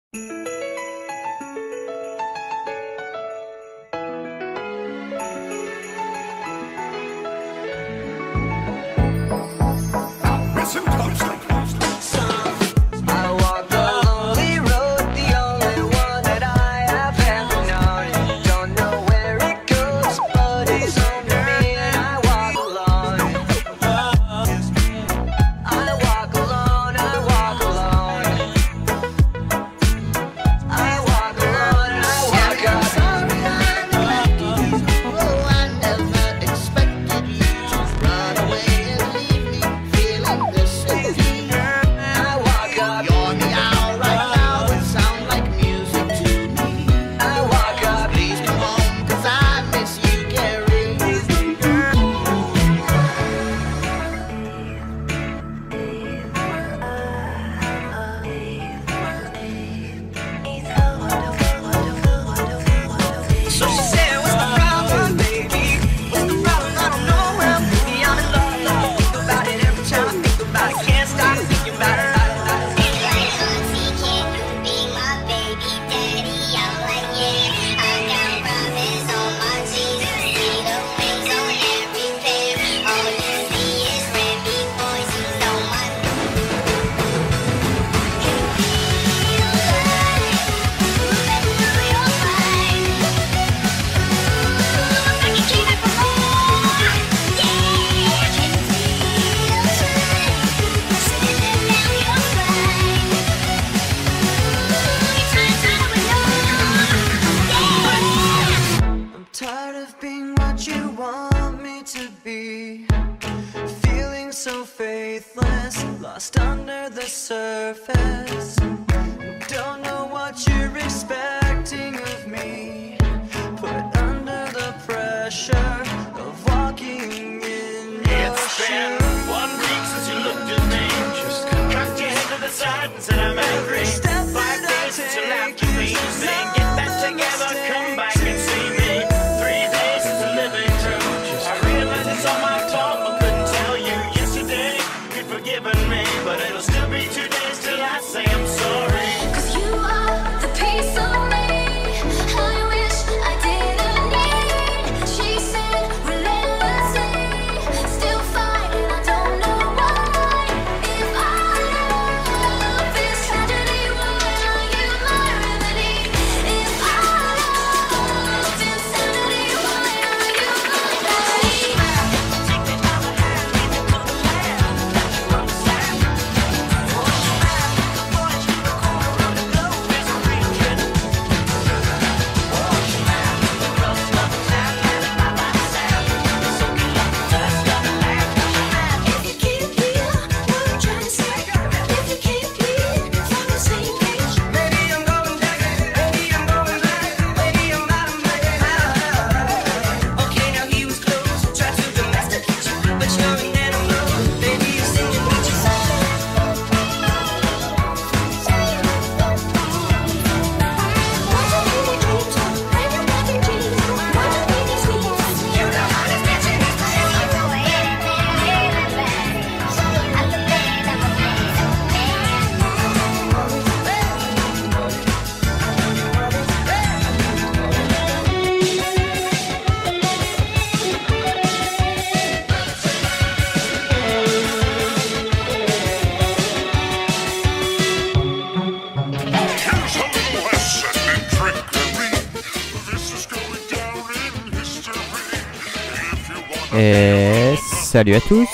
Et salut à tous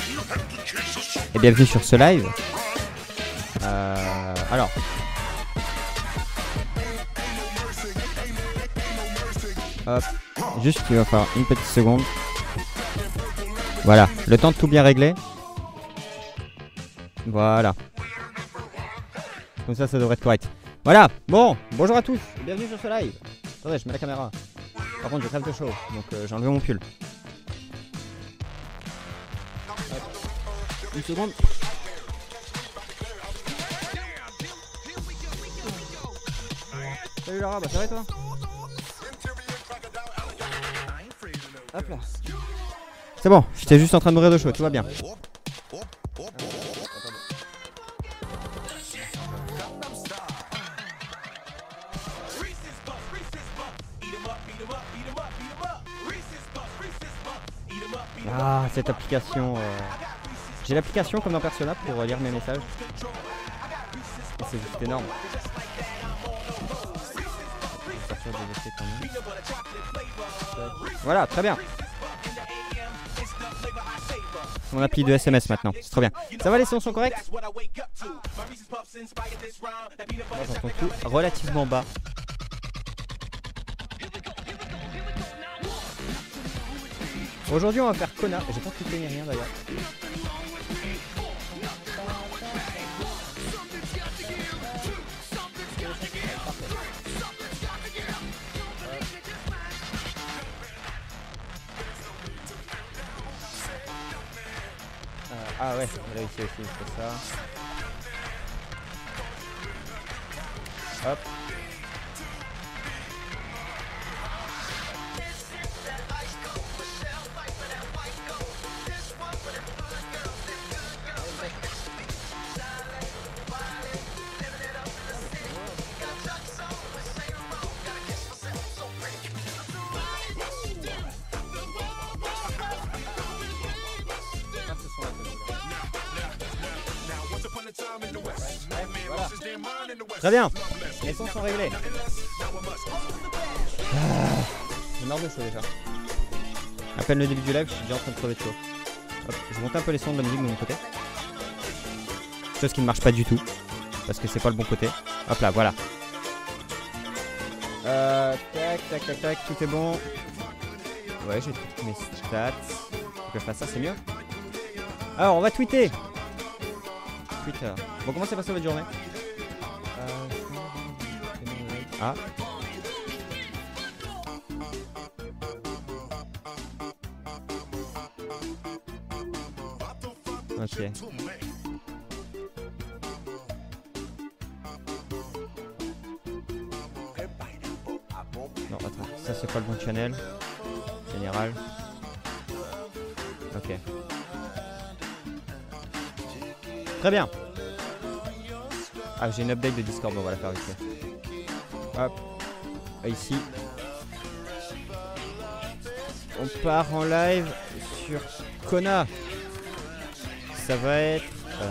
et bienvenue sur ce live. Alors hop, juste il va falloir une petite seconde. Voilà, le temps de tout bien régler. Voilà. Comme ça devrait être correct. Voilà, bon, bonjour à tous, bienvenue sur ce live. Attendez, je mets la caméra. Par contre, je crève de chaud, donc j'ai enlevé mon pull. Une seconde. Salut Laura, bah ça va et toi? Hop là. C'est bon, j'étais juste en train de mourir de chaud, tout va bien. cette application. J'ai l'application comme dans Persona pour lire mes messages. Et c'est juste énorme. Voilà, très bien. Mon appli de SMS maintenant, c'est trop bien. Ça va, les sons sont corrects? Moi j'entends tout relativement bas. Aujourd'hui on va faire Kona. J'ai pas cliqué ni rien d'ailleurs. Ah ouais, là ici aussi, c'est ça. Hop. Voilà. Très bien, les sons sont réglés. J'ai marre de chaud déjà. À peine le début du live, je suis déjà en train de crever de chaud. Hop, je monte un peu les sons de la musique de mon côté. Chose qui ne marche pas du tout, parce que c'est pas le bon côté. Hop là, voilà. Tac, tac, tac, tac, tout est bon. Ouais, j'ai toutes mes stats. Faut que je fasse ça, c'est mieux. Alors, on va tweeter. Twitter. Bon, comment s'est passée votre journée? Ah. Ok. Non, attends, ça c'est pas le bon channel. Général. Ok. Très bien. Ah, j'ai une update de Discord, bon, on va la faire vite fait. Hop. Ici. On part en live sur Kona. Ça va être...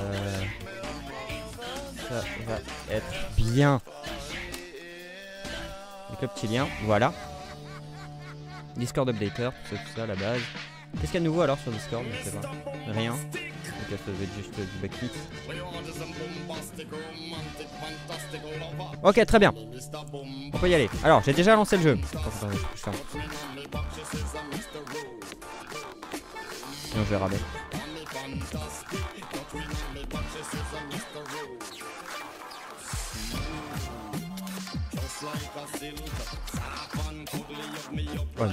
ça va être bien. Avec le petit lien, voilà. Discord updater, tout ça à la base. Qu'est-ce qu'il y a de nouveau alors sur Discord? Je sais pas. Rien. Donc ça doit être juste du backlit. Ok, très bien. On peut y aller. Alors, j'ai déjà lancé le jeu. Attends, je ferme. Sinon, je vais ramer. Ouais,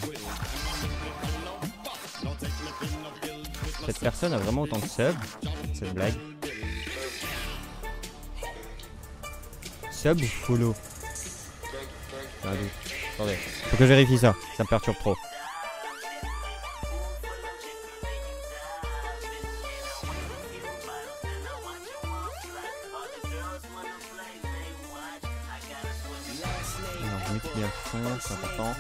cette personne a vraiment autant de subs. C'est une blague. Sub ou follow? Attendez, faut que je vérifie ça. Ça me perturbe trop. Alors, je multiplie un fond, c'est important.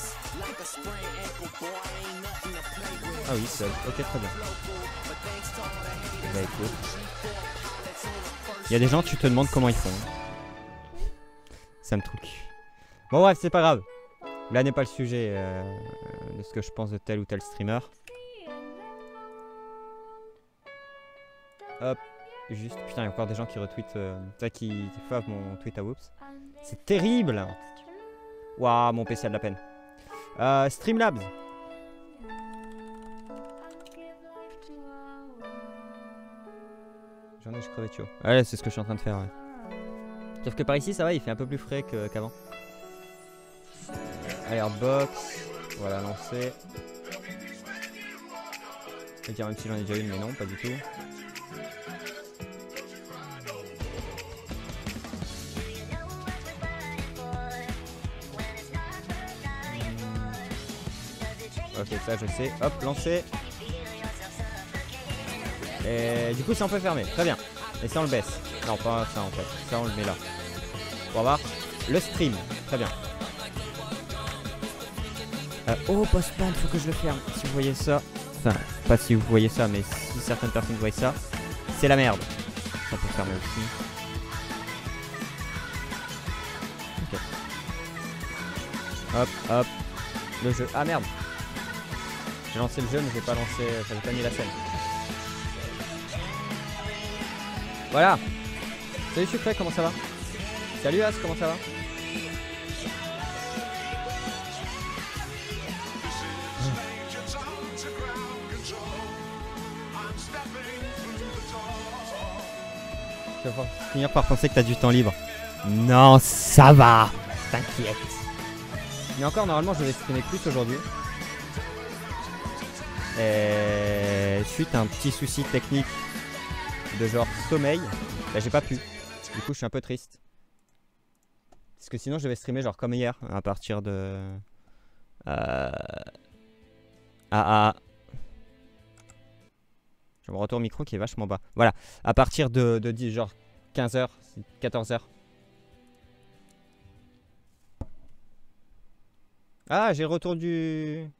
Ah oui, sub. Ok, très bien. Bah écoute. Il y a des gens, tu te demandes comment ils font. Ça me truc. Bon bref, c'est pas grave. Là n'est pas le sujet de ce que je pense de tel ou tel streamer. Hop. Juste, putain, il y a encore des gens qui retweetent, qui favent mon tweet à Whoops. C'est terrible. Waouh, mon PC a de la peine. Streamlabs. J'en ai, je crevais de chaud. Ouais, c'est ce que je suis en train de faire. Ouais. Sauf que par ici, ça va, il fait un peu plus frais qu'avant. Allez, Artbox. Voilà, lancé. Je vais dire même si j'en ai déjà une, mais non, pas du tout. Ok, ça je sais. Hop, lancé. Et du coup, ça on peut fermer. Très bien. Et ça on le baisse. Non, pas ça en fait. Ça on le met là. Pour avoir le stream. Très bien. Oh, Postman, faut que je le ferme. Si vous voyez ça. Enfin, pas si vous voyez ça, mais si certaines personnes voient ça, c'est la merde. On peut fermer aussi. Ok. Hop, hop. Le jeu. Ah merde. J'ai lancé le jeu, mais j'ai pas lancé. Enfin, j'ai pas mis la scène. Voilà. Salut Sucré, comment ça va? Salut As, comment ça va? Tu vas finir par penser que t'as du temps libre. Non, ça va. T'inquiète. Mais encore, normalement, je vais streamer plus aujourd'hui. Suite à un petit souci technique de genre sommeil, bah, j'ai pas pu. Du coup, je suis un peu triste. Parce que sinon, je vais streamer genre comme hier, à partir de... J'ai mon retour micro qui est vachement bas. Voilà, à partir de 10, genre 15h, 14h. Ah, j'ai le retour du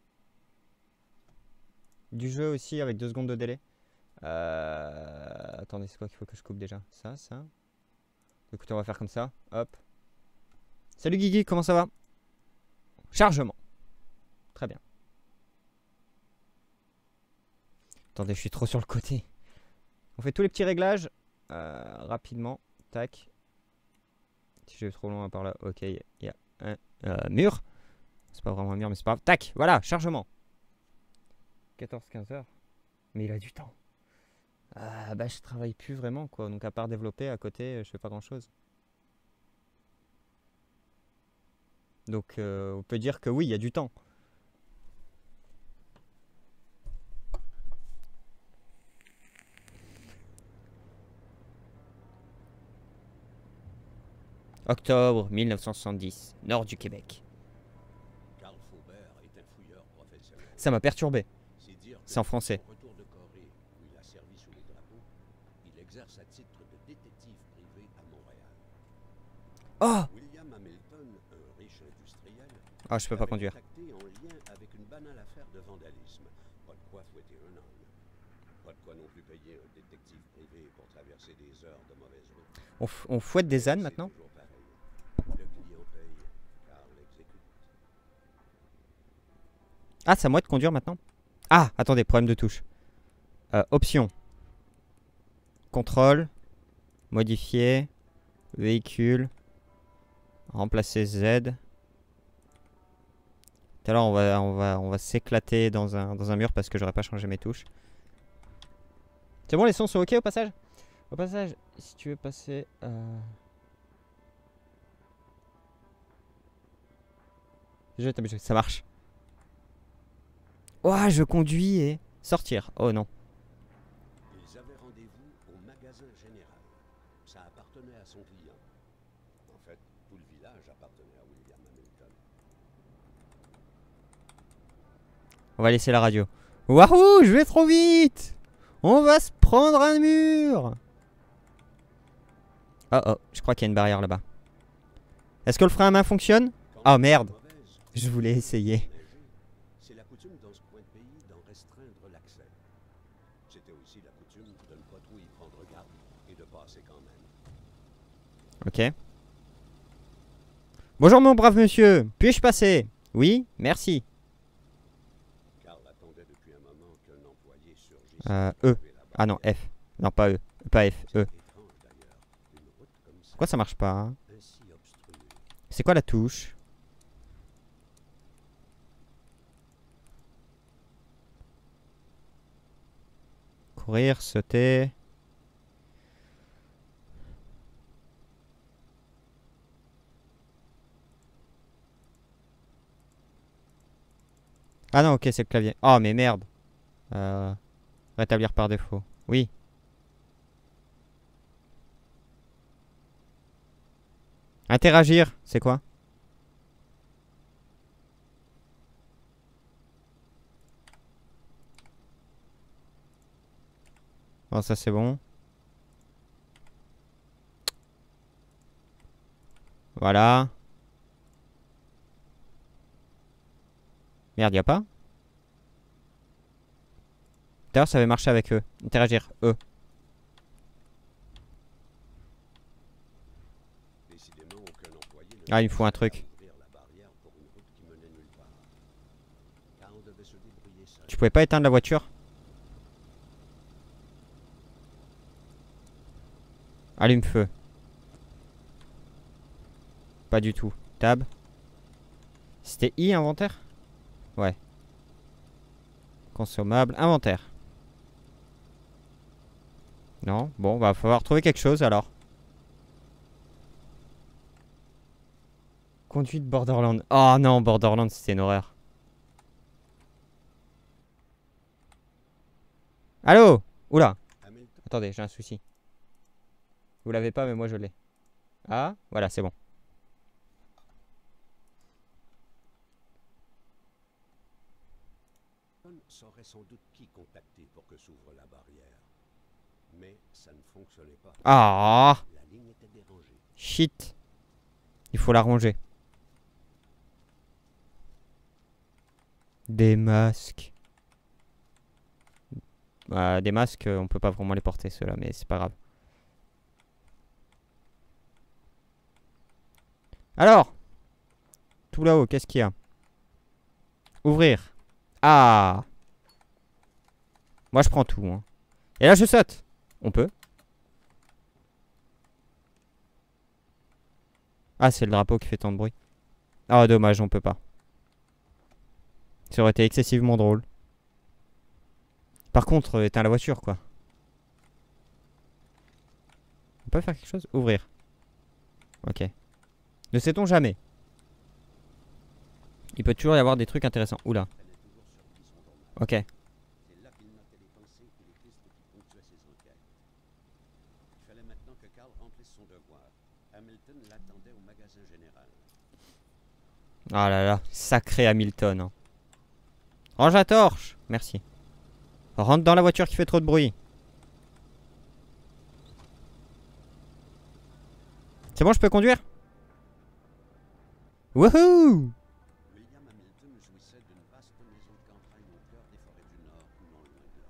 jeu aussi avec 2 secondes de délai. Attendez, c'est quoi qu'il faut que je coupe déjà? Ça. Écoutez, on va faire comme ça. Hop. Salut Guigui, comment ça va? Chargement. Très bien. Attendez, je suis trop sur le côté. On fait tous les petits réglages rapidement. Tac. Si je vais trop loin par là, ok, il y a un mur. C'est pas vraiment un mur, mais c'est pas grave. Tac, voilà, chargement. 14-15 heures. Mais il a du temps. Bah, je travaille plus vraiment, quoi. Donc, à part développer à côté, je fais pas grand chose. Donc, on peut dire que oui, il y a du temps. Octobre 1970, nord du Québec. Ça m'a perturbé. C'est en français. Oh! Ah, je peux pas conduire. On fouette des ânes maintenant? Ah, c'est à moi de conduire maintenant? Ah, attendez, problème de touche. Options. Contrôle. Modifier. Véhicule. Remplacer Z. Tout à l'heure, on va s'éclater dans un mur parce que j'aurais pas changé mes touches. C'est bon, les sons sont ok au passage? Au passage, si tu veux passer... Ça marche. Ouah, je conduis et... Sortir. Oh non. Ils avaient rendez-vous au magasin général. Ça appartenait à son client. En fait, tout le village appartenait à William Hamilton. On va laisser la radio. Wahou, je vais trop vite! On va se prendre un mur! Oh oh, je crois qu'il y a une barrière là-bas. Est-ce que le frein à main fonctionne? Oh merde! Je voulais essayer. C'est la coutume dans ce coin de pays d'en restreindre l'accès. C'était aussi la coutume de ne pas trop y prendre garde et de passer quand même. Ok. Bonjour mon brave monsieur, puis-je passer? Oui, merci. Carl attendait depuis un moment qu'un employé surgisse. E. Ah non, F. Non, pas E. Pas F, E. Pourquoi ça marche pas hein? C'est quoi la touche? Courir, sauter. Ah non, ok, c'est le clavier. Oh, mais merde. Rétablir par défaut. Oui. Interagir, c'est quoi? Bon, ça c'est bon. Voilà. Merde, y'a pas? D'ailleurs, ça avait marché avec eux. Interagir, eux. Décidément, aucun employé ne Ah, il me faut un réussissait à truc. ouvrir la barrière pour une route qui menait nulle part. Car on devait se débrouiller seul. Tu pouvais pas éteindre la voiture? Allume feu. Pas du tout. Tab. C'était I, inventaire? Ouais. Consommable, inventaire. Non, bon, va falloir trouver quelque chose alors. Conduite Borderland. Oh non, Borderland, c'était une horreur. Allô? Oula. Hamilton Attendez, j'ai un souci. Vous l'avez pas, mais moi je l'ai. Ah, voilà, c'est bon. saurait sans doute qui contacter pour que s'ouvre la barrière. Mais ça ne fonctionnait pas. Ah, La ligne était dérangée. shit. Il faut la ranger. Des masques. Des masques, on peut pas vraiment les porter ceux-là, mais c'est pas grave. Alors, tout là-haut, qu'est-ce qu'il y a? Ouvrir. Ah. Moi je prends tout. Hein. Et là je saute. On peut. Ah, c'est le drapeau qui fait tant de bruit. Ah, dommage, on peut pas. Ça aurait été excessivement drôle. Par contre, éteins la voiture, quoi. On peut faire quelque chose? Ouvrir. Ok. Ne sait-on jamais. Il peut toujours y avoir des trucs intéressants. Oula. Ok. C'est là qu'il notait les pensées et les pistes qui ponctuaient ses enquêtes. Il fallait maintenant que Carl remplisse son devoir. Hamilton l'attendait au magasin général. Ah là là. Sacré Hamilton. Hein. Range la torche. Merci. Rentre dans la voiture qui fait trop de bruit. C'est bon, je peux conduire? Wouhou! William Hamilton jouissait d'une vaste maison de campagne au cœur des forêts du Nord, non loin de là.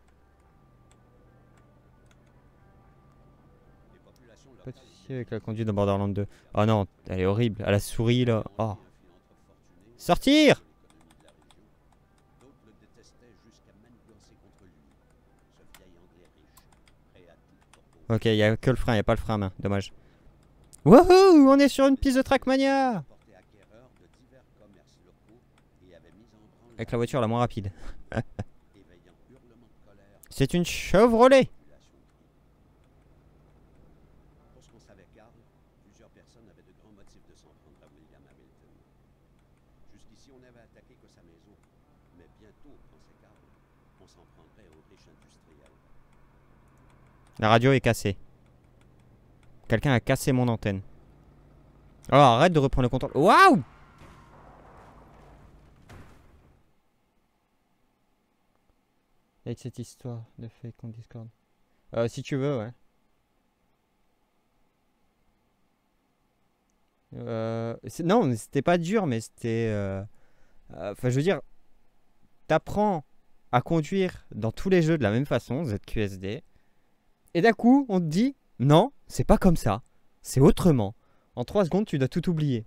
Les populations Pas de locales soucis avec la conduite dans Borderlands 2. Oh non, elle est horrible. Elle a souri là. Oh. Sortir! D'autres le détestaient jusqu'à manigancer contre lui. Ce vieil Anglais riche, prêt à tout pour Ok, il n'y a que le frein, il n'y a pas le frein à main. Dommage. Wouhou! On est sur une piste de Trackmania! porter acquéreur de divers commerces locaux et avait mis en branle Avec la voiture la moins rapide. éveillant hurlements de colère C'est une Chevrolet! population Pour ce qu'on savait, Carl, plusieurs personnes avaient de grands motifs de s'en prendre à William Hamilton. Jusqu'ici, on n'avait attaqué que sa maison. Mais bientôt, pensait Carl, on s'en prendrait aux riches industriels. La radio est cassée. Quelqu'un a cassé mon antenne. Alors arrête de reprendre le contrôle. Waouh! Avec cette histoire de fake on Discord. Si tu veux, ouais. Non, c'était pas dur, mais c'était... Enfin, je veux dire, t'apprends à conduire dans tous les jeux de la même façon, ZQSD. Et d'un coup, on te dit, non, c'est pas comme ça. C'est autrement. En 3 secondes, tu dois tout oublier.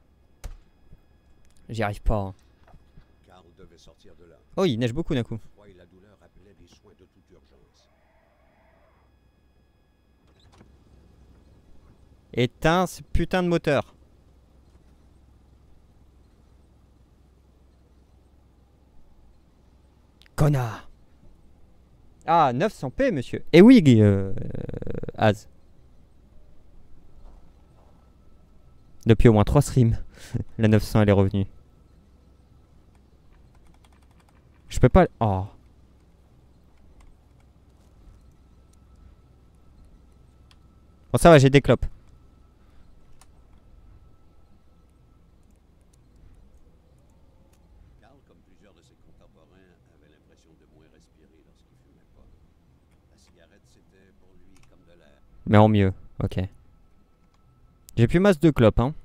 J'y arrive pas. Hein. Carl devait sortir de là. Oh, il neige beaucoup d'un coup. Le froid et la douleur appelaient des soins de toute urgence. Éteins ce putain de moteur. Connard. Ah, 900p, monsieur. Eh oui, Az. Depuis au moins 3 streams, la 900 elle est revenue. Je peux pas... Oh. Bon, ça va, j'ai des clopes. Carl, comme plusieurs de ses contemporains, avait l'impression de moins respirer lorsqu'il fumait pas. La cigarette, c'était pour lui comme de l'air. Mais en mieux, ok. J'ai plus masse de clopes, hein.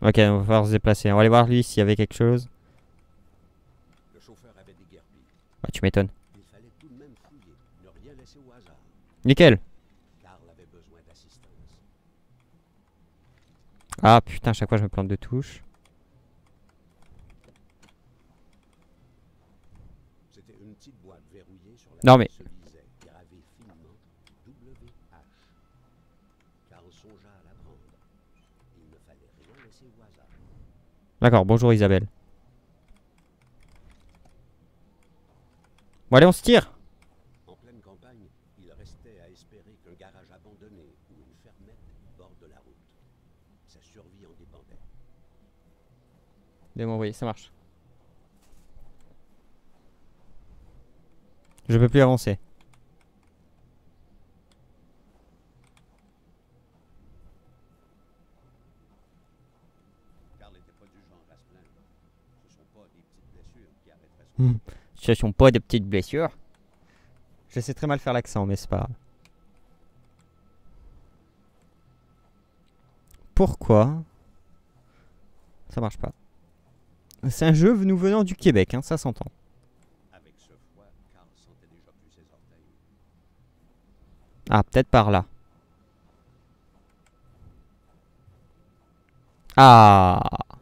Ok, on va falloir se déplacer. On va aller voir lui s'il y avait quelque chose. Le chauffeur avait déguerpi. Ah, tu m'étonnes. Il fallait tout de même fouiller, ne rien laisser au hasard. Nickel. Karl avait besoin d'assistance. Ah putain, à chaque fois je me plante de touche. C'était une petite boîte verrouillée sur Non, laquelle mais- se lisait, gravé finement, WH. Karl songea à la prendre. Il ne fallait rien laisser au hasard. D'accord, bonjour Isabelle. Bon allez, on se tire. En pleine campagne, il restait à espérer qu'un garage abandonné ou une fermette borde la route. Sa survie en dépendait. Viens m'envoyer, ça marche. Je peux plus avancer. Karl n'était pas du genre à se plaindre. Ce sont pas des petites blessures qui arrêteraient son Ce sont pas de petites blessures. Je sais très mal faire l'accent, mais c'est pas grave. Pourquoi ça marche pas? C'est un jeu nous venant du Québec, hein, ça s'entend. Avec ce froid, Karl sentait déjà plus ses orteils. Ah, peut-être par là. Ah.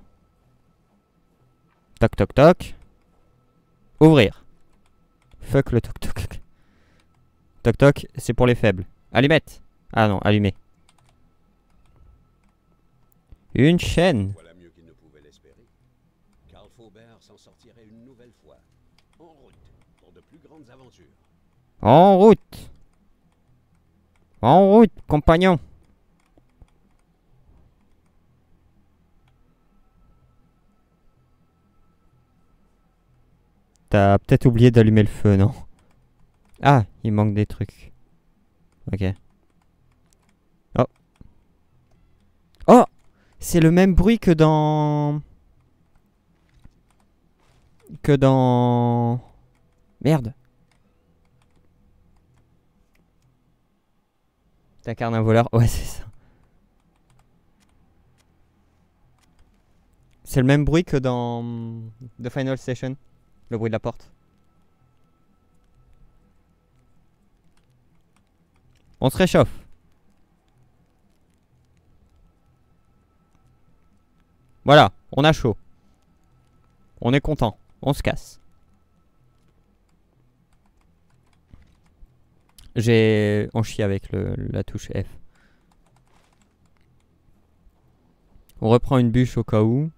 Toc toc toc. Ouvrir. Fuck le toc toc. Toc toc, c'est pour les faibles. Allumette. Ah non, allumé. Une chaîne. Voilà mieux qu'il ne pouvait l'espérer. Karl Faubert s'en sortirait une nouvelle fois. En route pour de plus grandes aventures. En route. En route, compagnon. T'as peut-être oublié d'allumer le feu, non? Ah, il manque des trucs. Ok. Oh. Oh! C'est le même bruit que dans... Merde. T'incarnes un voleur? Ouais, c'est ça. C'est le même bruit que dans The Final Station. Le bruit de la porte. On se réchauffe. Voilà, on a chaud. On est content. On se casse. On chie avec la touche F. On reprend une bûche au cas où.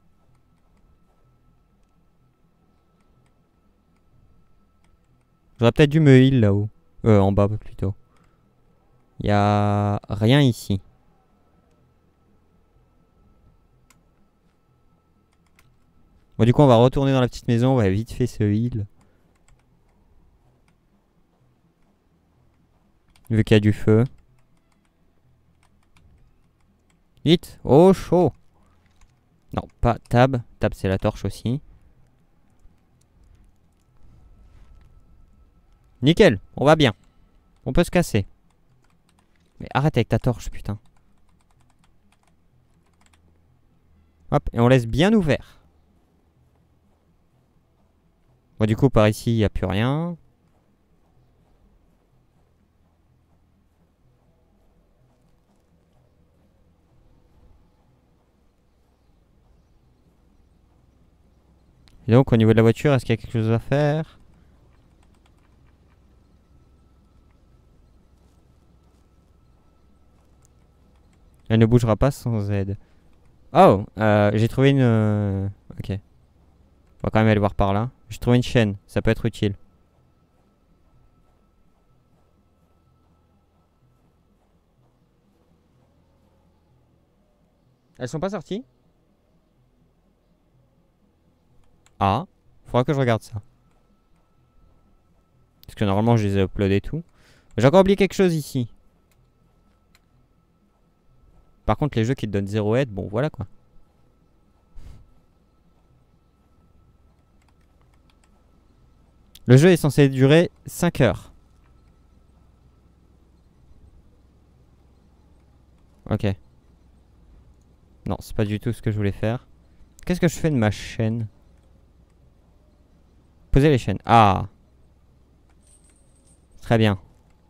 J'aurais peut-être dû me heal là-haut. En bas plutôt. Y a rien ici. Bon, du coup, on va retourner dans la petite maison. On va vite fait se heal. Vu qu'il y a du feu. Vite. Oh, chaud. Non, pas tab. Tab, c'est la torche aussi. Nickel. On va bien. On peut se casser. Mais arrête avec ta torche, putain. Hop, et on laisse bien ouvert. Bon, du coup, par ici, il n'y a plus rien. Et donc, au niveau de la voiture, est-ce qu'il y a quelque chose à faire? Elle ne bougera pas sans aide. Oh, j'ai trouvé une... Ok. On va quand même aller voir par là. J'ai trouvé une chaîne, ça peut être utile. Elles sont pas sorties? Ah, faudra que je regarde ça. Parce que normalement je les ai uploadés tout. J'ai encore oublié quelque chose ici. Par contre les jeux qui te donnent 0 aide, bon voilà quoi. Le jeu est censé durer 5 heures. Ok. Non, c'est pas du tout ce que je voulais faire. Qu'est-ce que je fais de ma chaîne? Poser les chaînes. Ah! Très bien.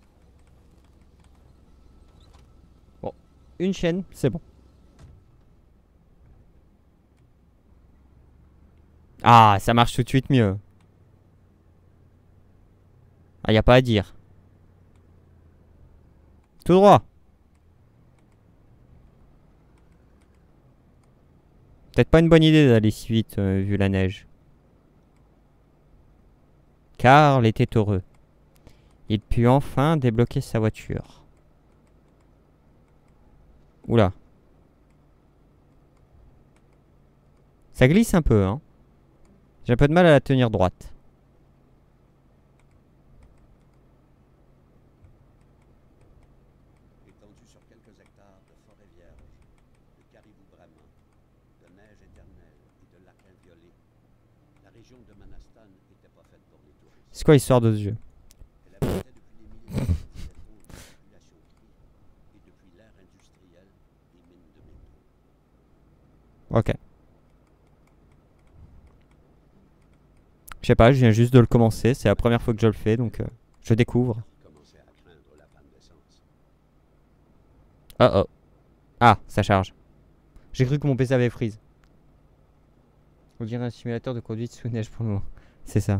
Bon, une chaîne, c'est bon. Ah, ça marche tout de suite mieux. Ah, y a pas à dire. Tout droit. Peut-être pas une bonne idée d'aller si vite vu la neige. Karl était heureux. Il put enfin débloquer sa voiture. Oula. Ça glisse un peu, hein. J'ai un peu de mal à la tenir droite. Étendu sur quelques hectares de forêt vierge, de caribous bramants, de neige éternelle et de lacs inviolés, la région de Manastan n'était pas faite pour les touristes. C'est quoi l'histoire de ce jeu? Elle abritait depuis des millénaires des épaules de population clé et depuis l'ère industrielle des mines de métaux. Ok. Je sais pas, je viens juste de le commencer. C'est la première fois que je le fais, donc je découvre. Commençait à craindre la panne d'essence. Oh oh. Ah, ça charge. J'ai cru que mon PC avait freeze. On dirait un simulateur de conduite sous neige pour le moment. C'est ça.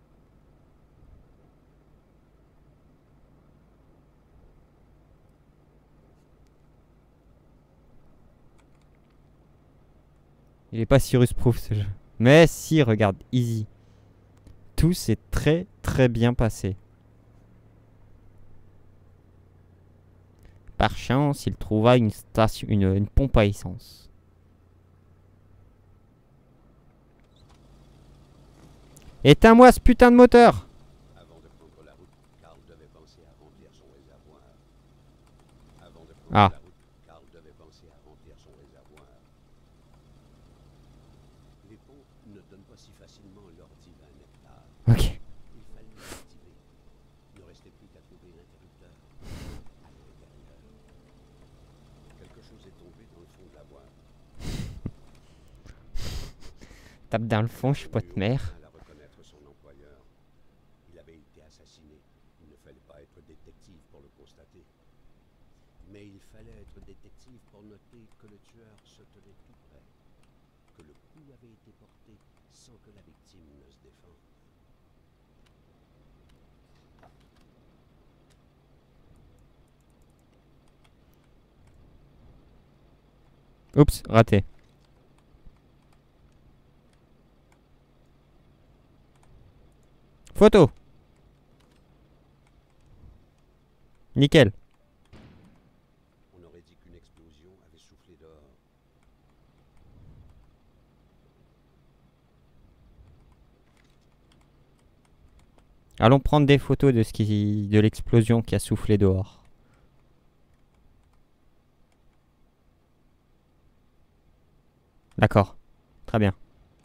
Il est pas Cyrus Proof ce jeu. Mais si, regarde, easy. Tout s'est très très bien passé. Par chance, il trouva une station, une pompe à essence. Éteins-moi ce putain de moteur! Avant de prendre la route, Karl devait penser à remplir son réservoir. Avant de prendre Ah. la route, Karl devait penser à remplir son réservoir. Les pompes ne donnent pas si facilement leur divin nectar. Ok. Il fallait l'activer. Il ne restait plus qu'à trouver l'interrupteur à l'intérieur. Quelque chose est tombé dans le fond de la boîte. Tape dans le fond, je suis pas de mère. À reconnaître son employeur. Il avait été assassiné. Il ne fallait pas être détective pour le constater. Mais il fallait être détective pour noter que le tueur se tenait tout près. Que le coup avait été porté sans que la victime ne se défende. Oups, raté. Photo. Nickel. On aurait dit qu'une explosion avait soufflé dehors. Allons prendre des photos de de l'explosion qui a soufflé dehors. D'accord. Très bien.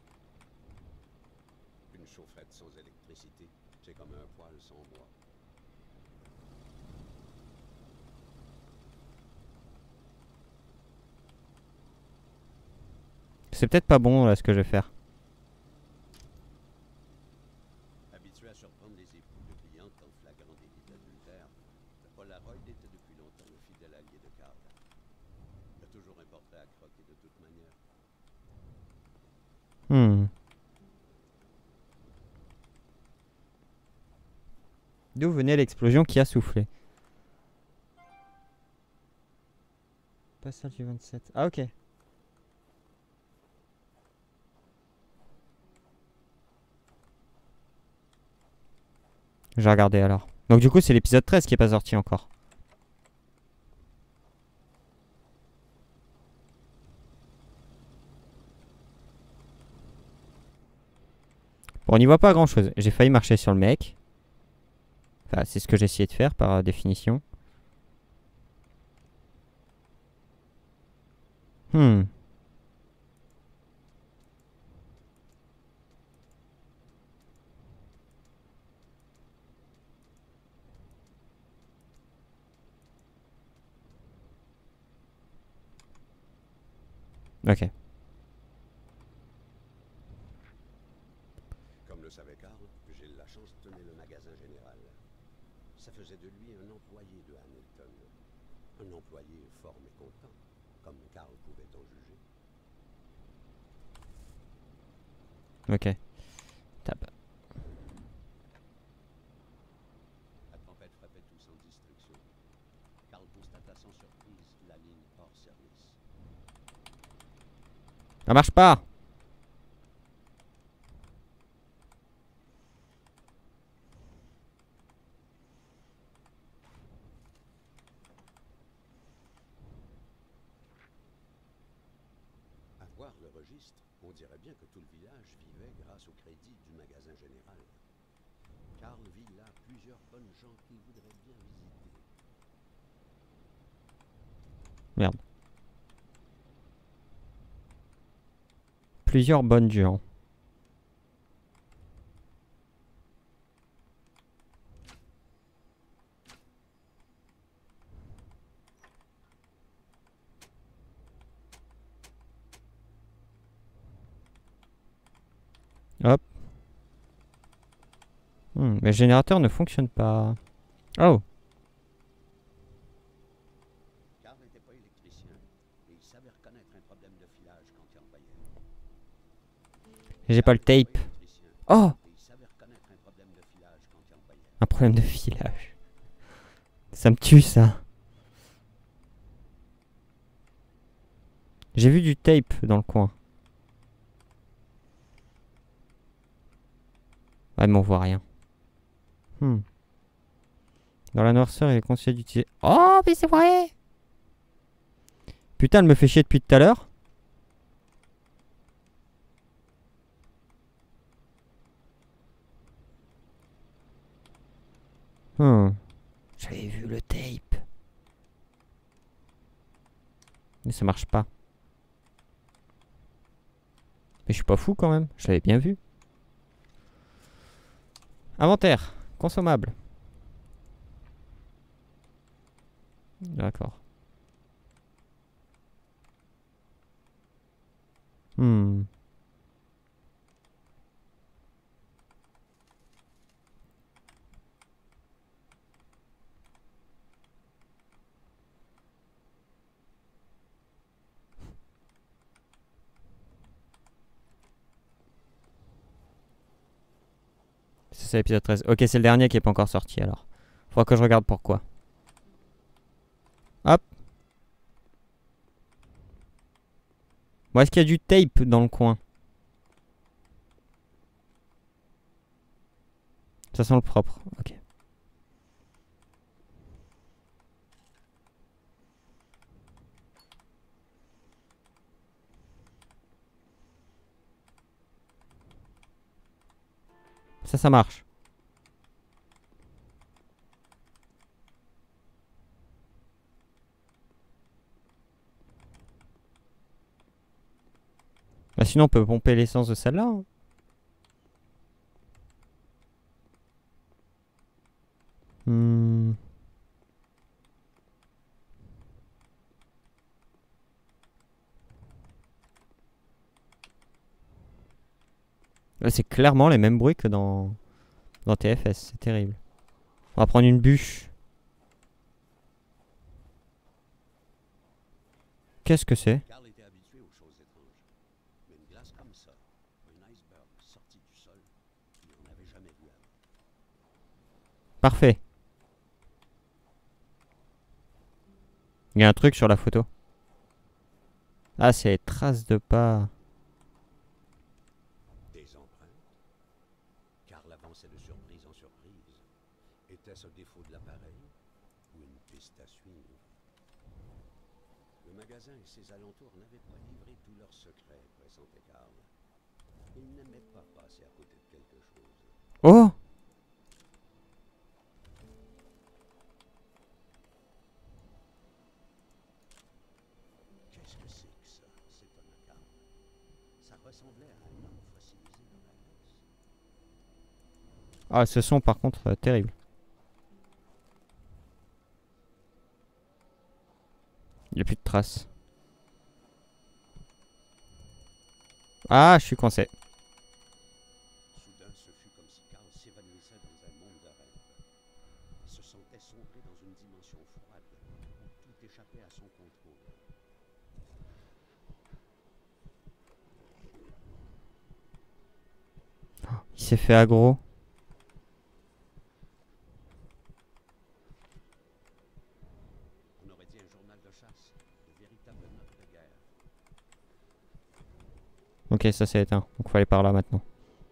Une chaufferette sans électricité, c'est comme un poêle sans bois. C'est peut-être pas bon là ce que je vais faire. Habitué à surprendre les époux de clientes en flagrant délit d'adultère, le Polaroid était depuis longtemps le fidèle allié de Karl. Il a toujours importé à croquer de toute manière. D'où venait l'explosion qui a soufflé? Passage du 27. Ah ok. Je vais regarder alors. Donc du coup c'est l'épisode 13 qui est pas sorti encore. Bon, on n'y voit pas grand chose. J'ai failli marcher sur le mec. Enfin, c'est ce que j'ai essayé de faire par définition. Ok. Comme le savait Karl, Gilles Lachance tenait le magasin général. Ça faisait de lui un employé de Hamilton. Un employé fort mécontent, comme Karl pouvait en juger. Ok. Tape. La tempête frappait tout sans distinction. Karl constata sans surprise la ligne hors service. Ça marche pas. À voir le registre, on dirait bien que tout le village vivait grâce au crédit du magasin général. Karl vit là plusieurs bonnes gens qu'il voudrait bien visiter. Merde. Plusieurs bonnes gens. Hop. Mais le générateur ne fonctionne pas. Oh. Karl n'était pas électricien et il savait reconnaître un problème de filage quand il en voyait. J'ai pas le tape. Oh. Et il savait reconnaître un problème de filage quand il en voyait. Un problème de filage. Ça me tue ça. J'ai vu du tape dans le coin. Ah mais on voit rien. Dans la noirceur, il est conseillé d'utiliser... Oh mais c'est vrai. Putain, elle me fait chier depuis tout à l'heure. J'avais vu le tape. Mais ça marche pas. Mais je suis pas fou quand même. Je l'avais bien vu. Inventaire. Consommable. D'accord. C'est l'épisode 13. Ok, c'est le dernier qui est pas encore sorti alors. Faudra que je regarde pourquoi. Hop. Bon, est-ce qu'il y a du tape dans le coin? Ça sent le propre. Ok. Ça marche. Bah sinon on peut pomper l'essence de celle-là. Hein. Là, c'est clairement les mêmes bruits que dans TFS. C'est terrible. On va prendre une bûche. Qu'est-ce que c'est? Karl était habitué aux choses étranges. Mais une glace comme ça, un iceberg sorti du sol, il n'en avait jamais vu avant. Parfait. Il y a un truc sur la photo. Ah, c'est les traces de pas. Des empreintes. Karl avançait de surprise en surprise. Était-ce un défaut de l'appareil ou une piste à suivre? Le magasin et ses alentours n'avaient pas livré tous leurs secrets, pressentait Karl. Il n'aimait pas passer à côté de quelque chose. Oh! Qu'est-ce que c'est que ça? S'étonna Karl. Ça ressemblait à un homme fossilisé dans la glace. Ah, ce son par contre terrible. Il n'y a plus de traces. Ah, je suis coincé. Soudain, ce fut comme si Karl s'évanouissait dans un monde de rêve. Il se sentait sombrer dans une dimension froide où tout échappait à son contrôle. Il s'est fait aggro. On aurait dit un journal de chasse, de véritables notes de guerre. Ok, ça s'est éteint. Donc faut aller par là maintenant.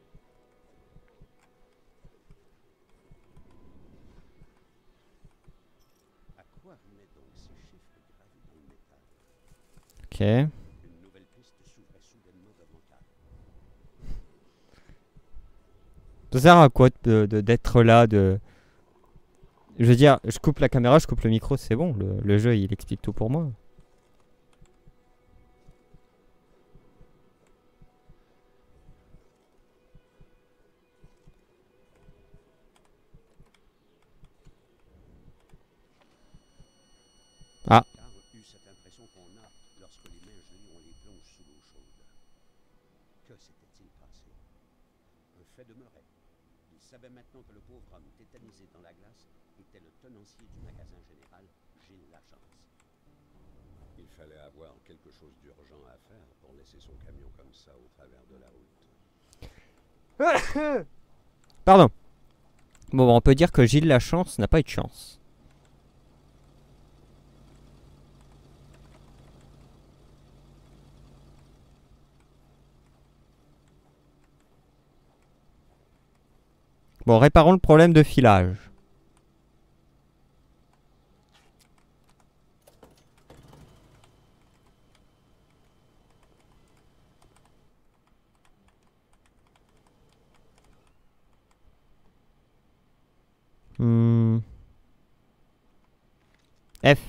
À quoi rimaient donc ces chiffres gravés dans le métal? Ok. Une nouvelle piste s'ouvrait soudainement devant Karl. Ça sert à quoi d'être là Je veux dire, je coupe la caméra, je coupe le micro, c'est bon. Le jeu, il explique tout pour moi. Ah. Karl eut cette impression qu'on a lorsque les mains gelées on les plonge sous l'eau chaude. Que s'était-il passé? Un fait demeurait. Il savait maintenant que le pauvre homme tétanisé dans la glace était le tenancier du magasin général, Gilles Lachance. Il fallait avoir quelque chose d'urgent à faire pour laisser son camion comme ça au travers de la route. Pardon. Bon, on peut dire que Gilles Lachance n'a pas eu de chance. Bon, réparons le problème de filage. F.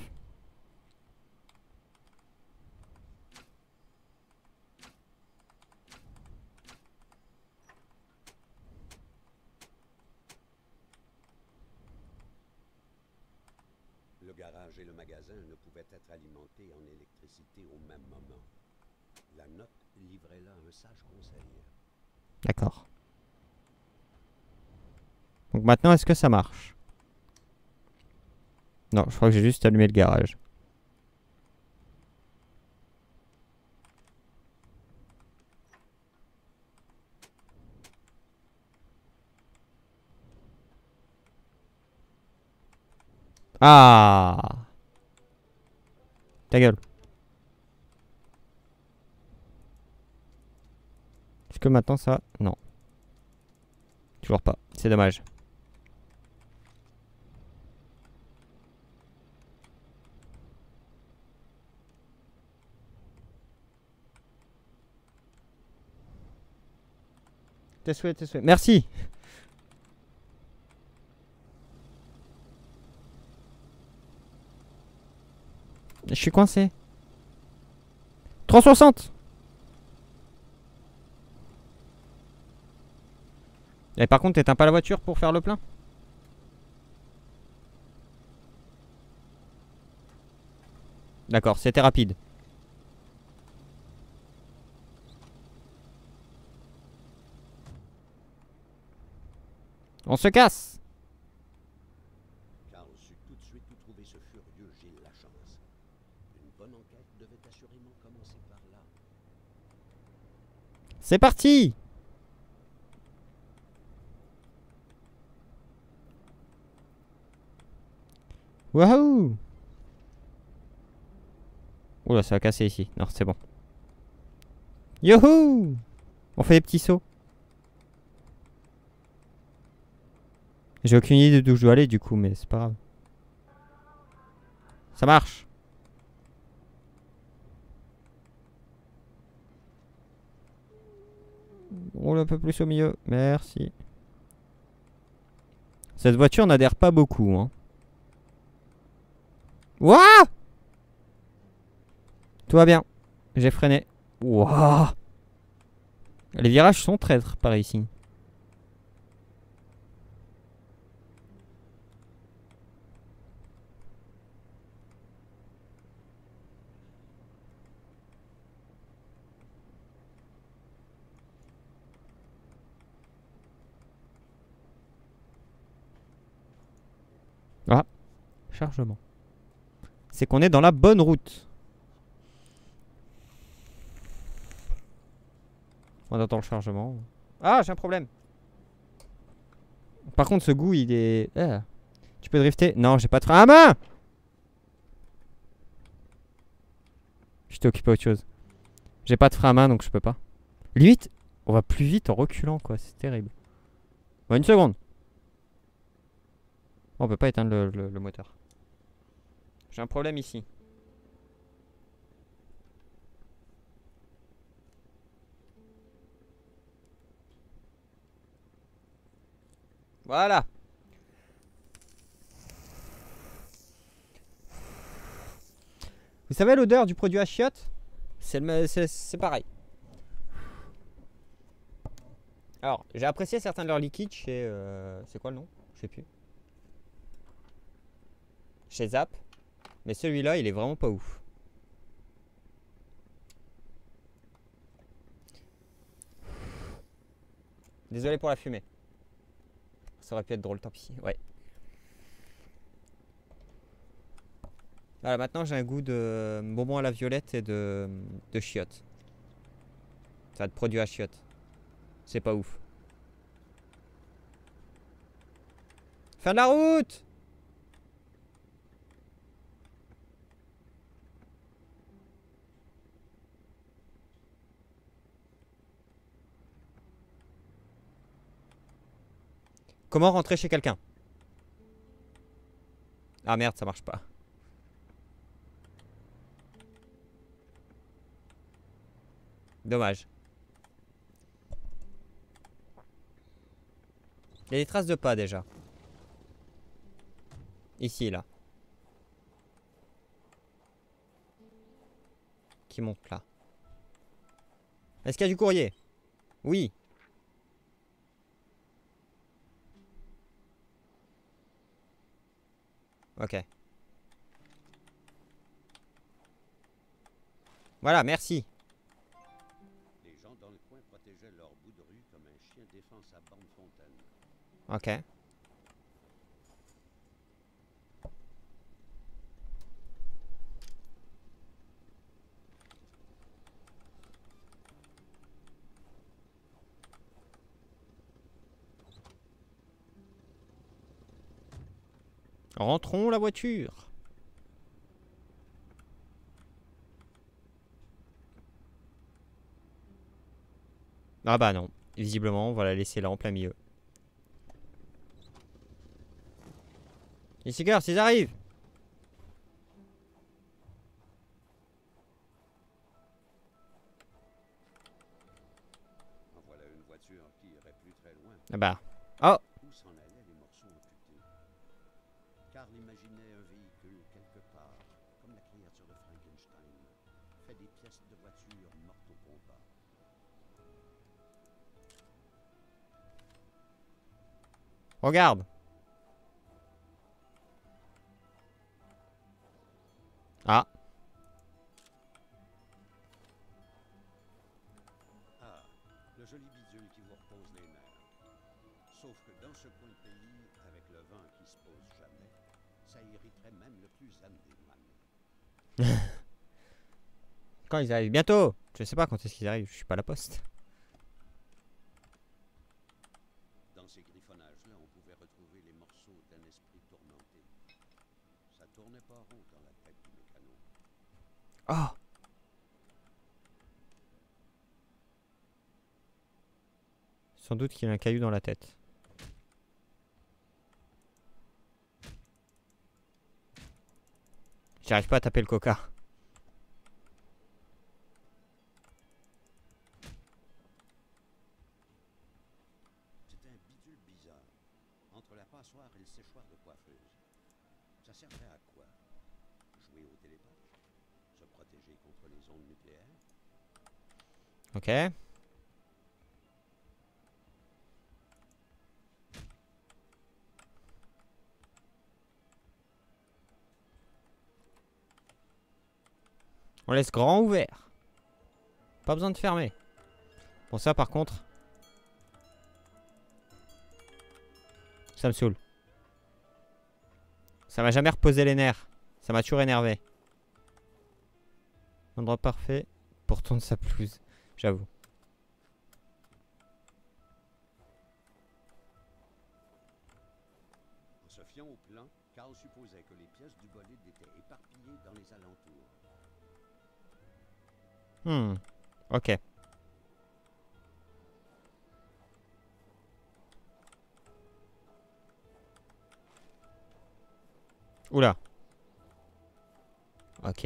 Le garage et le magasin ne pouvaient être alimentés en électricité au même moment. La note livrait là un sage conseil. D'accord. Donc maintenant, est-ce que ça marche? Non, je crois que j'ai juste allumé le garage. Ah! Ta gueule. Est-ce que maintenant ça... Non. Toujours pas. C'est dommage. Tes souhaits, tes souhaits. Merci! Je suis coincé. 360! Et par contre, t'éteins pas la voiture pour faire le plein? D'accord, c'était rapide. On se casse! Karl sut tout de suite où trouver ce furieux Gilles Lachance. Une bonne enquête devait assurément commencer par là. C'est parti! Wouhou! Oula, ça va casser ici. Non, c'est bon. Youhou! On fait des petits sauts. J'ai aucune idée d'où je dois aller du coup, mais c'est pas grave. Ça marche. Roule un peu plus au milieu. Merci. Cette voiture n'adhère pas beaucoup, hein. Wouah! Tout va bien. J'ai freiné. Wouah! Les virages sont traîtres par ici. Ah, chargement. C'est qu'on est dans la bonne route. On attend le chargement. Ah, j'ai un problème. Par contre, ce goût, il est... Ah. Tu peux drifter? Non, j'ai pas de frein à main. J'étais occupé à autre chose. J'ai pas de frein à main, donc je peux pas. Limite, on va plus vite en reculant, quoi. C'est terrible. Bon, une seconde. On peut pas éteindre le moteur. J'ai un problème ici. Voilà. Vous savez l'odeur du produit à chiottes? C'est pareil. Alors, j'ai apprécié certains de leurs liquides chez... c'est quoi le nom? Je sais plus. Chez Zap. Mais celui-là, il est vraiment pas ouf. Désolé pour la fumée. Ça aurait pu être drôle, tant pis. Ouais. Voilà, maintenant j'ai un goût de bonbon à la violette et de chiottes. Ça de produit à chiottes. C'est pas ouf. Fin de la route! Comment rentrer chez quelqu'un? Ah merde, ça marche pas. Dommage. Il y a des traces de pas déjà. Ici, là. Qui monte là. Est-ce qu'il y a du courrier? Oui. Ok. Voilà, merci. Les gens dans le coin protégeaient leur bout de rue comme un chien défend sa bande fontaine. Ok. Rentrons la voiture. Ah bah non. Visiblement, on va la laisser là en plein milieu. Les Seekers, ils arrivent. En voilà une voiture qui irait plus très loin. Ah bah. Oh. Où s'en allaient les morceaux amputés? Karl imaginait un véhicule quelque part, comme la créature de Frankenstein, fait des pièces de voiture mortes au combat. Regarde. Ah. Ah, le joli bidule qui vous repose les nerfs. Sauf que dans ce coin de pays, avec le vent qui se pose jamais, ça irriterait même le plus zen des moines. Quand ils arrivent? Bientôt. Je sais pas quand est-ce qu'ils arrivent. Je suis pas à la poste. Dans ces griffonnages-là, on pouvait retrouver les morceaux d'un esprit tourmenté. Ça tournait pas rond dans la tête du mécano. Oh. Sans doute qu'il a un caillou dans la tête. J'arrive pas à taper le coca. C'était un bidule bizarre. Entre la passoire et le séchoir de coiffeuse. Ça servait à quoi? Jouer au télépathe? Se protéger contre les ondes nucléaires? Ok. On laisse grand ouvert. Pas besoin de fermer. Bon, ça par contre, ça me saoule. Ça m'a jamais reposé les nerfs. Ça m'a toujours énervé. Endroit parfait pour tondre sa pelouse. J'avoue. En se fiant au plan, Karl supposait que les pièces du bolide étaient éparpillées dans les alentours. Ok. Oula. Ok.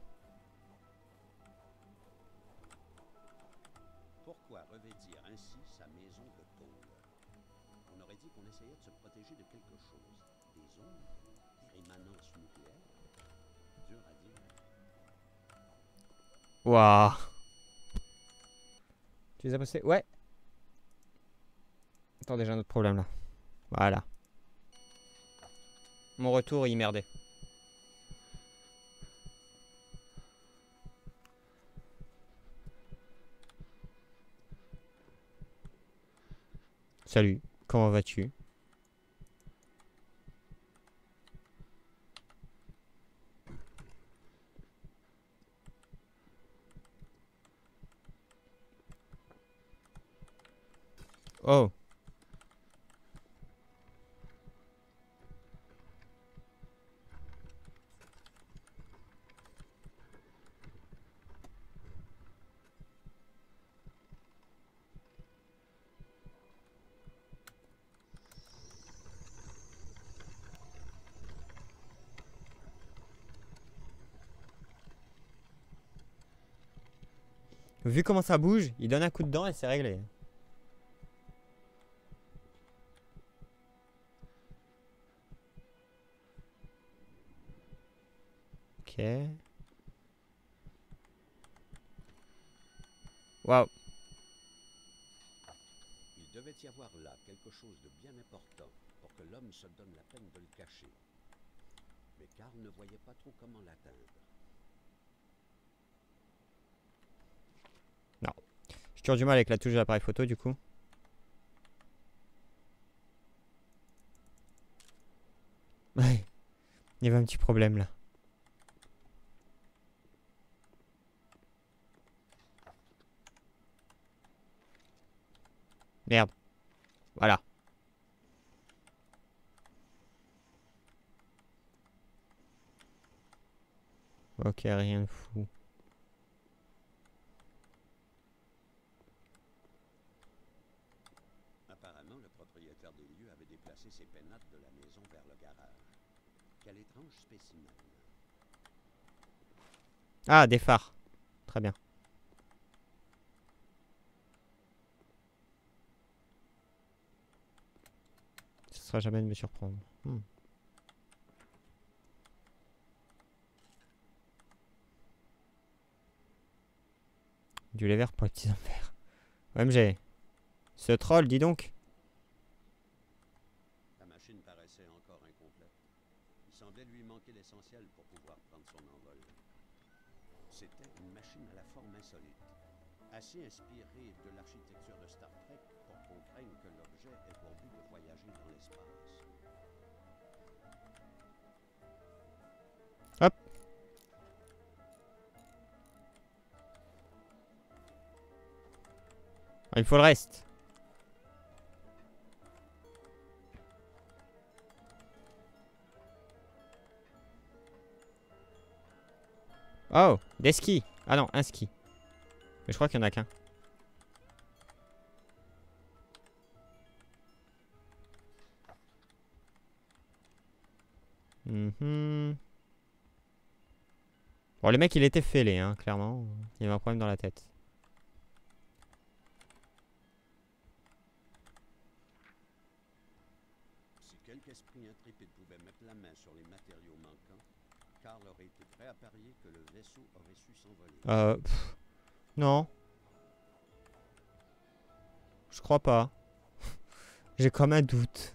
Pourquoi revêtir ainsi sa maison de tôle? On aurait dit qu'on essayait de se protéger de quelque chose. Des ondes? Des rémanences nucléaires? Dur à dire. Waouh. Tu les as postés? Ouais. Attendez, j'ai un autre problème là. Voilà. Mon retour, il merdait. Salut, comment vas-tu? Oh. Vu comment ça bouge, il donne un coup de dent et c'est réglé. Ok. Waouh. Il devait y avoir là quelque chose de bien important pour que l'homme se donne la peine de le cacher. Mais Karl ne voyait pas trop comment l'atteindre. Non. J'ai toujours du mal avec la touche de l'appareil photo du coup. Ouais. Il y avait un petit problème là. Merde. Voilà. Ok, rien de fou. Apparemment, le propriétaire des lieux avait déplacé ses pénates de la maison vers le garage. Quel étrange spécimen. Ah, des phares. Très bien. Ce sera jamais de me surprendre. Du lait vert pour les petits enfers. OMG. Ce troll, dis donc. La machine paraissait encore incomplète. Il semblait lui manquer l'essentiel pour pouvoir prendre son envol. C'était une machine à la forme insolite, assez inspirée de l'architecture de Star Trek pour qu'on craigne que l'objet ait pour but de voyager dans l'espace. Hop. Il faut le reste. Oh, des skis. Ah non, un ski. Mais je crois qu'il n'y en a qu'un. Bon, le mec, il était fêlé, hein, clairement. Il avait un problème dans la tête. Si quelque esprit intrépide pouvait mettre la main sur les matériaux manquants, Karl aurait été prêt à parier que le vaisseau aurait su s'envoler. Non. Je crois pas. J'ai comme un doute.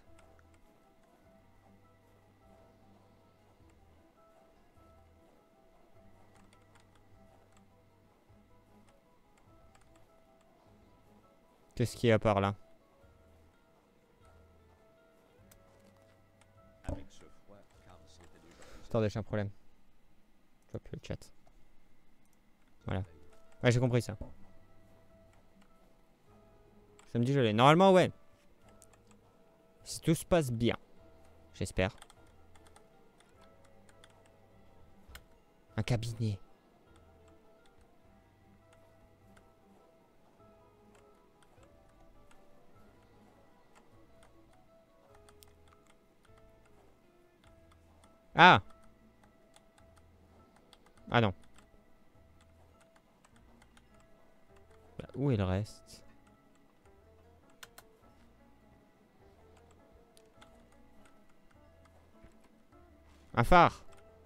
Qu'est-ce qu'il y a par là? Avec ce froid, Karl Attendez, j'ai un problème. Je vois plus le chat. Voilà. Ouais, j'ai compris ça. Ça me dit je l'ai. Normalement, ouais. Si tout se passe bien. J'espère. Un cabinet. Ah! Ah non. Bah, où est le reste? Un phare!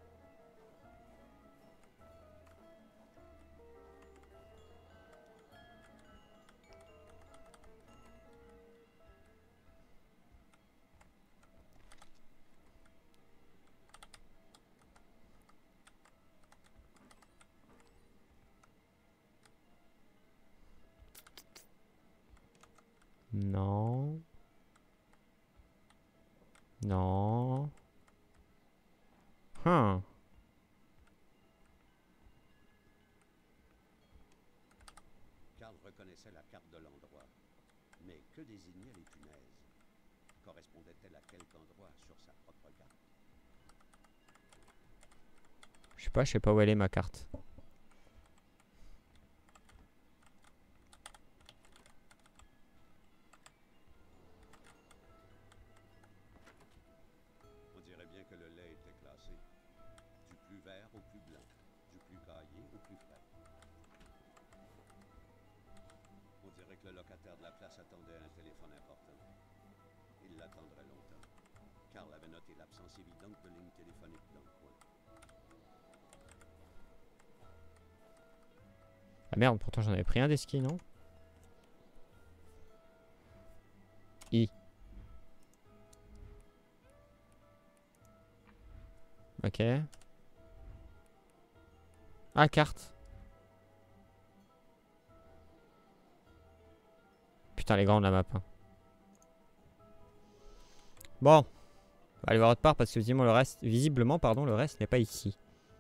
Non. Non. Hein. Karl reconnaissait la carte de l'endroit. Mais que désignaient les punaises? Correspondait-elle à quelque endroit sur sa propre carte? Je sais pas où elle est ma carte. On dirait bien que le lait était classé. Du plus vert au plus blanc. Du plus caillé au plus frais. On dirait que le locataire de la place attendait un téléphone important. Il l'attendrait longtemps. Karl avait noté l'absence évidente de ligne téléphonique dans le coin. Ah merde, pourtant j'en avais pris un des skis, non? I. Ok. Ah, carte. Putain, elle est grande la map. Hein. Bon. On va aller voir autre part parce que visiblement, pardon, le reste n'est pas ici.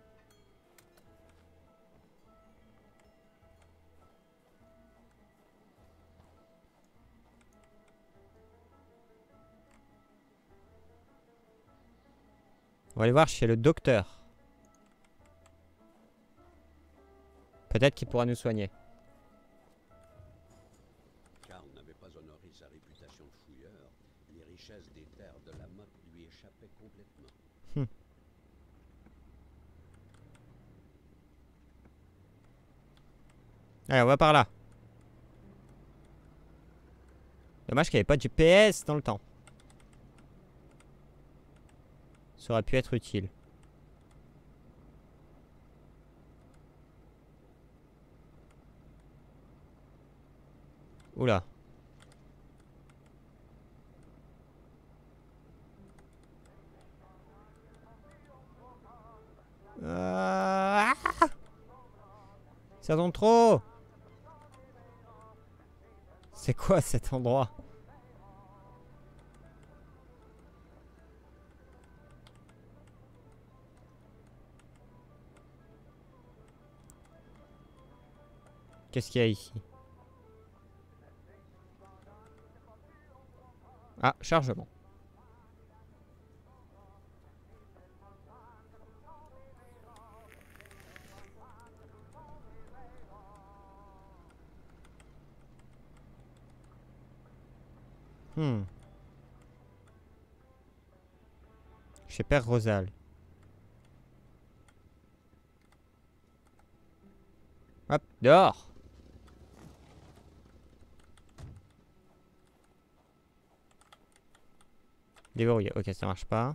On va aller voir chez le docteur. Peut-être qu'il pourra nous soigner. Karl n'avait pas honoré sa réputation de fouilleur. Les richesses des terres de la motte lui échappaient complètement. Allez, on va par là. Dommage qu'il n'y avait pas de GPS dans le temps. Ça aurait pu être utile. Oula. Ça tombe trop. C'est quoi cet endroit? Qu'est-ce qu'il y a ici? Ah, chargement. Chez Père Rosal. Hop, dehors. Déverrouillé. Ok, ça marche pas.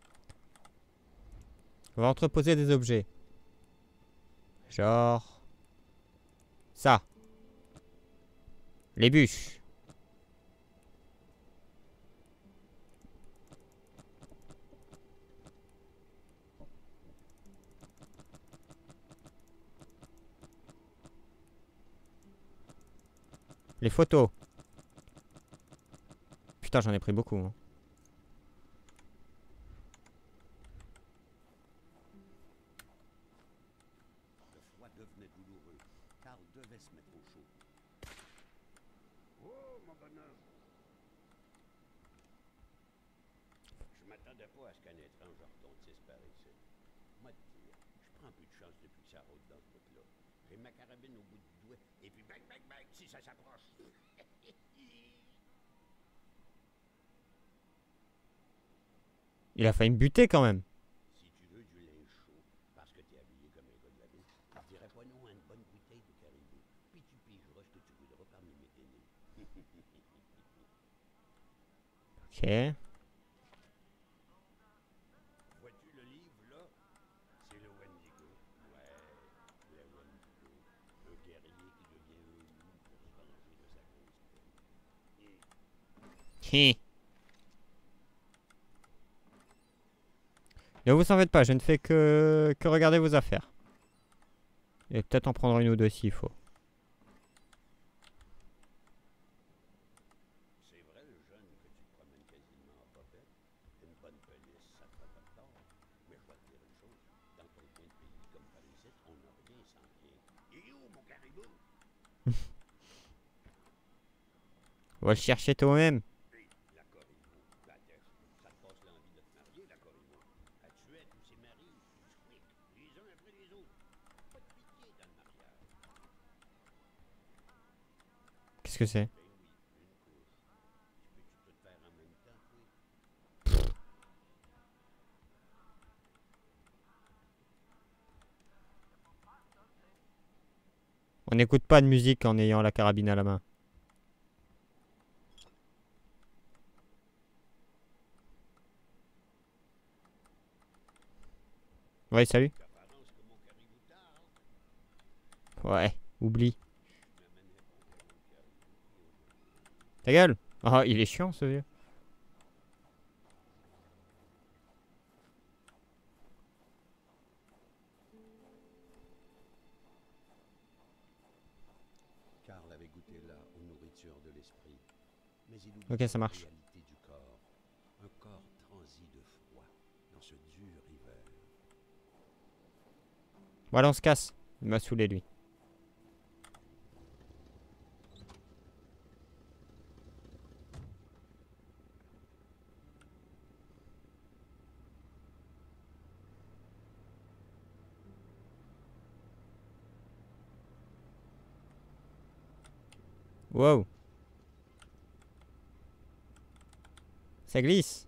On va entreposer des objets. Genre... ça. Les bûches. Les photos. Putain, j'en ai pris beaucoup. Hein. douloureux. Karl devait se mettre au chaud. Oh, mon bonhomme! Je m'attendais pas à ce qu'un étrange retentisse par ici. Moi, te dire, je prends plus de chance depuis que ça rôde dans ce bout-là. J'ai ma carabine au bout du doigt, et puis bang, bang, bang, si ça s'approche. Il a failli me buter quand même. Si tu veux du linge chaud, parce que t'es habillé comme un gars de la ville, je dirais pas non à une bonne bouteille de caribou. Puis tu pigeras ce que tu voudras parmi mes guenilles. Ok. Vois-tu le livre, là? C'est le Wendigo. Ouais, le Wendigo. Un guerrier qui devient un loup pour se venger de sa grosse peine. Hi. Ne vous en faites pas, je ne fais que regarder vos affaires. Et peut-être en prendre une ou deux s'il faut. C'est vrai, le jeune, que tu promènes quasiment en popette. Une bonne police, ça te fait pas de tort. Mais je vais te dire une chose. Dans ton coin de pays, comme par ici, on n'a rien sans rien. Et où, mon caribou? On va le chercher toi-même. Hey, la Corriveau, la Tex, ça te passe l'envie de te marier, la Corriveau. Elle tuait tous ses maris, quick, les uns après les autres. Pas de pitié dans le mariage. Qu'est-ce que c'est? Ben oui, une couche. Tu peux-tu tout faire en même temps, toi? On n'écoute pas de musique en ayant la carabine à la main. Ouais, salut. D'apparence que mon caribou tarde. Ouais, oublie. Je m'amènerais pas encore un caribou qui aujourd'hui. Ta gueule. Ah, il est chiant ce vieux. Karl avait goûté là aux nourritures de l'esprit. Mais il Ok, oubliait ça la marche. réalité du corps. Un corps transi de froid dans ce dur hiver. Voilà, on se casse. Il m'a saoulé lui. Wow. Ça glisse.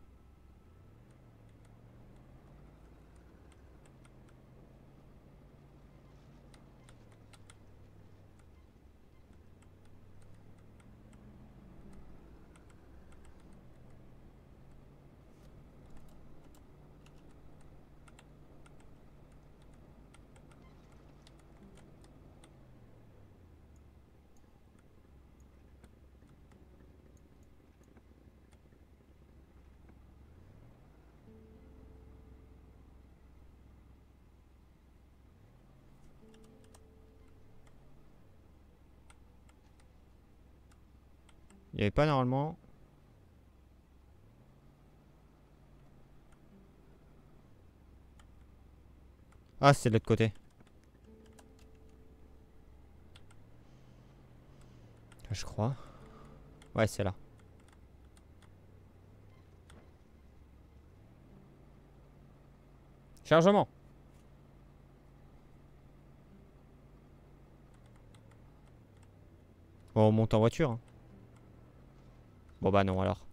Il n'y avait pas normalement. Ah, c'est de l'autre côté. Je crois. Ouais, c'est là. Chargement. Bon, on monte en voiture. Hein. Bon bah non alors.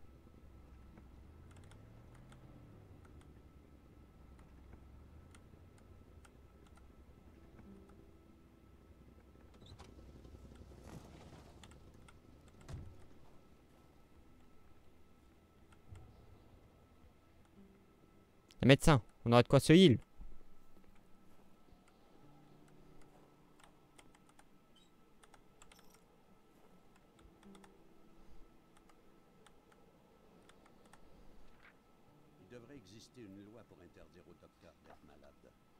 Le médecin, on aurait de quoi se heal. Il devrait exister une loi pour interdire au docteur d'être malade.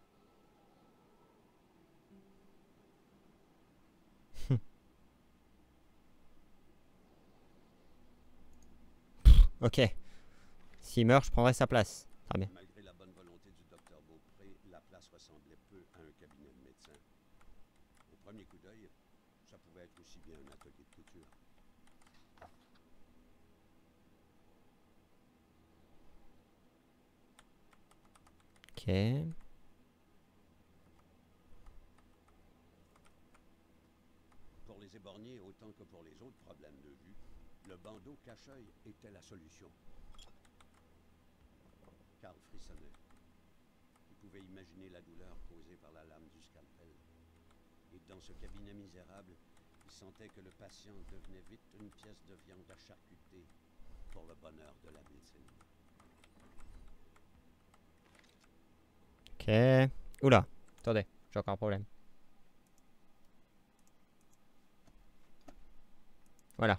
Ok. S'il meurt, je prendrai sa place. Très bien. Malgré la bonne volonté du docteur Beaupré, la place ressemblait peu à un cabinet de médecin. aussi bien un atelier de couture. Ok. Pour les éborgnés autant que pour les autres problèmes de vue, le bandeau cache-œil était la solution. Karl frissonnait. Il pouvait imaginer la douleur causée par la lame du scalpel. Et dans ce cabinet misérable, il sentait que le patient devenait vite une pièce de viande à charcuter pour le bonheur de la médecine. Ok. Oula. Attendez, j'ai encore un problème. Voilà.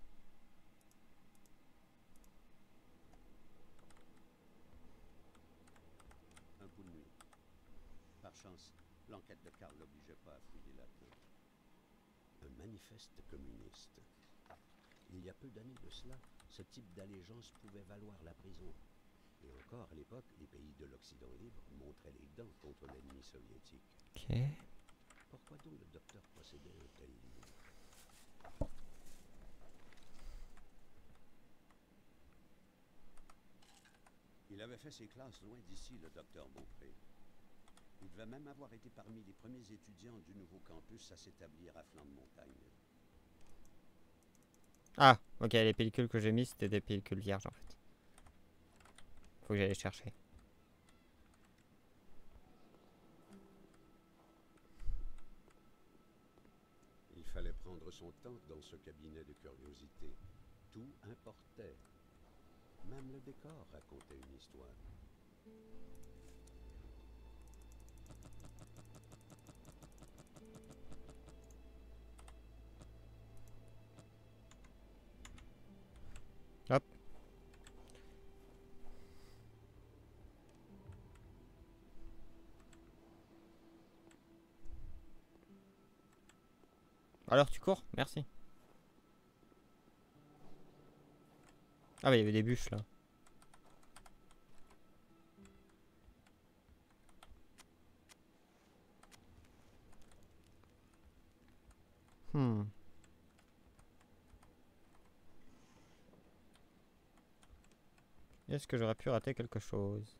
Un coup de nuit. Par chance, l'enquête de Karl l'obligeait pas à fouiller là-dedans. Un manifeste communiste. Il y a peu d'années de cela, ce type d'allégeance pouvait valoir la prison. Et encore, à l'époque, les pays de l'Occident libre montraient les dents contre l'ennemi soviétique. Ok. Pourquoi donc le docteur possédait un tel livre? Il avait fait ses classes loin d'ici, le docteur Beaupré. Il devait même avoir été parmi les premiers étudiants du nouveau campus à s'établir à flanc de montagne. Ah, ok, les pellicules que j'ai mises, c'était des pellicules vierges en fait. Faut que j'aille les chercher. Il fallait prendre son temps dans ce cabinet de curiosité. Tout importait. Même le décor racontait une histoire. Hop. Alors tu cours? Merci. Ah bah il y avait des bûches là. Hmm. Est-ce que j'aurais pu rater quelque chose?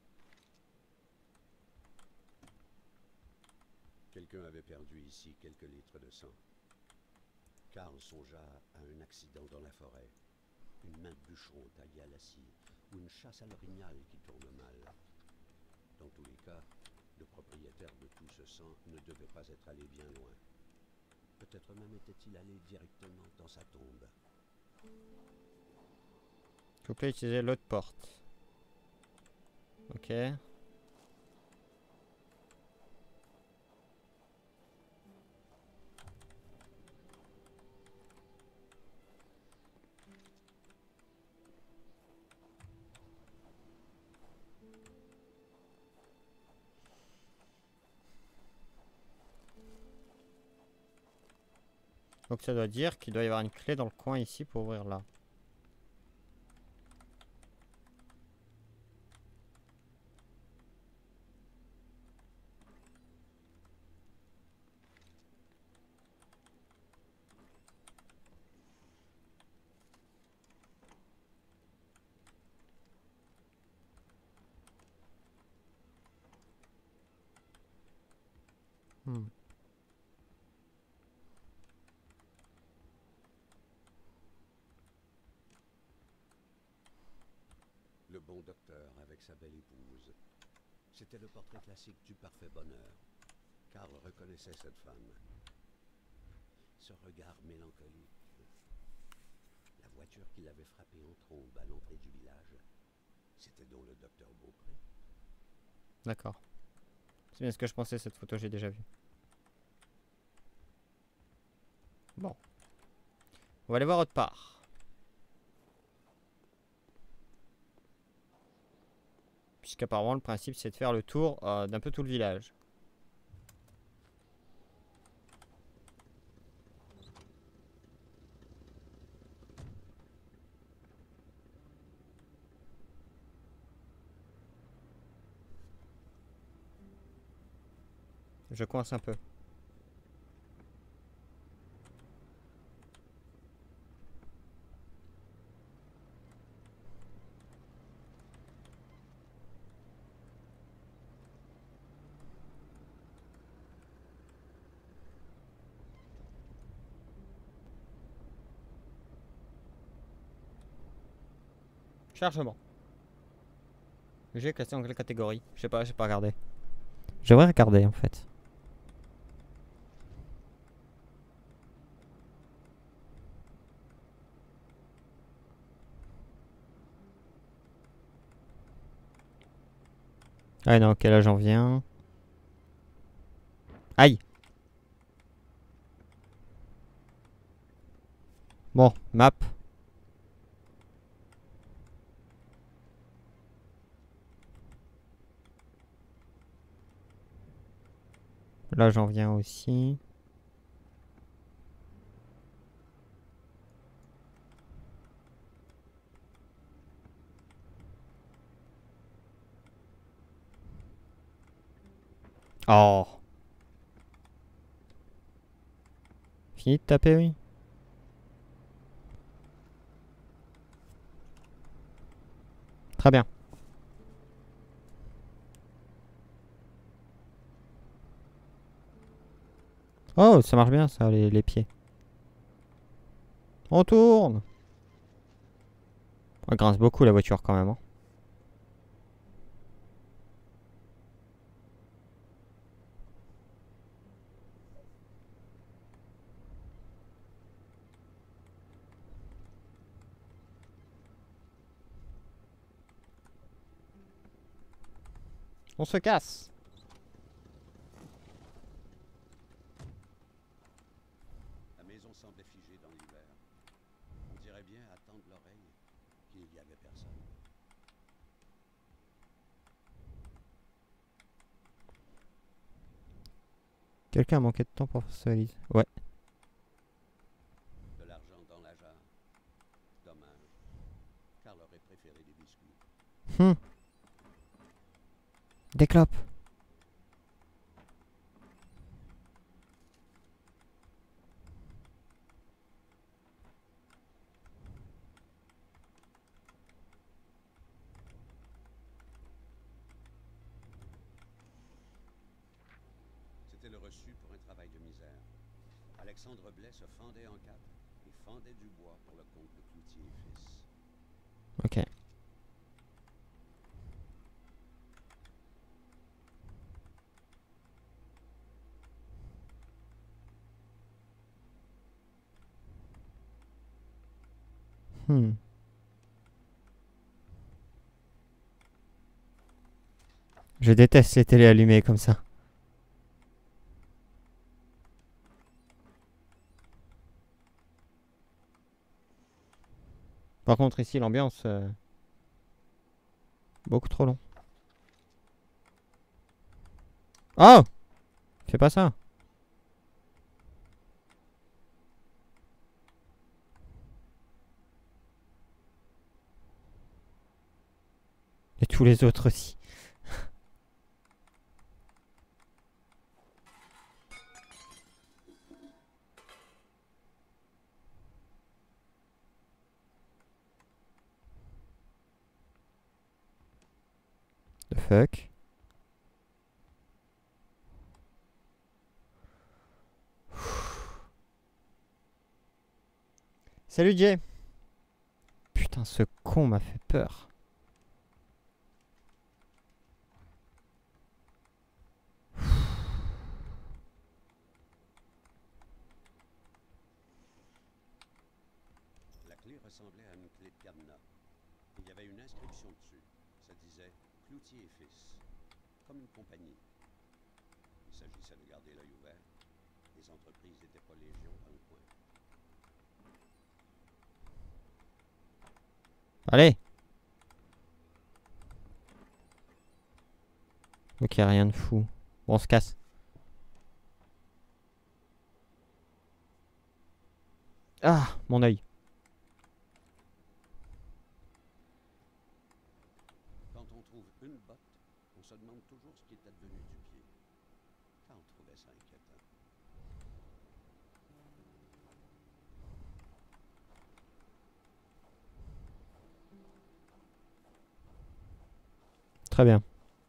Quelqu'un avait perdu ici quelques litres de sang. Karl songea à un accident dans la forêt, une main de bûcheron taillée à la scie, ou une chasse à l'orignal qui tourne mal. Dans tous les cas, le propriétaire de tout ce sang ne devait pas être allé bien loin. Peut-être même était-il allé directement dans sa tombe. S'il vous plaît, utilisez l'autre porte. Ok. Donc ça doit dire qu'il doit y avoir une clé dans le coin ici pour ouvrir là. Hmm. Le bon docteur avec sa belle épouse. C'était le portrait classique du parfait bonheur. Karl reconnaissait cette femme. Ce regard mélancolique. La voiture qui l'avait frappé en trombe à l'entrée du village. C'était donc le docteur Beaupré. D'accord. C'est bien ce que je pensais, cette photo j'ai déjà vue. Bon. On va aller voir autre part. Puisqu'apparemment le principe c'est de faire le tour d'un peu tout le village. Je coince un peu. Chargement. J'ai classé en quelle catégorie? Je sais pas, j'ai pas regardé. Je devrais regarder en fait. Ah non, ok, là j'en viens. Aïe! Bon, map. Là j'en viens aussi. Oh! Fini de taper, oui? Très bien. Oh, ça marche bien ça, les pieds. On tourne! Elle grince beaucoup la voiture quand même. Hein. On se casse! La maison semblait figée dans l'hiver. On dirait bien, à tendre l'oreille, qu'il n'y avait personne. Quelqu'un a manqué de temps pour faire sa valise. Ouais. De l'argent dans la jarre. Dommage. Karl aurait préféré des biscuits. Des clopes. C'était le reçu pour un travail de misère. Alexandre Blais se fendait en quatre et fendait du bois pour le compte de Cloutier et Fils. Ok. Je déteste les télés allumées comme ça. Par contre ici l'ambiance beaucoup trop long. Oh! Fais pas ça. Et tous les autres aussi. The fuck? Salut Jay. Putain, ce con m'a fait peur. La clé ressemblait à une clé de cadenas. Il y avait une inscription dessus. Ça disait Cloutier et Fils. Comme une compagnie. Il s'agissait de garder l'œil ouvert. Les entreprises n'étaient pas légion dans le coin. Allez. Ok, rien de fou. Bon, on se casse. Ah, mon œil. Quand on trouve une botte, on se demande toujours ce qui est advenu du pied. Karl trouvait ça inquiétant. Très bien.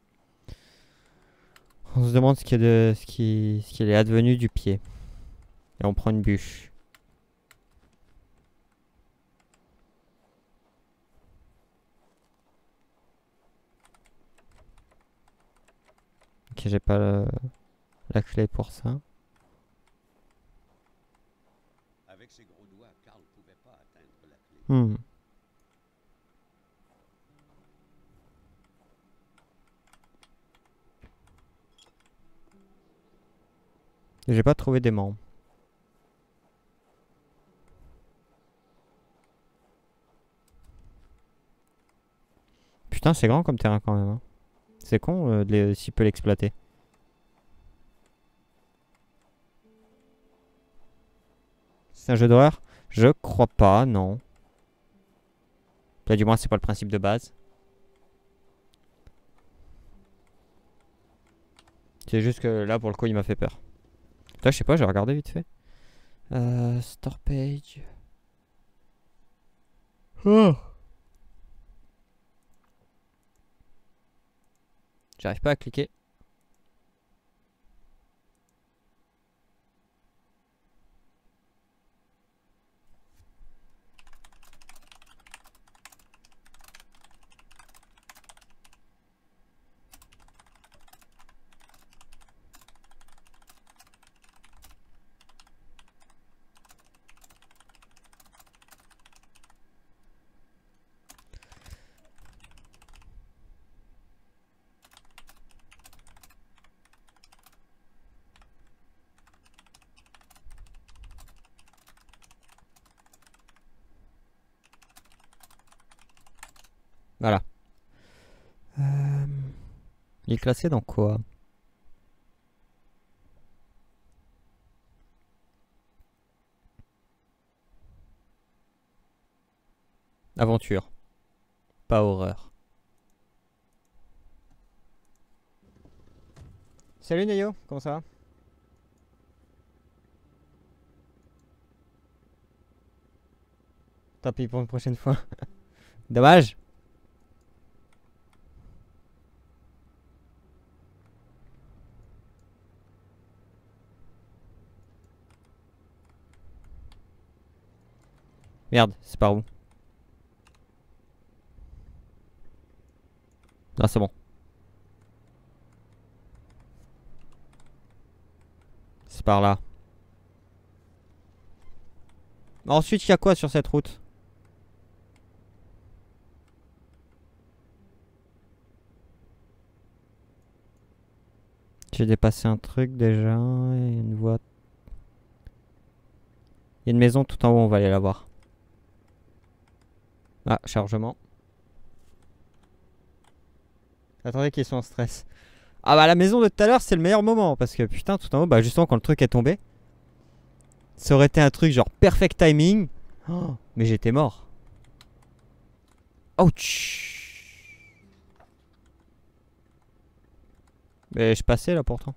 On se demande ce qu'il est advenu du pied. Et on prend une bûche. j'ai pas la clé pour ça. Avec ses gros doigts, Karl pouvait pas atteindre la clé. Hmm. J'ai pas trouvé des membres. Putain, c'est grand comme terrain quand même. Hein. C'est con s'il peut l'exploiter. C'est un jeu d'horreur? Je crois pas, non. Là, du moins, c'est pas le principe de base. C'est juste que là, pour le coup, il m'a fait peur. Là, je sais pas, j'ai regardé vite fait. Store page. Oh. J'arrive pas à cliquer. Voilà. Il est classé dans quoi? Aventure. Pas horreur. Salut Neyo, comment ça va? Tant pis pour une prochaine fois. Dommage. Merde, c'est par où? Ah, c'est bon. C'est par là. Ensuite, il y a quoi sur cette route? J'ai dépassé un truc déjà. Il y a une voie. Il y a une maison tout en haut, on va aller la voir. Ah, chargement. Attendez qu'ils soient en stress. Ah bah la maison de tout à l'heure c'est le meilleur moment. Parce que putain tout en haut, bah justement quand le truc est tombé. Ça aurait été un truc genre perfect timing. Oh, mais j'étais mort. Ouch. Mais je passais là pourtant.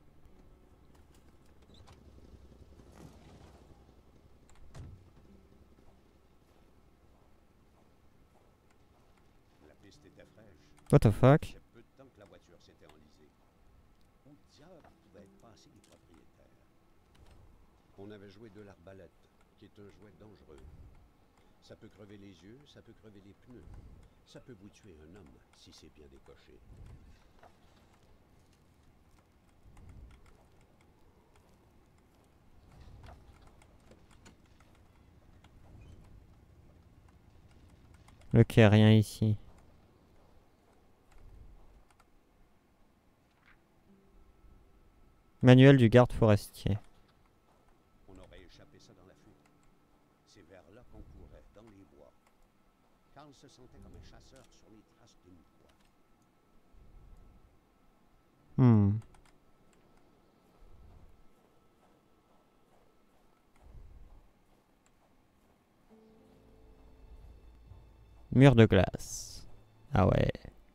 La piste était fraîche. What the fuck? Il y a peu de temps que la voiture s'était enlisée. Où diable pouvaient être passés les propriétaires? On avait joué de l'arbalète, qui est un jouet dangereux. Ça peut crever les yeux, ça peut crever les pneus. Ça peut vous tuer un homme si c'est bien décoché. Ok, rien ici. Manuel du garde forestier. On aurait échappé ça dans la fuite. C'est vers là qu'on courait, dans les bois. Karl se sentait comme un chasseur sur les traces d'une proie. Hmm. Mur de glace. Ah ouais.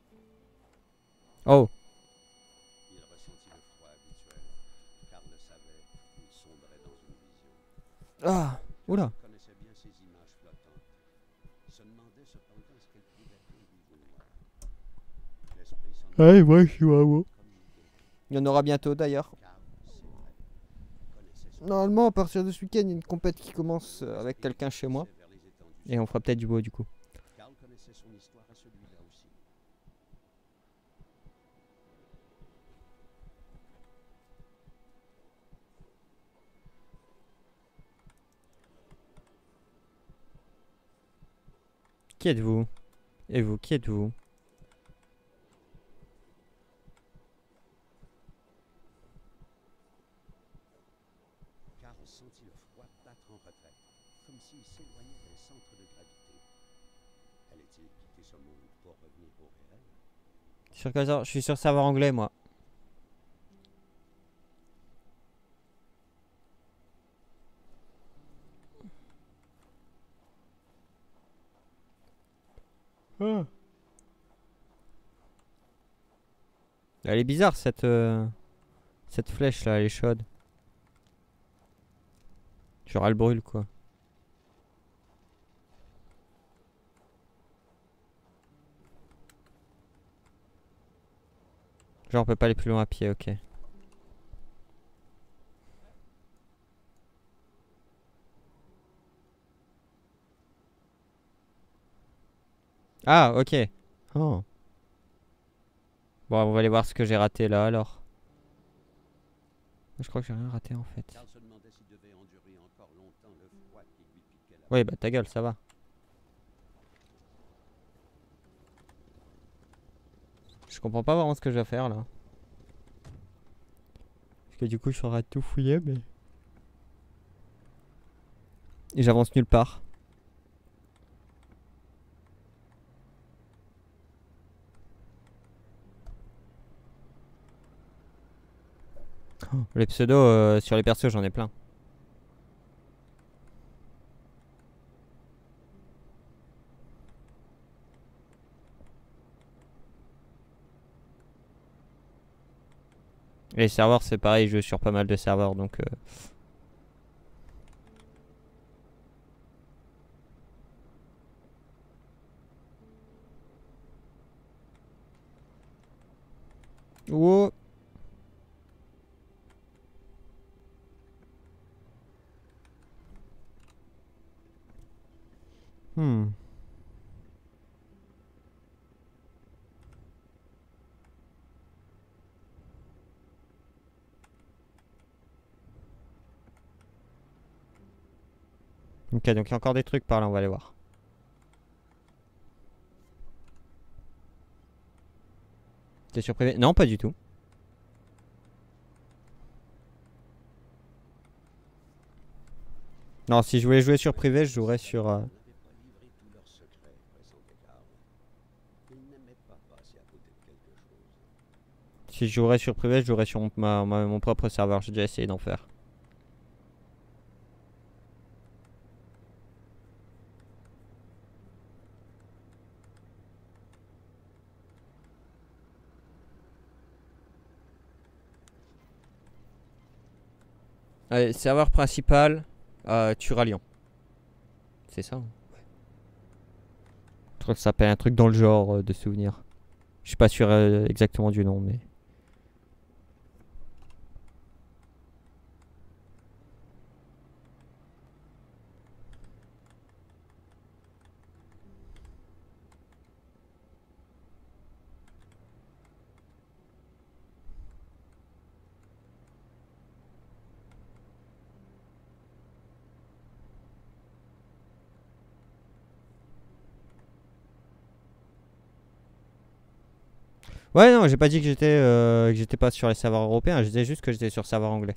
Oh. Il ressentit le froid habituel. Karl le savait, il sombrait dans une vision. Ah. Oula. Il connaissait bien ces images flottantes. Se demandait cependant ce qu'elles pouvaient bien lui vouloir. L'esprit s'en Allez, moi je suis vraiment. comme une idée. Il y en aura bientôt d'ailleurs. Karl, c'est vrai, connaissait son Normalement, à partir de ce week-end, il y a une compète qui commence avec quelqu'un chez moi. vers les étendues. Et on fera peut-être du beau du coup. Karl connaissait son histoire à celui-là aussi. Qui êtes-vous? Et vous, qui êtes-vous? Karl sentit le froid battre en retraite, comme s'il s'éloignait d'un centre de gravité. Allait-il quitter ce monde pour revenir au réel? Je suis sur serveur anglais, moi. Ah. Elle est bizarre cette flèche là, elle est chaude. Genre elle brûle quoi. Genre on peut pas aller plus loin à pied, ok. Ah ok. Oh. Bon on va aller voir ce que j'ai raté là alors. Je crois que j'ai rien raté en fait. Karl se demandait s'il devait endurer encore longtemps le froid qui lui piquait la... Oui bah ta gueule, ça va. Je comprends pas vraiment ce que je vais faire là. Parce que du coup je serai tout fouillé mais... Et j'avance nulle part. Oh, les pseudos sur les persos j'en ai plein. Et les serveurs c'est pareil, je joue sur pas mal de serveurs donc... Wow. Hmm. Ok, donc il y a encore des trucs par là, on va aller voir. T'es sur privé? Non, pas du tout. Non, si je voulais jouer sur privé, je jouerais sur... n'avaient pas livré tous leurs secrets, pressentait Karl. Il n'aimait pas passer à côté de quelque chose. Si je jouerais sur privé, je jouerais sur mon propre serveur. J'ai déjà essayé d'en faire. Allez, serveur principal, Turalion. C'est ça, hein? Je crois que ça s'appelle un truc dans le genre de souvenir. Je suis pas sûr exactement du nom, mais... Ouais, non, j'ai pas dit que j'étais pas sur les serveurs européens. Je disais juste que j'étais sur serveur anglais.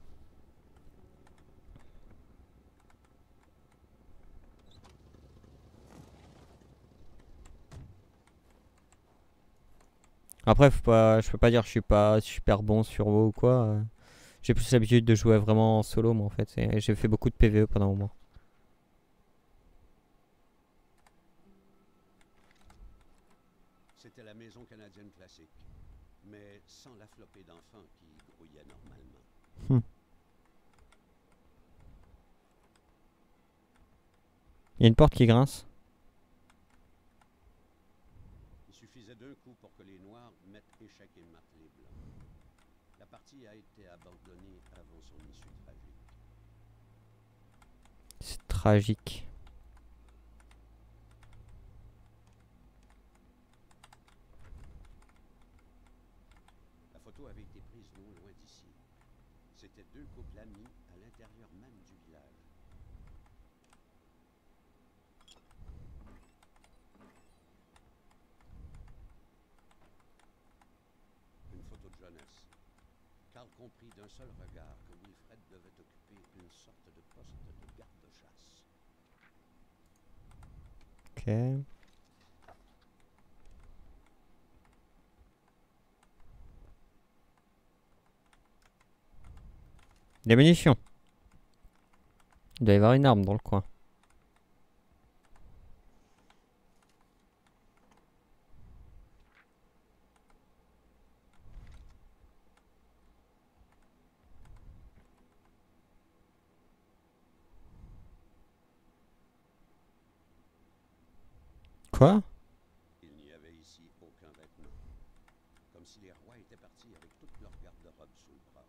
Après, je peux pas dire que je suis pas super bon sur WoW ou quoi. J'ai plus l'habitude de jouer vraiment en solo, moi, en fait. Et j'ai fait beaucoup de PvE pendant un moment. C'était la maison canadienne classique, mais sans la flopée d'enfants qui grouillaient normalement. Hmm. Il y a une porte qui grince. Il suffisait d'un coup pour que les Noirs mettent échec et matent les Blancs. La partie a été abandonnée avant son issue tragique. C'est tragique. La photo avait été prise non loin d'ici. C'était deux couples amis à l'intérieur même du village. jeunesse. Karl comprit d'un seul regard que Wilfred devait occuper une sorte de poste de garde-chasse. Ok. Des munitions. Il doit y avoir une arme dans le coin. Quoi? Il n'y avait ici aucun vêtement. Comme si les rois étaient partis avec toute leur garde-robe sous le bras.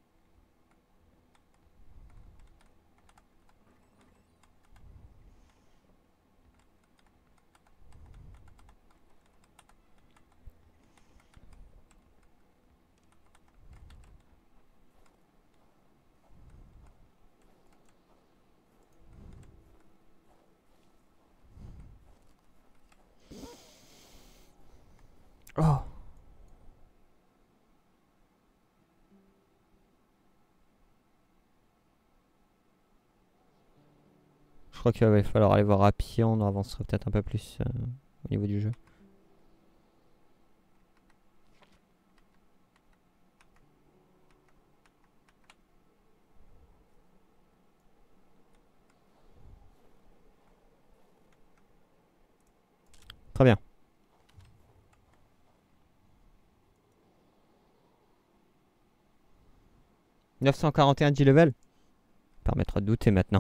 Oh. Je crois qu'il va falloir aller voir à pied, on avancera peut-être un peu plus au niveau du jeu. Très bien. 941 G-level. Permettra de douter maintenant.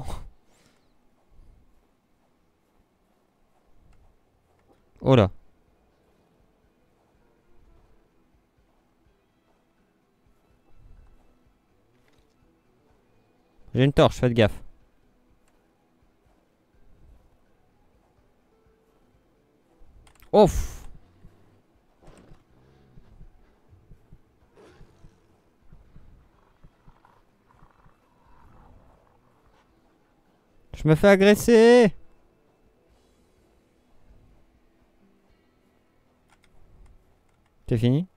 Oh là. J'ai une torche, faites gaffe. Ouf. Je me fais agresser. C'est fini?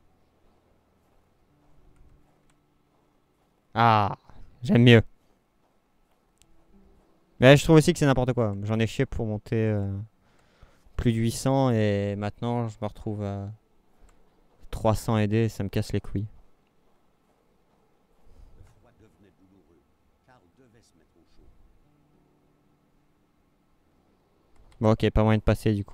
Ah, j'aime mieux. Mais je trouve aussi que c'est n'importe quoi. J'en ai chié pour monter plus de 800 et maintenant je me retrouve à 300 aidés et ça me casse les couilles. Le froid devenait douloureux. Karl devait se mettre au chaud. Bon ok, pas moyen de passer du coup.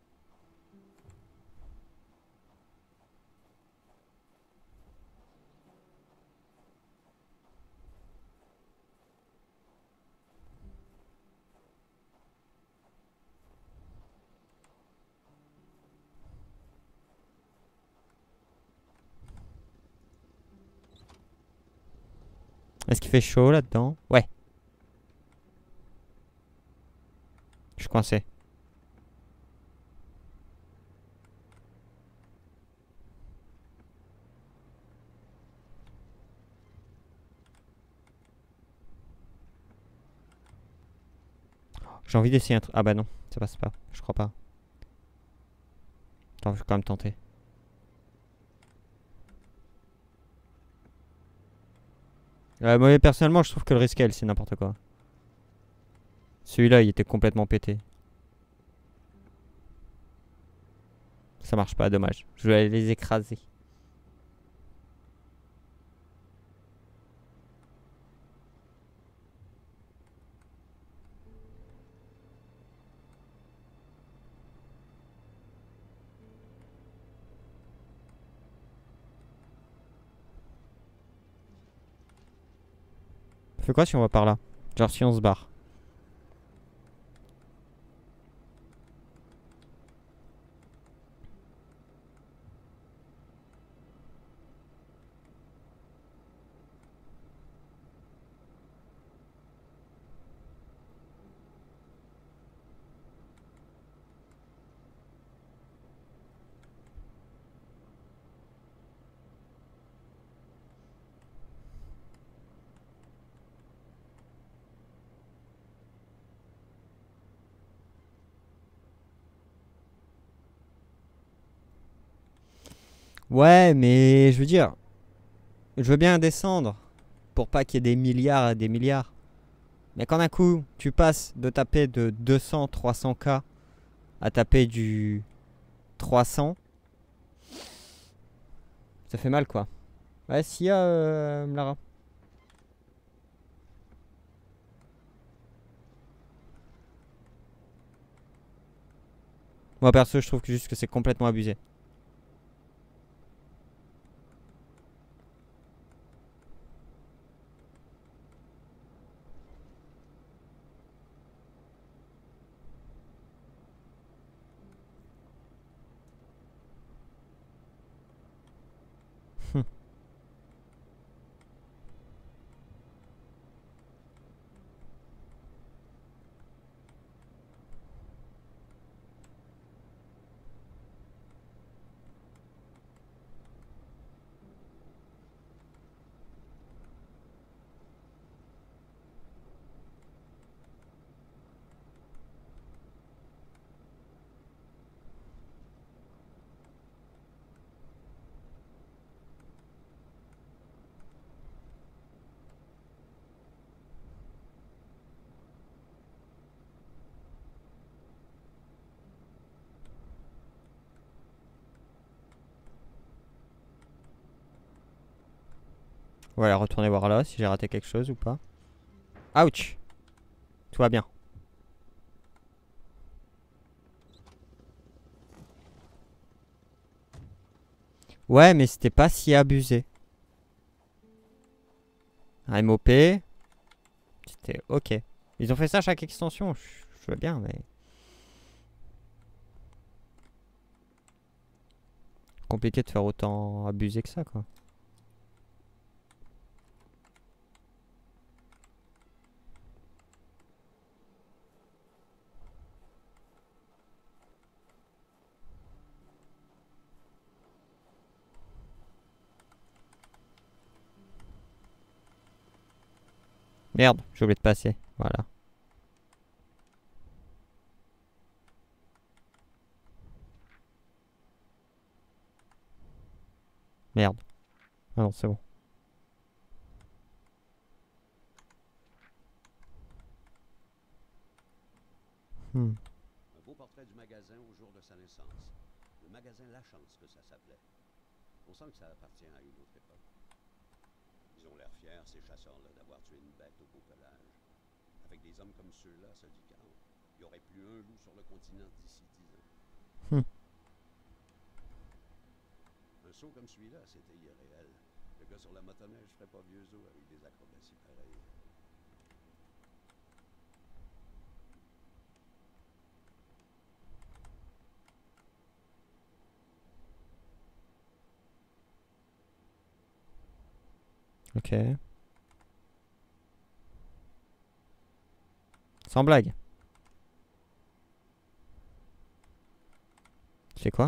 Est-ce qu'il fait chaud là-dedans? Ouais. Je suis coincé. J'ai envie d'essayer un truc. Ah bah non, ça passe pas. Je crois pas. Attends, je vais quand même tenter. Moi personnellement, je trouve que le rescale c'est n'importe quoi. Celui-là, il était complètement pété. Ça marche pas, dommage. Je vais aller les écraser. On fait quoi si on va par là? Genre si on se barre. Ouais, mais je veux dire, Je veux bien descendre pour pas qu'il y ait des milliards et des milliards. Mais quand d'un coup, tu passes de taper de 200, 300K à taper du 300, ça fait mal quoi. Ouais, s'il y a Lara. Moi perso, je trouve que juste que c'est complètement abusé. On va aller retourner voir là si j'ai raté quelque chose ou pas. Ouch! Tout va bien. Ouais, mais c'était pas si abusé. MOP. C'était ok. Ils ont fait ça à chaque extension. Je veux bien, mais. Compliqué de faire autant abuser que ça, quoi. Merde, j'ai oublié de passer. Voilà. Merde. Ah non, c'est bon. Hmm. Un beau portrait du magasin au jour de sa naissance. Le magasin La Chance que ça s'appelait. On sent que ça appartient à une autre époque. Ils ont l'air fiers, ces chasseurs-là, d'avoir tué une bête au beau pelage. Avec des hommes comme ceux-là, ça dit quand il n'y aurait plus un loup sur le continent d'ici 10 ans. Hmm. Un saut comme celui-là, c'était irréel. Le gars sur la motoneige ferait pas vieux os avec des acrobaties pareilles. Ok. Sans blague. C'est quoi?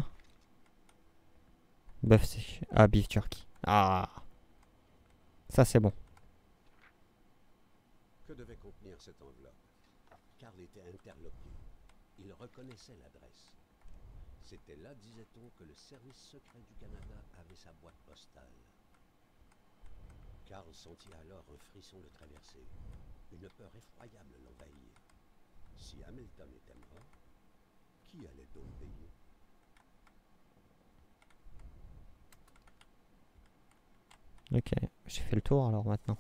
Bœuf sèche. Ah, beef jerky. Ah. Ça, c'est bon. Que devait contenir cette enveloppe? Carl était interloqué. Il reconnaissait l'adresse. C'était là, disait-on, que le service secret du Canada avait sa boîte postale. Carl sentit alors un frisson le traverser. Une peur effroyable l'envahir. Si Hamilton était mort, qui allait donc payer? Ok. J'ai fait le tour alors maintenant.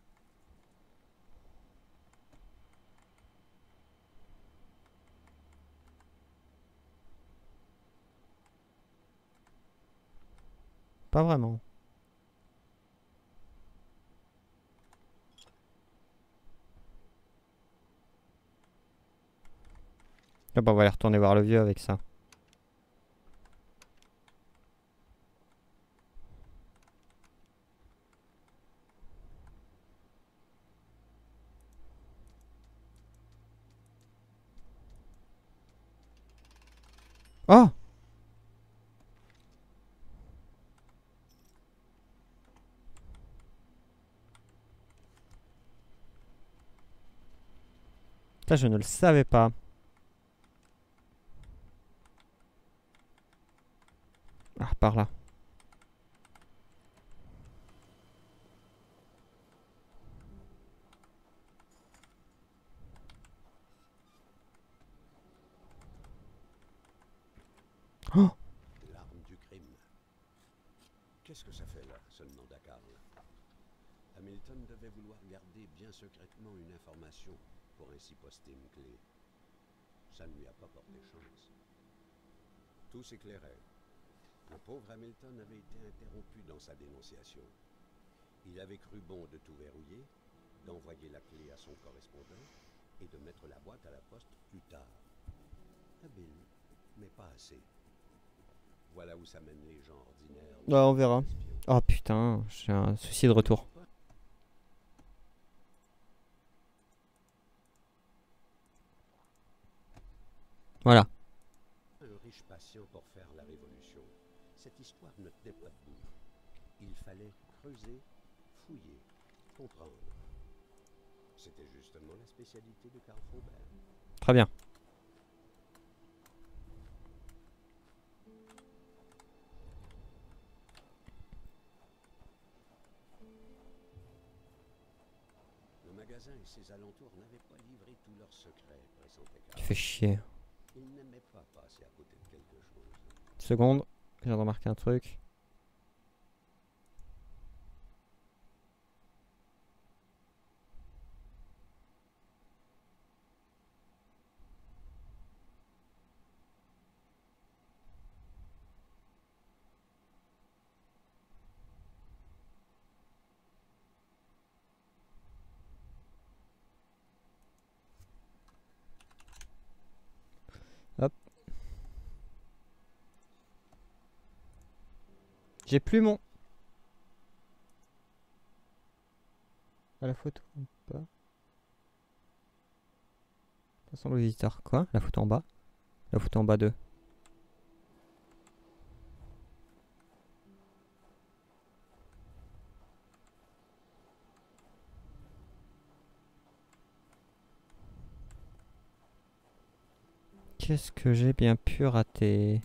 Pas vraiment. Ah bah on va aller retourner voir le vieux avec ça. Oh! Ça, je ne le savais pas. Ah, par là. Qu'est-ce que ça fait là? Se demanda Karl. Hamilton devait vouloir garder bien secrètement une information pour ainsi poster une clé. Ça ne lui a pas porté chance. Tout s'éclairait. Le pauvre Hamilton avait été interrompu dans sa dénonciation. Il avait cru bon de tout verrouiller, d'envoyer la clé à son correspondant et de mettre la boîte à la poste plus tard. Habile, mais pas assez. Voilà où ça mène les gens ordinaires. On verra. Oh putain, j'ai un souci de retour. Voilà. Un riche patient pour faire la révolution. Cette histoire ne tenait pas debout. Il fallait creuser, fouiller, comprendre. C'était justement la spécialité de Karl Frober. Très bien. Le magasin et ses alentours n'avaient pas livré tous leurs secrets, pressentait Tu Karl. fais chier. Il n'aimait pas passer à côté de quelque chose. Seconde, je viens de remarquer un truc. Hop. J'ai plus mon... À la photo en bas. Façon le visiteur. Quoi? La photo en bas? La photo en bas de... Qu'est-ce que j'ai bien pu rater?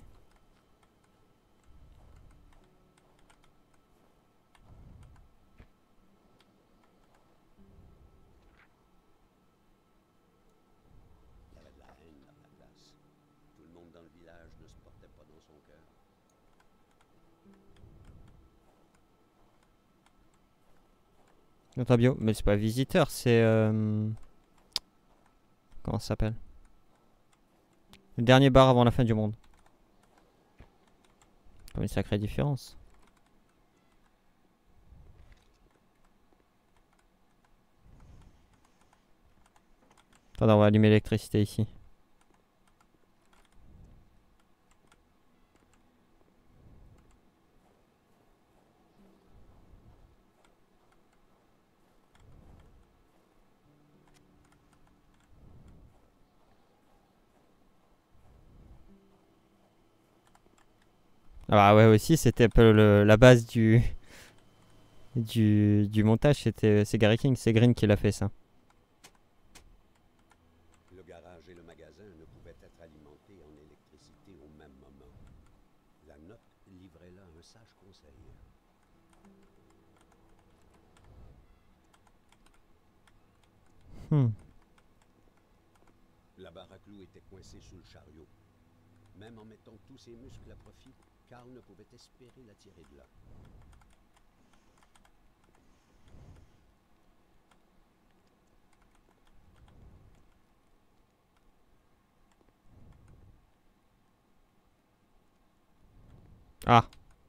Il y avait de la haine dans la place. Tout le monde dans le village ne se portait pas dans son cœur. Notre bio. Mais c'est pas visiteur, c'est... Comment ça s'appelle? Le dernier bar avant la fin du monde. Comme une sacrée différence. Attends, on va allumer l'électricité ici. Ah bah ouais aussi c'était un peu la base du montage, c'est Gary King, c'est Green qui l'a fait ça. Le garage et le magasin ne pouvaient être alimentés en électricité au même moment. La note livrait là un sage conseil. La barre à clous était coincée sous le chariot. Même en mettant tous ses muscles à profit, Karl ne pouvait espérer la tirer de là. Ah.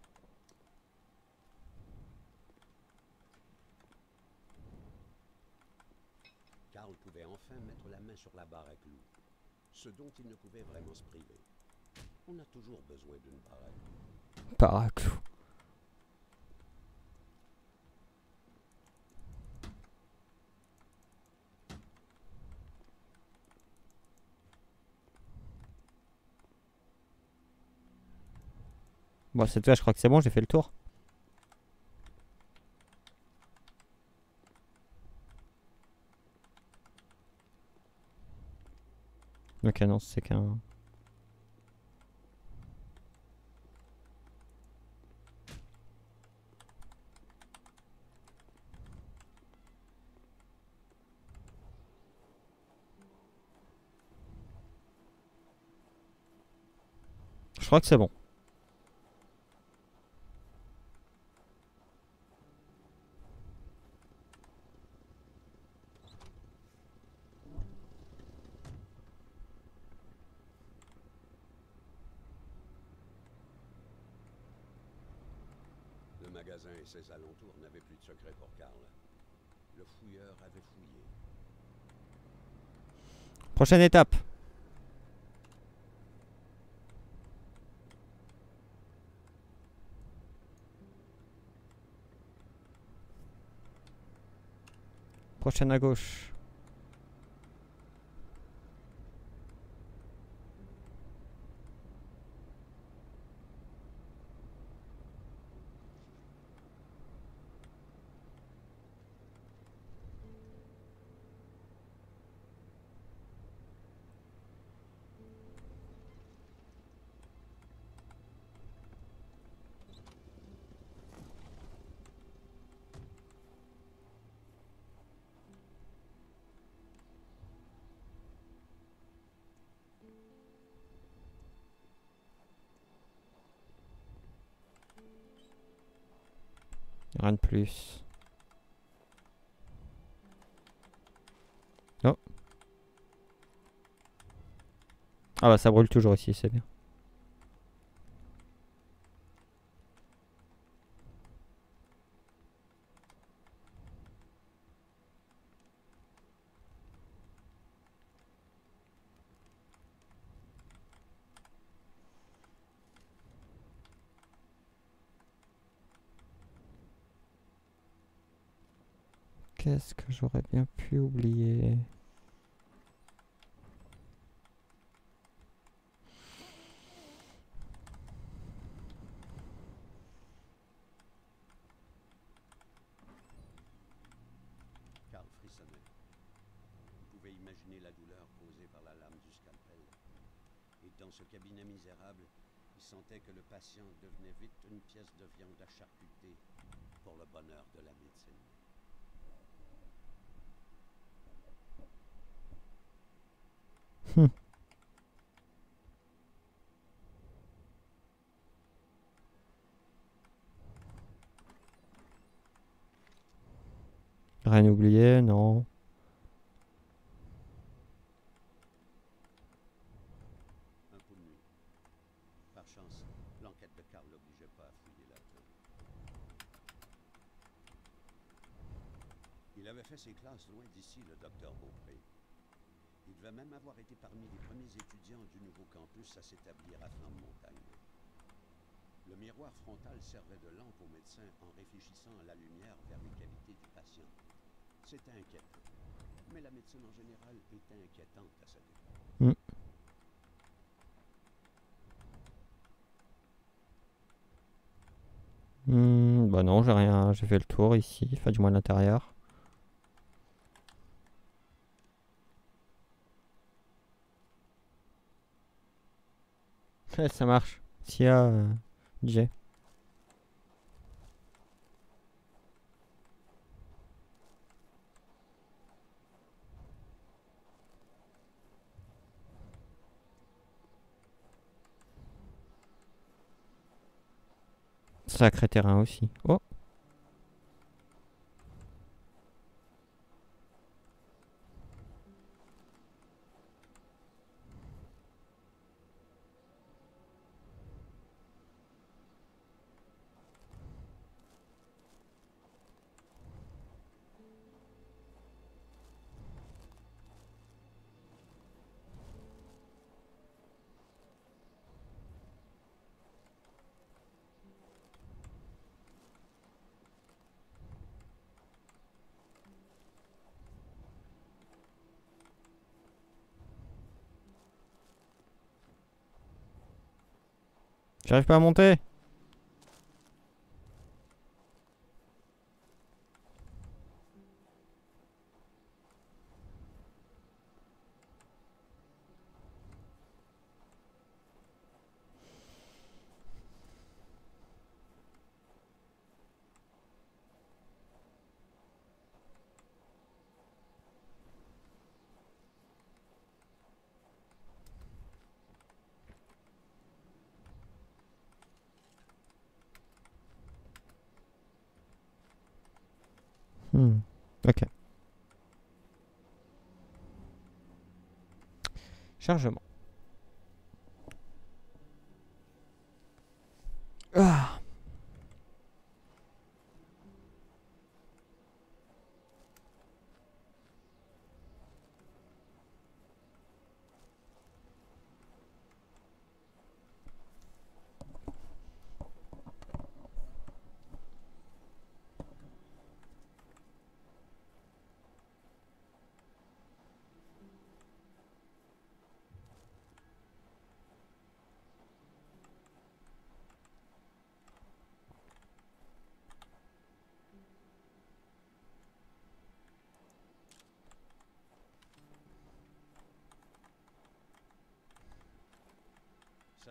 Karl pouvait enfin mettre la main sur la barre à clous, ce dont il ne pouvait vraiment se priver. On a toujours besoin d'une barre à clous. Paraclou. Bon cette fois je crois que c'est bon, j'ai fait le tour. Ok non c'est qu'un... Je crois que c'est bon. magasin et ses alentours n'avaient plus de secret pour Karl. Le fouilleur avait fouillé. Prochaine étape. Prochaine à gauche. Rien de plus. Oh. Ah bah ça brûle toujours ici, c'est bien. Qu'est-ce que j'aurais bien pu oublier? Karl frissonnait. Il pouvait imaginer la douleur causée par la lame du scalpel. Et dans ce cabinet misérable, il sentait que le patient devenait vite une pièce de viande à charcuter pour le bonheur de la médecine. Rien oublié, non. Un coup de nuit. Par chance, l'enquête de Karl l'obligeait pas à fouiller là-dedans. Il avait fait ses classes loin d'ici, le docteur Beaupré. Il devait même avoir été parmi les premiers étudiants du nouveau campus à s'établir à flanc de montagne. Le miroir frontal servait de lampe au médecin en réfléchissant la lumière vers les cavités du patient. C'était inquiétant. Mais la médecine en général était inquiétante à cette époque. Bah non, j'ai rien. J'ai fait le tour ici, enfin du moins à l'intérieur. Ouais, ça marche. Sia, DJ. Sacré terrain aussi. Oh. J'arrive pas à monter. Ok. Chargement. Ah.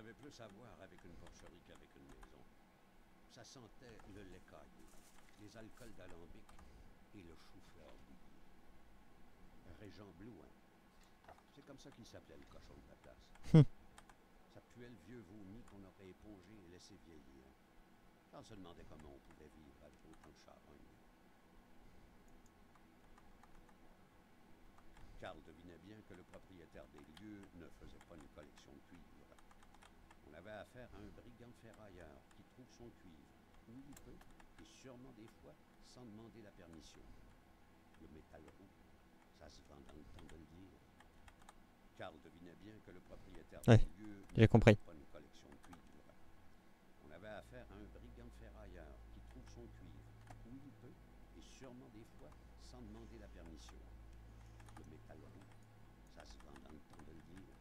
avait plus à voir avec une porcherie qu'avec une maison. Ça sentait le lait caillé, les alcools d'alambic et le chou-fleur bouilli. Régent Blouin. C'est comme ça qu'il s'appelait le cochon de la place. Ça puait le vieux vomi qu'on aurait épongé et laissé vieillir. On se demandait comment on pouvait vivre avec autant de charogne. Carl devinait bien que le propriétaire des lieux ne faisait pas une collection de cuivre. On avait affaire à un brigand ferrailleur qui trouve son cuivre où il peut, et sûrement des fois, sans demander la permission. Le métal roux, ça se vend dans le temps de le dire. Carl devinait bien que le propriétaire Ouais, des lieux j'ai compris. pas une collection de cuivre. On avait affaire à un brigand ferrailleur qui trouve son cuivre où il peut, et sûrement des fois, sans demander la permission. Le métal roux, ça se vend dans le temps de le dire.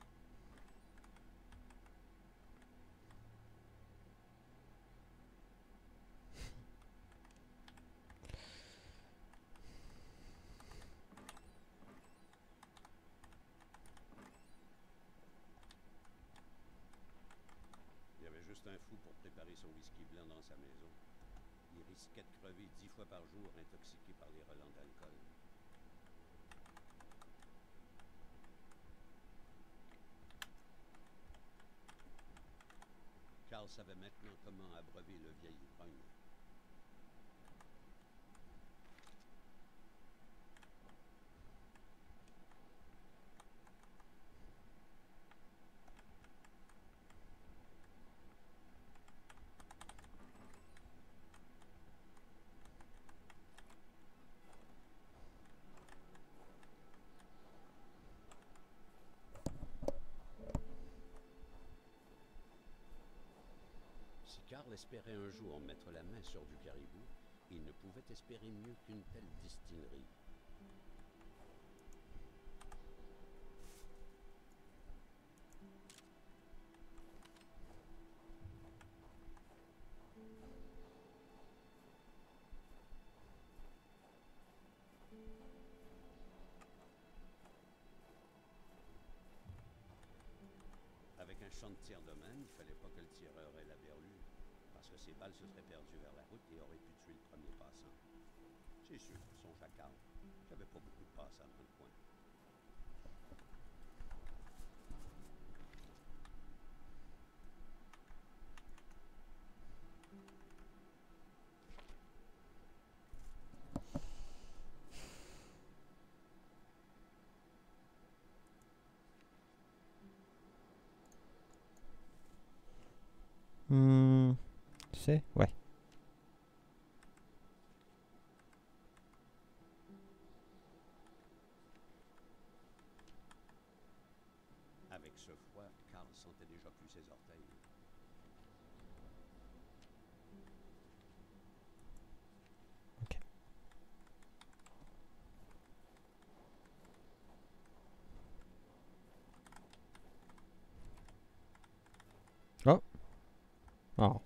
Il y avait juste un fou pour préparer son whisky blanc dans sa maison. Il risquait de crever 10 fois par jour intoxiqué par les relents d'alcool. Carl savait maintenant comment abreuver le vieil ivrogne. Si Carl espérait un jour mettre la main sur du caribou, il ne pouvait espérer mieux qu'une telle distillerie. Avec un champ de tir de main, il ne fallait pas que le tireur ait la berlue, parce que ses balles se seraient perdues vers la route et auraient pu tuer le premier passant. C'est sûr, songe à Carl. Il n'y avait pas beaucoup de passants dans le coin. Tu sais? Ouais. Avec ce froid, Carl sentait déjà plus ses orteils. Ok. Oh. Oh.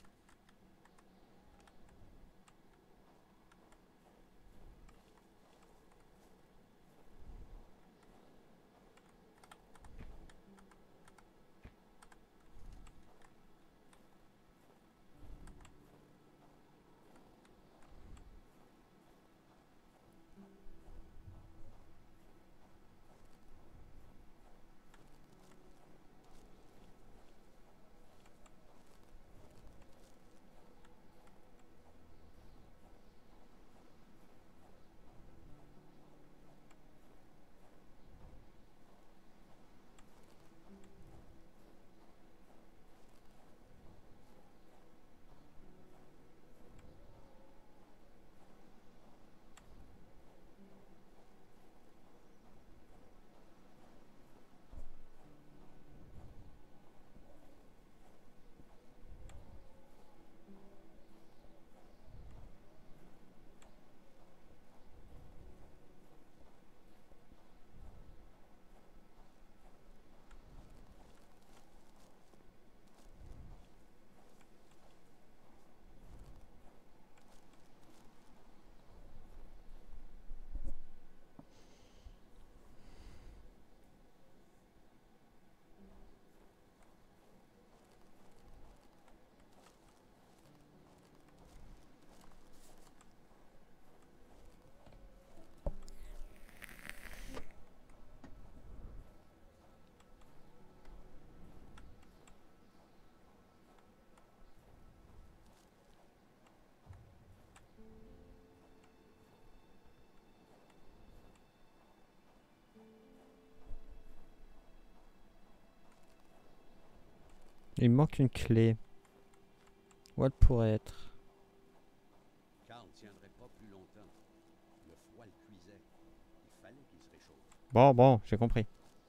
Il me manque une clé. Où elle pourrait être? Karl tiendrait pas plus longtemps. Le froid le cuisait. Il fallait qu'il se réchauffe. Bon, j'ai compris.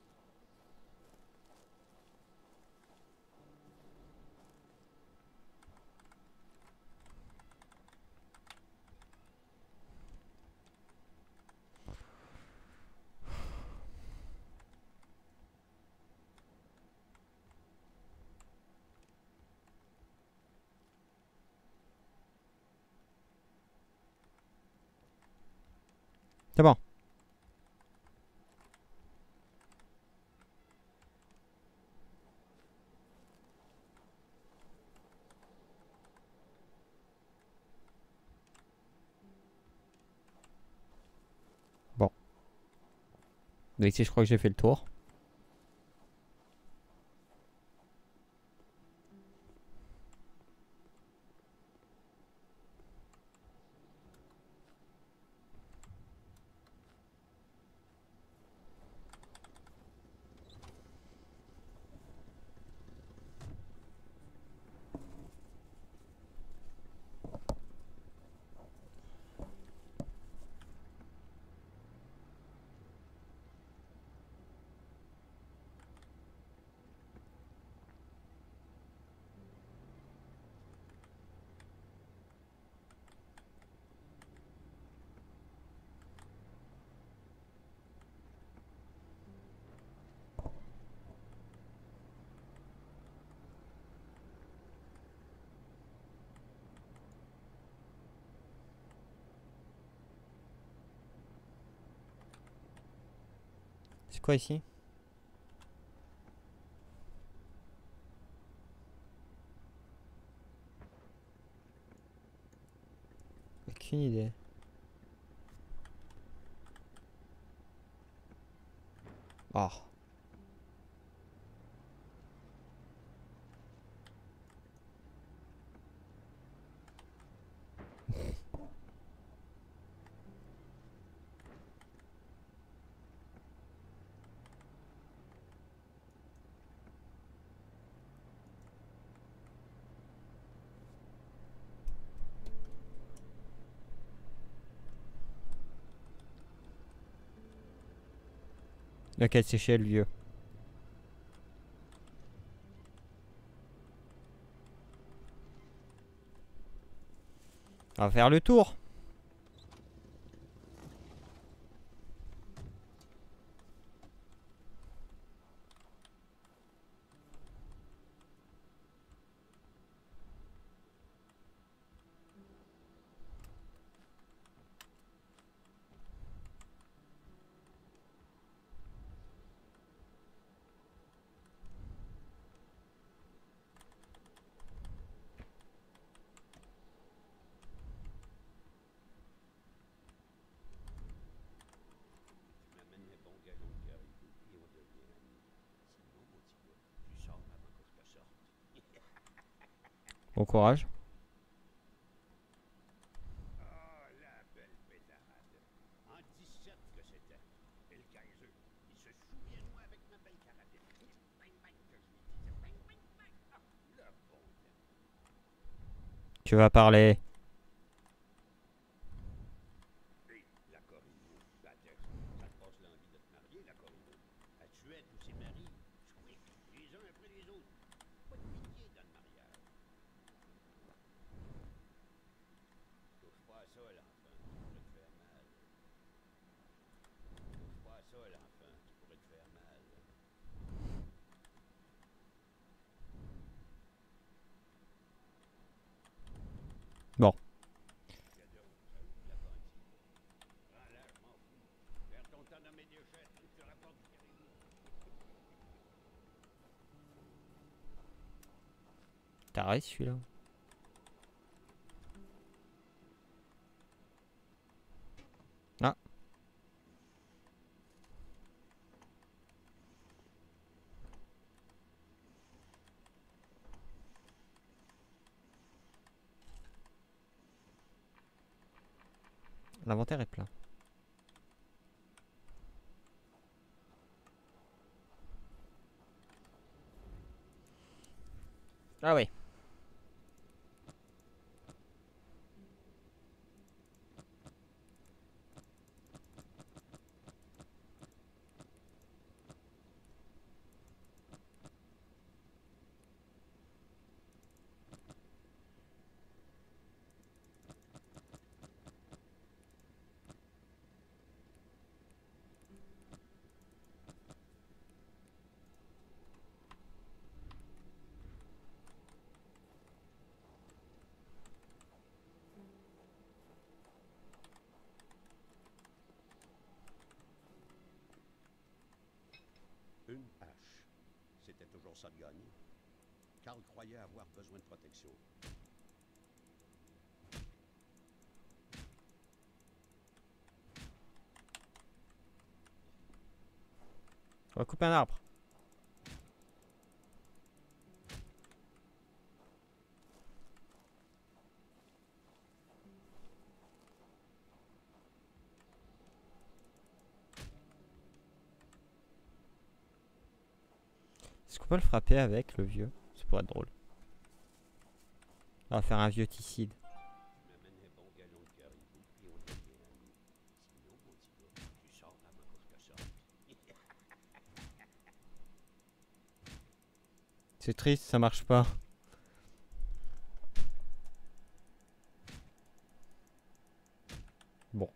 C'est bon. Bon. Donc ici, je crois que j'ai fait le tour. C'est quoi ici? Aucune idée. Oh. Ok, c'est chez le vieux. On va faire le tour. Tu m'amènes un bon galon de caribou et on devient amis. Sinon, mon petit gars, tu sors avant que je te sorte. Bon courage. Ah, la belle pétarade. En 17 que c'était. Et le Kaiser, il se souvient de moi avec ma belle carabine. Bang, bang, que je lui disais. Bang, bang, bang. Ah, le bon temps. Tu vas parler. Hey, la Corino, la Tex, ça te passe l'envie de te marier, la Corino. Elle tuait tous ses maris. Squick, les uns après les autres. Pas de pitié dans le mariage. Touche pas à ça, l'enfant, tu pourrais te faire mal. Touche pas à ça, l'enfant, tu pourrais te faire mal. Bon. Cadeau, ça ouvre la cantine. Prends-la, je m'en fous. Perds ton temps dans mes déchets, faut que tu rapportes du caribou. Taré celui-là. Ah. L'inventaire est plein. Ah ouais. Une hache. C'était toujours ça de gagner. Karl croyait avoir besoin de protection. On va couper un arbre. Est-ce qu'on peut le frapper avec le vieux? Ça pourrait être drôle. On va faire un vieux ticide. M'amène un bon galon de caribou, puis on devient amis. Sinon, mon petit gars, tu sors avant que je te sorte. C'est triste, ça marche pas. Bon.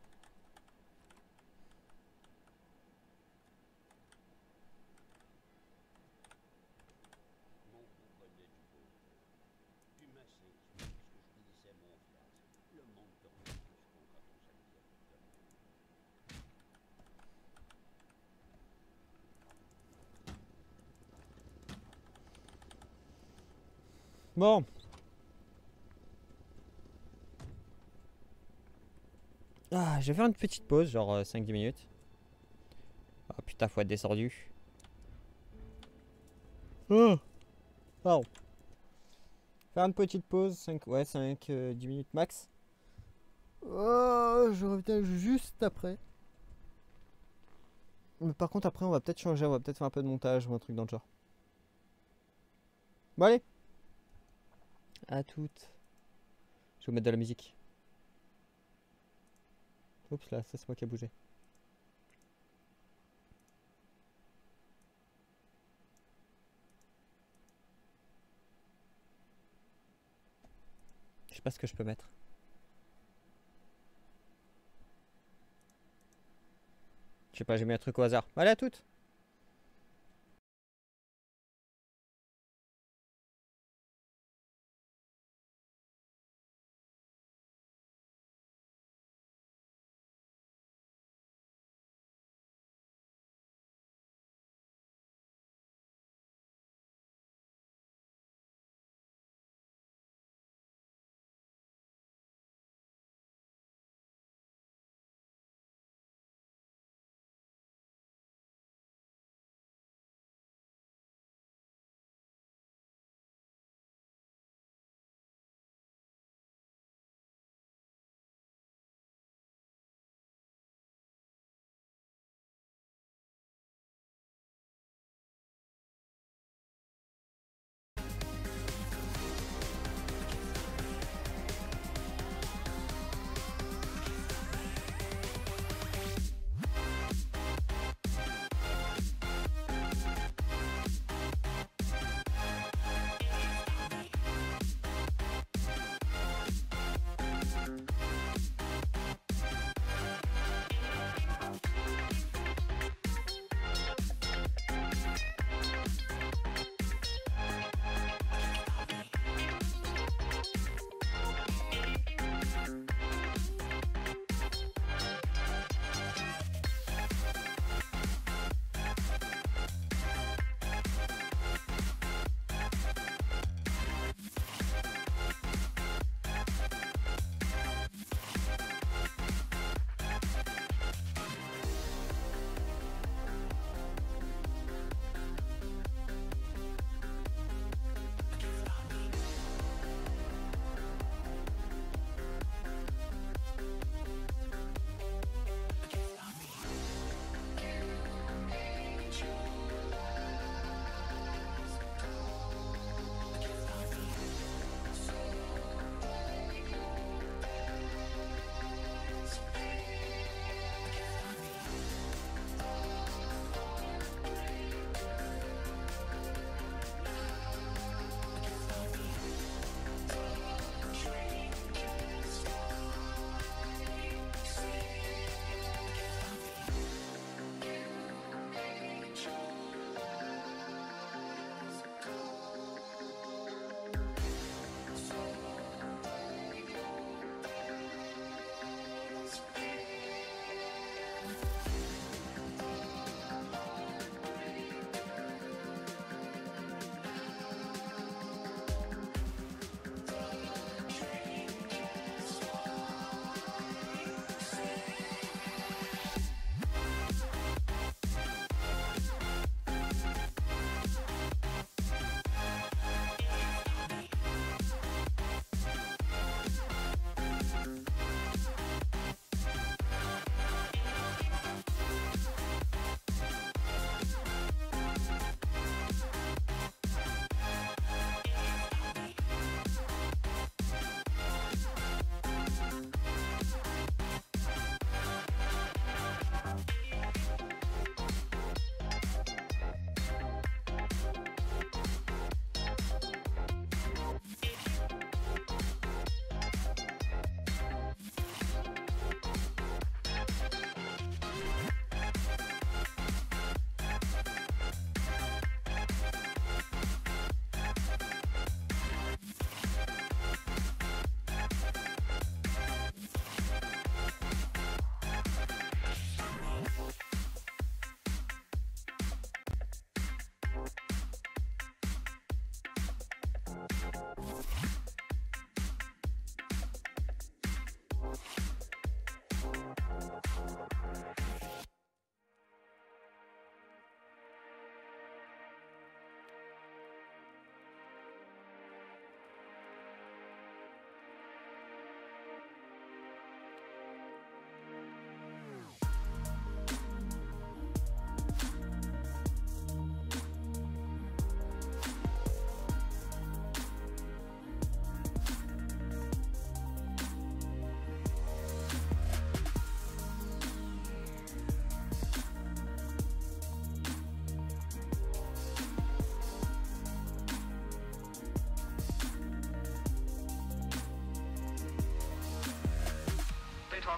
Mon beau bonnet du beau. Du massin, ce que je disais mon fiasque. Le monde tourne plus con quand on s'habille avec de même. Bon. Ah, je vais faire une petite pause, genre 5-10 minutes. Ah putain, faut être descendu. Oh. Pardon. Faire une petite pause, 5, ouais, 5-10 minutes max. Oh, je reviens juste après. Mais par contre, après, on va peut-être changer, on va peut-être faire un peu de montage ou un truc dans le genre. Bon, allez. À toutes. Je vais vous mettre de la musique. Oups, là, ça c'est moi qui a bougé. Je sais pas ce que je peux mettre. Je sais pas, j'ai mis un truc au hasard. Allez, à toutes.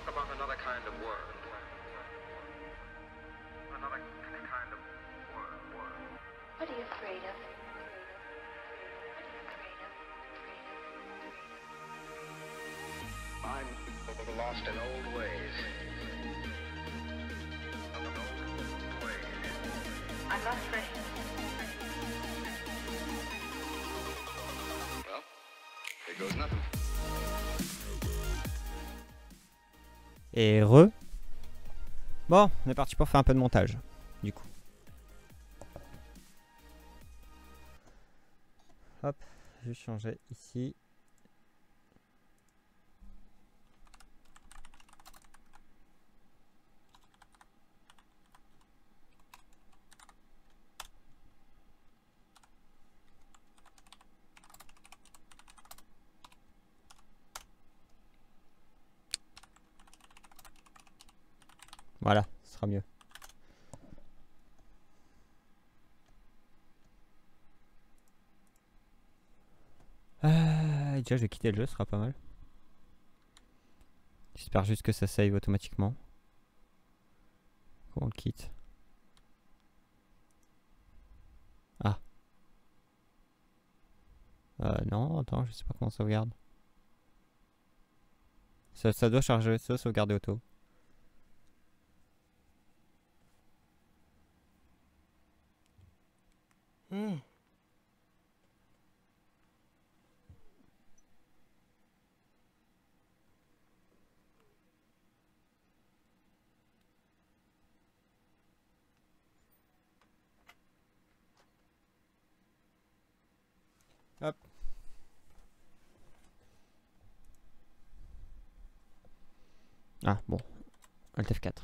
about another kind of world. Another kind of world. What are you afraid of? I'm lost in old ways. I'm not afraid. Well, there goes nothing. Et re. Bon, on est parti pour faire un peu de montage, du coup. Hop, je vais changer ici. Voilà, ce sera mieux. Déjà, je vais quitter le jeu, ce sera pas mal. J'espère juste que ça save automatiquement. Comment on le quitte? Ah. Non, attends, je sais pas comment on sauvegarde. Ça doit charger, ça doit sauvegarder auto. Hop. Ah, bon. Alt F4.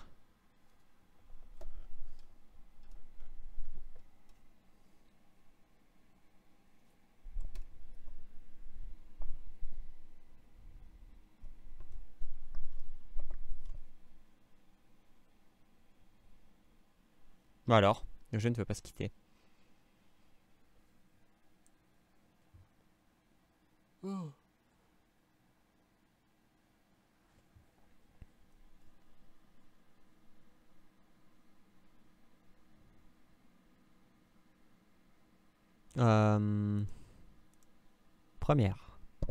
Bon alors, le jeu ne veut pas se quitter. Première.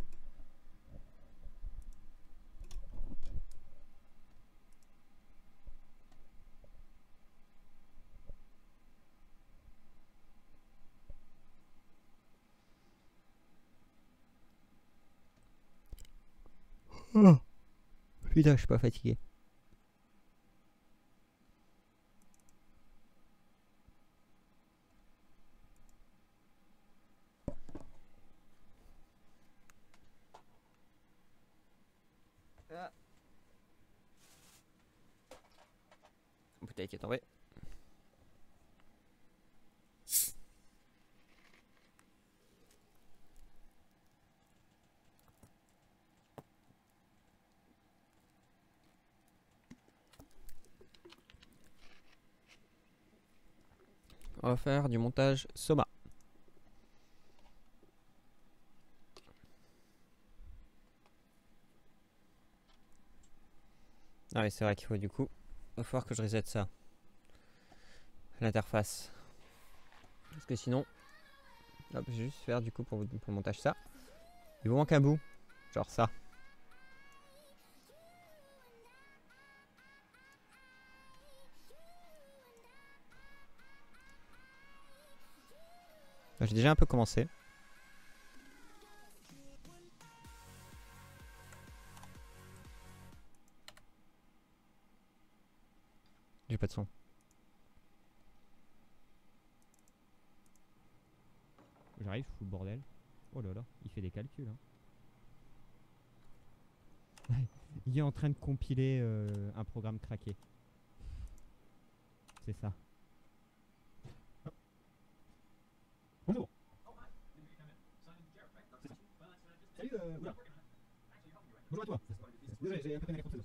Putain, je suis pas fatigué. Bouteille qui est tombée. On va faire du montage Soma. Ah oui, c'est vrai qu'il faut du coup. Il va falloir que je reset ça. L'interface. Parce que sinon. Hop, je vais juste faire du coup pour le montage ça. Il vous manque un bout. Genre ça. J'ai déjà un peu commencé. J'ai pas de son. J'arrive, je fous le bordel. Oh là là, il fait des calculs. Hein. Il est en train de compiler un programme craqué. C'est ça. Bonjour. Salut, oula. Bonjour à toi. Désolé, j'ai un peu de téléphone.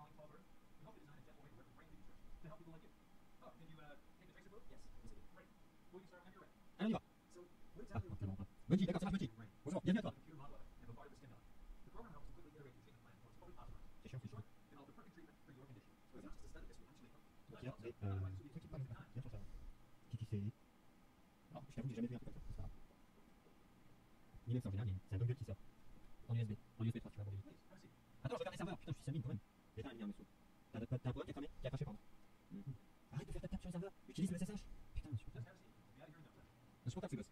Ah, on y va. Ah, absolument pas. Buddy, d'accord, ça marche, Buddy. Bonjour, bienvenue à toi. C'est chiant, c'est chiant. Pierre, c'est des trucs qui parlent de Pierre sur ça. Qui c'est? Alors, je t'avoue que j'ai jamais vu un truc comme ça, c'est pas grave. Linux en général, c'est un dongle qui sort. En USB 3, tu vas voir. Attends, je regarde les serveurs, putain, je suis Sabine quand même. J'ai éteint la lumière, monsieur. T'as un programme qui a craché, pardon. Arrête de faire ta table sur les serveurs, utilise le SSH. Putain, insupportable. Insupportable, ces gosses.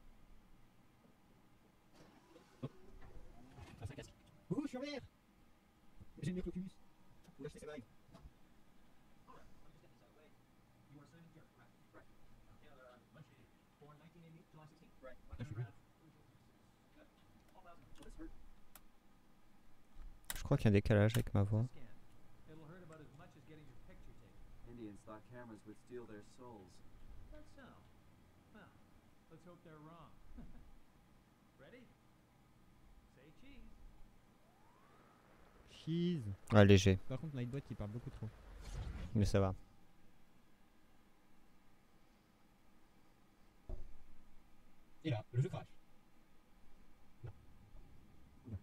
Hop. Ah, c'est un casque. Oh, je suis en vert. J'ai une Oculus. Faut l'acheter, c'est live. Je crois qu'il y a un décalage avec ma voix. It'll hurt about as much as getting your picture taken. Indians thought cameras would steal their souls. That's so. Well, let's hope they're wrong. Ready? Say cheese. Cheese. Ah, léger. Par contre, Nightbot il parle beaucoup trop. Mais ça va. Et là, le jeu crash. Non. Non.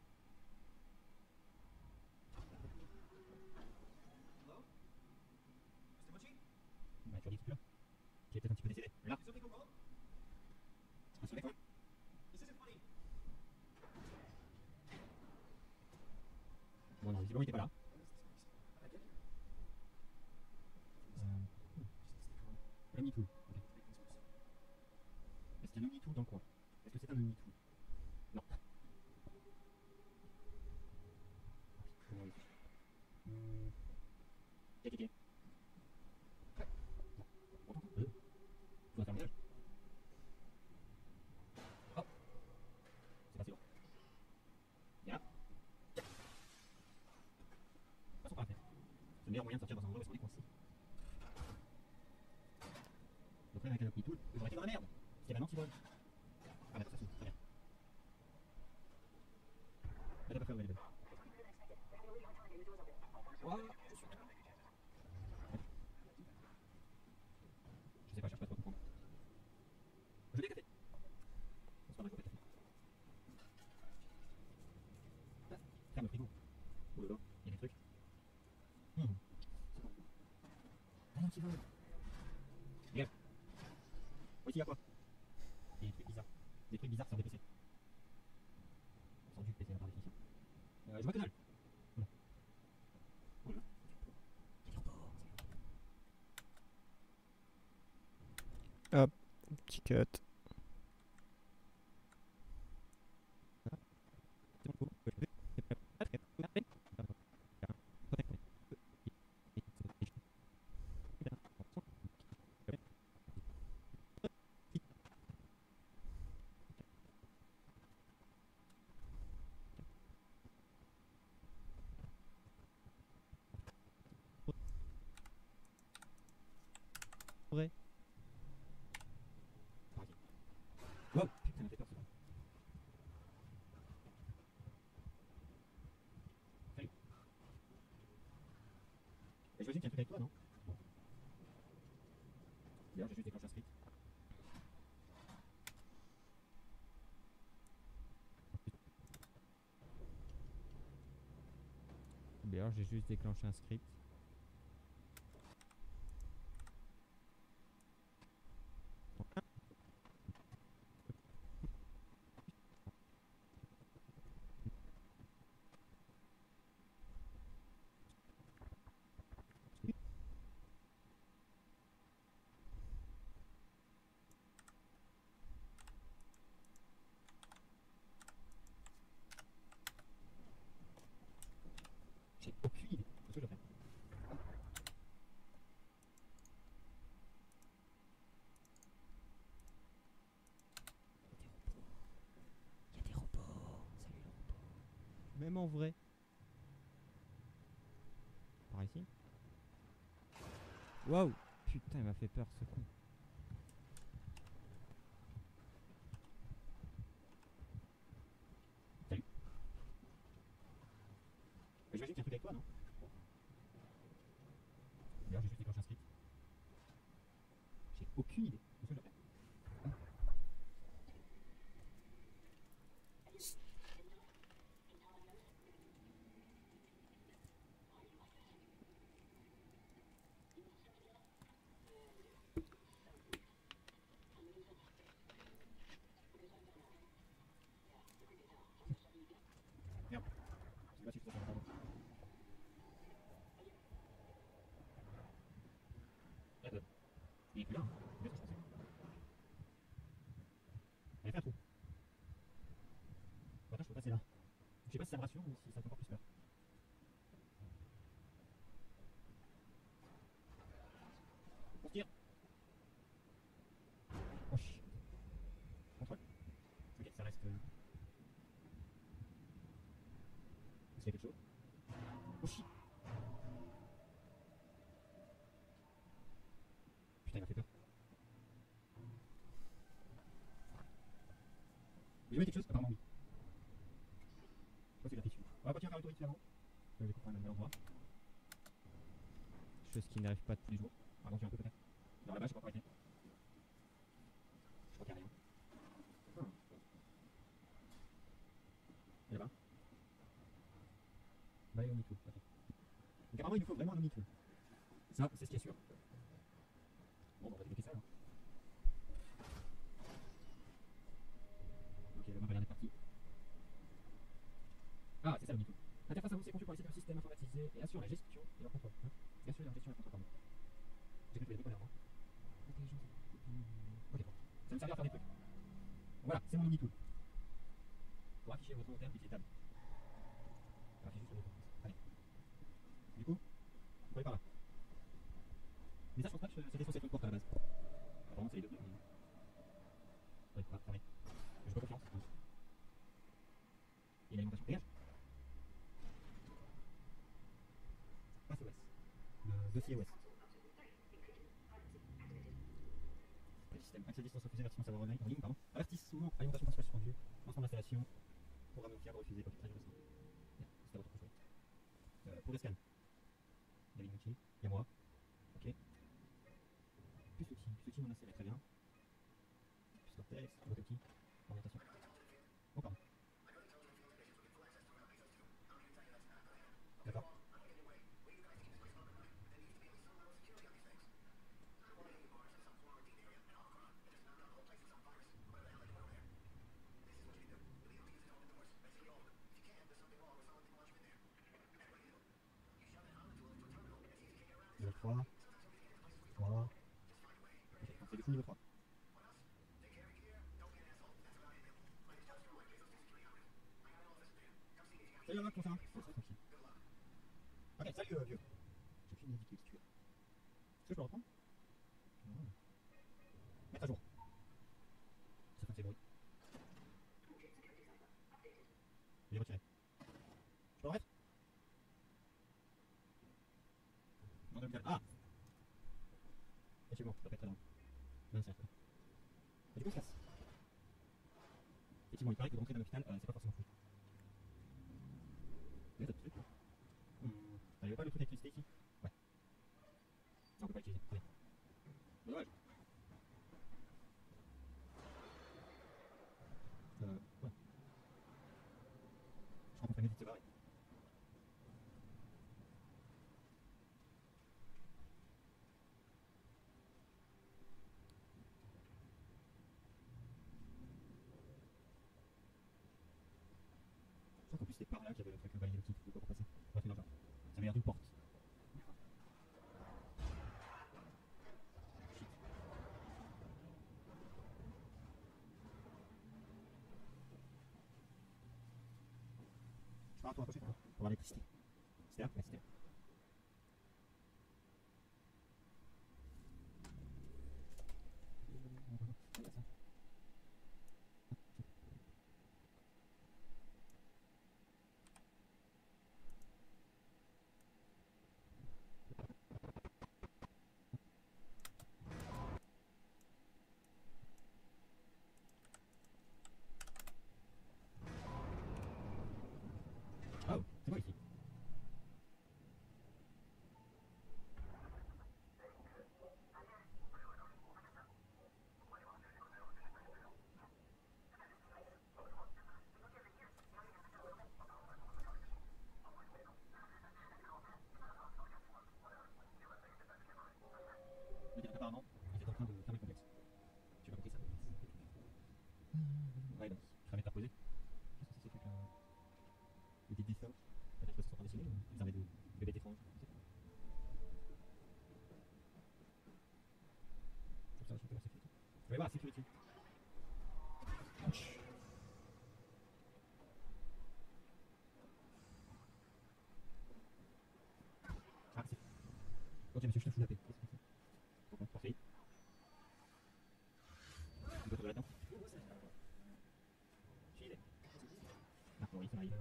Bah, tu as dit tout là. Qui est peut-être un petit peu décédé. Là. Un soleil quand même. Bon, non, visiblement il était pas là. Omnitool. Ok. Est-ce qu'il y a un Omnitool dans le coin? Est-ce que c'est un Omnitool? Non. KKK. On t'entend? Je dois faire le ménage. Hop. C'est passé loin. Et là. Façon pas à faire. C'est le meilleur moyen de sortir dans un endroit où on est coincé. Donc là, avec un Omnitool, j'aurais été dans la merde. Il y avait un anti-vol. Ah, d'accord, ça s'ouvre. Très bien. Elle a pas fait le level. Ouah, je suis... Je sais pas, je cherche pas trop à comprendre. Je l'ai café. C'est pas mal, je vais café. Ah, ferme le frigo. Oh là là, il y a des trucs. C'est bon. Un anti-vol. Regarde. Oui, il y a quoi? Des trucs bizarres. Des trucs bizarres sur des PC. Sans du PC par définition. Je vois que dalle. Voilà. Voilà. Hop, petit cut. Vrai. Wow, putain, ça m'a fait peur, ça. Salut. Et j'imagine qu'il y a un truc avec toi, non? Bon. D'ailleurs, j'ai juste déclenché un script. D'ailleurs, j'ai juste déclenché un script. J'ai aucune idée de ce que je fais. Il y a des robots. Salut le robot. Même en vrai. Par ici. Waouh. Putain, il m'a fait peur ce con. Salut. J'imagine qu'il y a un truc avec toi, non? D'ailleurs, j'ai juste déclenché un script. J'ai aucune idée de ce que je fais. si ça me rassure ou si ça me fait encore plus peur. On tire. Oh shit. Contrôle. Ok, ça reste. Est-ce qu'il y a quelque chose? Oh shit. Putain, il m'a fait peur. Vous avez quelque chose? Apparemment oui. Je crois que c'est la fichu. On va continuer à faire le tour ici avant. Je vais comprendre le même endroit. Chose qui n'arrive pas Tous les jours. Avant, tu un peu peut-être. Non, là-bas, je sais pas quoi arrêter. Je crois qu'il n'y a rien. Et là-bas. Bah, et Omnitool. Ok. Donc, apparemment, il nous faut vraiment un Omnitool. Ça, c'est ce qui est sûr. Bon, bah, on va débloquer ça alors. Ok, le map a l'air d'être parti. Ah, c'est ça l'Omnitool. L'interface à vous, c'est conçu pour les systèmes informatisés et assure la gestion et leur contrôle. Hein, et assure la gestion et leur contrôle, pardon. J'ai cru que les bricoleurs, moi. Intelligence. Ok, bon. Ça me servira à faire des trucs. Voilà, c'est mon Omnitool. Pour afficher votre long terme digitable. Afficher juste le bouton. Allez. Du coup, vous pouvez par là. Mais ça, sur Scratch, c'était censé être une porte à la base. Apparemment, c'est les deux. Ouais, pas fermé. Je peux confiance. Et l'alimentation. Dégage. Passe OS. Le dossier OS. Le système. Accès distance refusée, avertissement savoir en ligne, pardon. Avertissement, alimentation principale suspendue. Lancement d'installation. Programme fiable refusé, copie très récent. C'est à votre contrôle. Pour le scan. Il y a l'outil, il y a moi. Ok. Plus l'outil mon inséré, très bien. Plus cortex, votre outil, orientation. Oh pardon. D'accord. Niveau 3. 3. Ok, donc c'est du coup niveau 3. Salut Marc, comment ça va? C'est ça, tranquille. Ok, salut vieux. J'ai aucune idée qui tu es. Est-ce que je peux reprendre? Mettre à jour. Ça fait un petit bruit. Je l'ai retiré. Je peux le remettre? Non, de ah! Effectivement, ça peut être très long. Non, c'est vrai. Et du coup, on se casse. Effectivement, il paraît que rentrer dans l'hôpital, c'est pas forcément fou. Mais t'as tout truc. T'arrives pas le truc d'électricité ici? Ouais. Non, on peut pas l'utiliser. Allez. Dommage. Ouais. Je crois qu'on fait mieux vite de se barrer. Je crois qu'en plus c'était par là qu'il y avait le truc balayer le kit pour passer. Bref, non, genre. Ça avait l'air d'une porte. Shit. Je pars à toi approcher pour voir l'électricité. C'était là? Ouais, c'était là. Regarde ça. Oh, c'est quoi ici? Ok, monsieur, je te fous la paix. Pourquoi? Parfait. Tu dois trouver là-dedans. Suivez. Ah, bon, oui, ça m'arrive alors.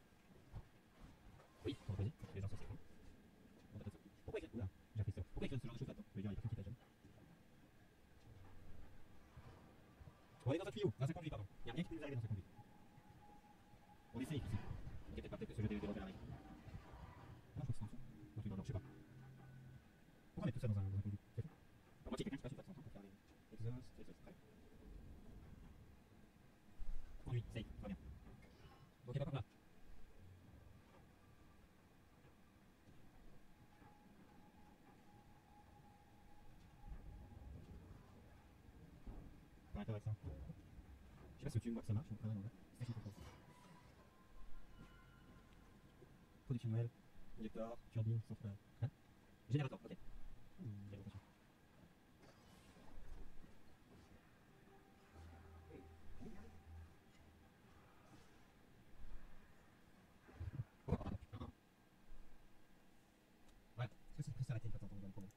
Oui, bon, vas-y, les gens sont sécures. On va pas ça. Pourquoi écrire? Oula, j'ai appris ça. Pourquoi écrire ce genre de choses là-dedans? Je veux dire, il y a personne qui t'a jamais. On est dans un tuyau, dans un conduit, pardon. Il n'y a rien qui peut nous arriver dans ce conduit. On essaye ici. Ok, peut-être que se jeter des revers arrive. Ah, je crois que c'est un son. Un truc dans l'ordre, je sais pas. Pourquoi mettre tout ça dans un conduit? C'est tout. À moitié quelqu'un qui passe sur 400 pour faire les exhausts, très bien. Conduit, safe, très bien. Donc il n'y a pas par là. Pas intéressant. Je sais pas si tu vois que ça marche, on va regarder. Station control. Production nouvelle, injecteur, turbine, centrale. Hein? Générateur, ok. J'ai attention. Oh, putain. Ouais, est-ce que ça peut s'arrêter une fois de temps en temps, le problème?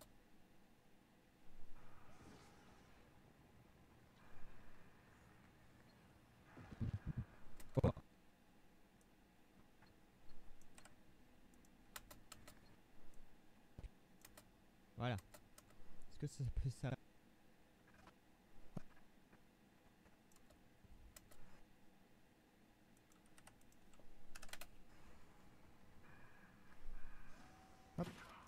Oh. Voilà. Est-ce que ça peut s'arrêter? Hop.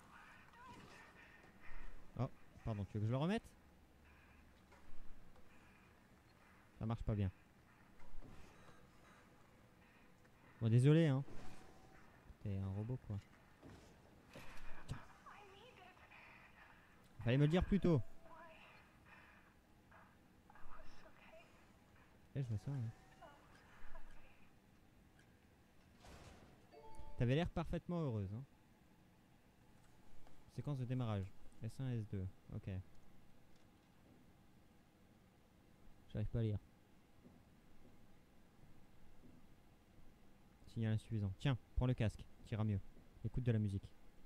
Oh, pardon, tu veux que je le remette? Ça marche pas bien. Bon, désolé, hein. T'es un robot, quoi. Fallait me le dire plus tôt. Eh, je vois ça, ouais. T'avais l'air parfaitement heureuse, hein. Séquence de démarrage. S1, S2. Ok. J'arrive pas à lire. Signal insuffisant. Tiens, prends le casque. T'iras mieux. Écoute de la musique.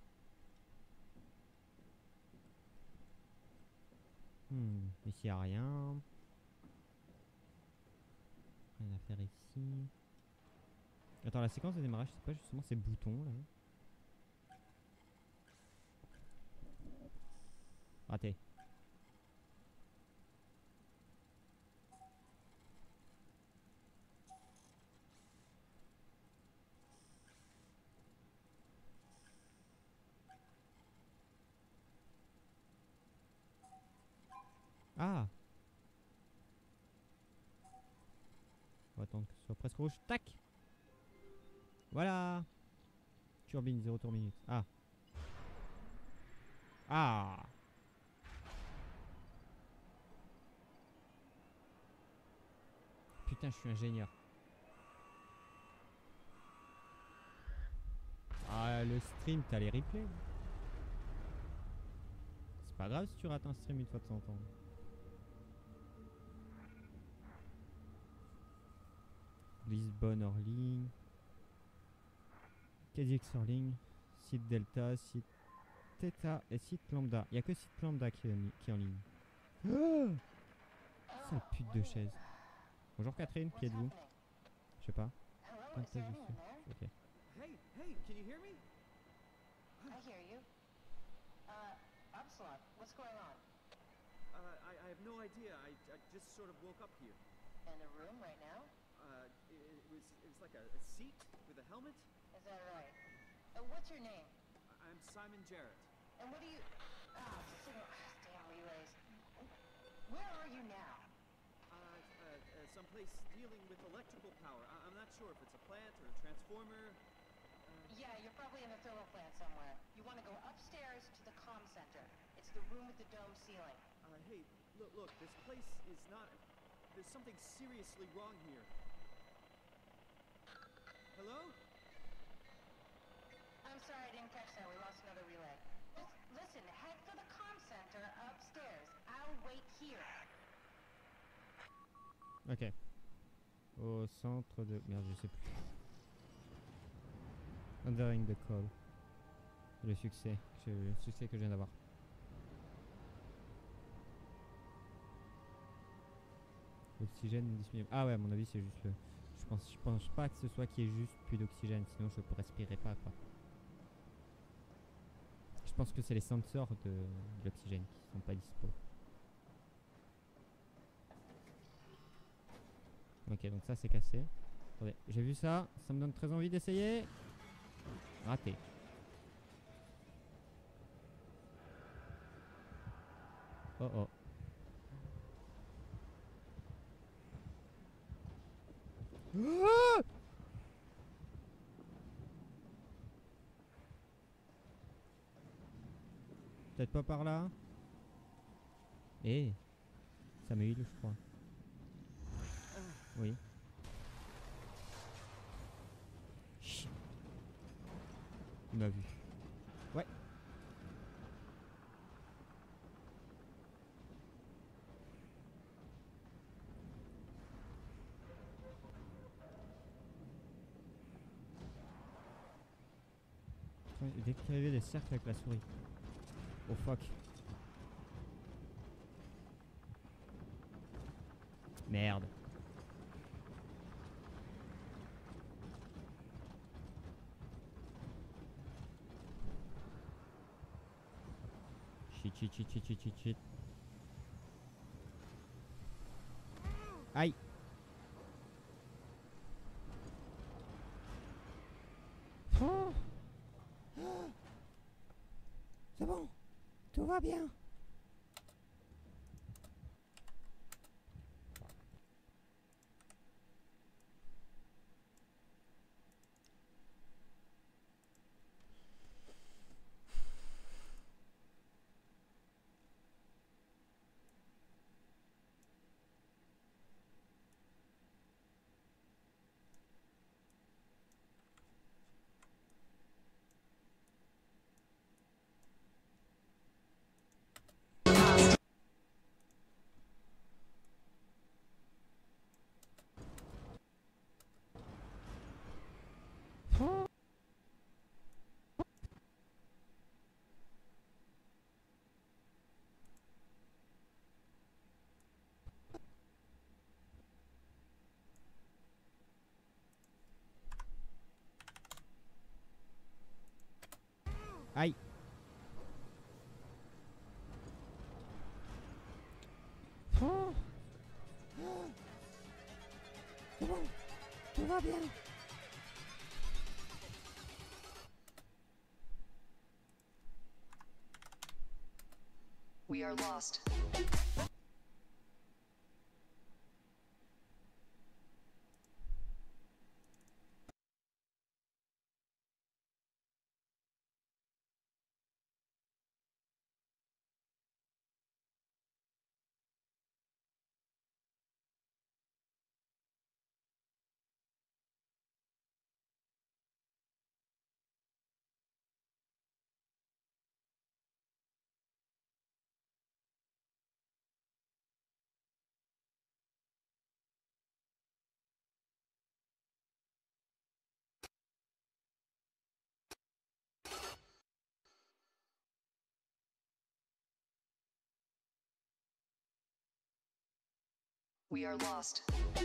Ici y'a rien. Rien à faire ici. Attends, la séquence de démarrage, c'est pas justement ces boutons là? Raté. Ah! On va attendre que ce soit presque rouge. Tac! Voilà! Turbine, 0 tour minute. Ah! Ah! Putain, je suis ingénieur. Ah, le stream, t'as les replays? C'est pas grave si tu rates un stream une fois de temps en temps. Lisbonne hors ligne. KDX hors ligne. Site Delta, site Theta et site Lambda. Il y a que site Lambda qui est en ligne. Oh, sale pute de chaise. Bonjour Catherine, qui êtes-vous? Je sais pas. Ok. Hey, hey, can you hear me? I hear you. Upslot, what's going on? I have no idea. I just sort of woke up here. In a room right now? It was like a seat with a helmet. Is that right? What's your name? I'm Simon Jarrett. And what do you... damn relays. Where are you now? Someplace dealing with electrical power. I'm not sure if it's a plant or a transformer. Yeah, you're probably in the thermal plant somewhere. You want to go upstairs to the comm center. It's the room with the dome ceiling. Hey, look, this place is not... There's something seriously wrong here. Hello? I'm sorry, I didn't catch that. We lost another relay. Listen, head for the comm center upstairs. I'll wait here. Ok. Au centre de... Merde, je sais plus. Entering the call. Le succès que je viens d'avoir. Oxygène disponible. Ah ouais, à mon avis, c'est juste le. Je pense pas que ce soit qu'il y ait juste plus d'oxygène, sinon je ne respirerai pas quoi. Je pense que c'est les sensors de l'oxygène qui sont pas dispo. Ok, donc ça c'est cassé. Attendez, j'ai vu ça, ça me donne très envie d'essayer. Raté. Oh oh. Ah! Peut-être pas par là. Eh, ça me heal, je crois. Oui. Chut. Il m'a vu. Ouais. Décrivez des cercles avec la souris. Oh fuck. Merde. Shit. Aïe. Oh. C'est bon. Tout va bien. Oh. Aïe. Oh. C'est bon. Tout va bien. We are lost. We are lost.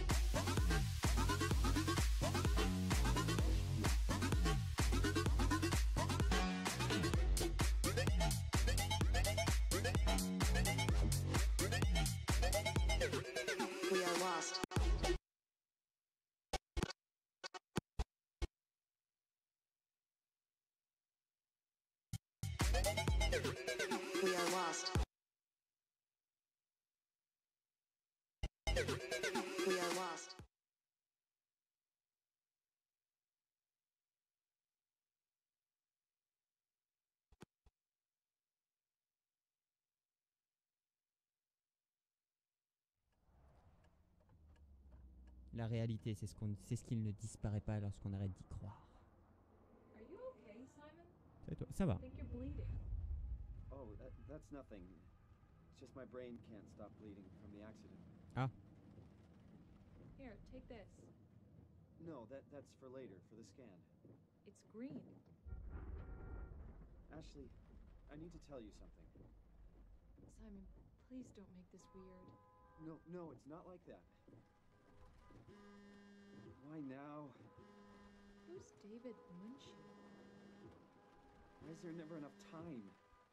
We are lost. We are lost. We are lost. La réalité, c'est ce qu'il ne disparaît pas lorsqu'on arrête d'y croire. Are you okay, Simon? Et toi, ça va. I think you're bleeding. Oh, that's nothing. It's just my brain can't stop bleeding from the accident. Ah, Here, take this. No, that's for later, for the scan. It's green. Ashley, I need to tell you something. Simon, please don't make this weird. No, it's not like that. Why now? Who's David Munshi? Why is there never enough time?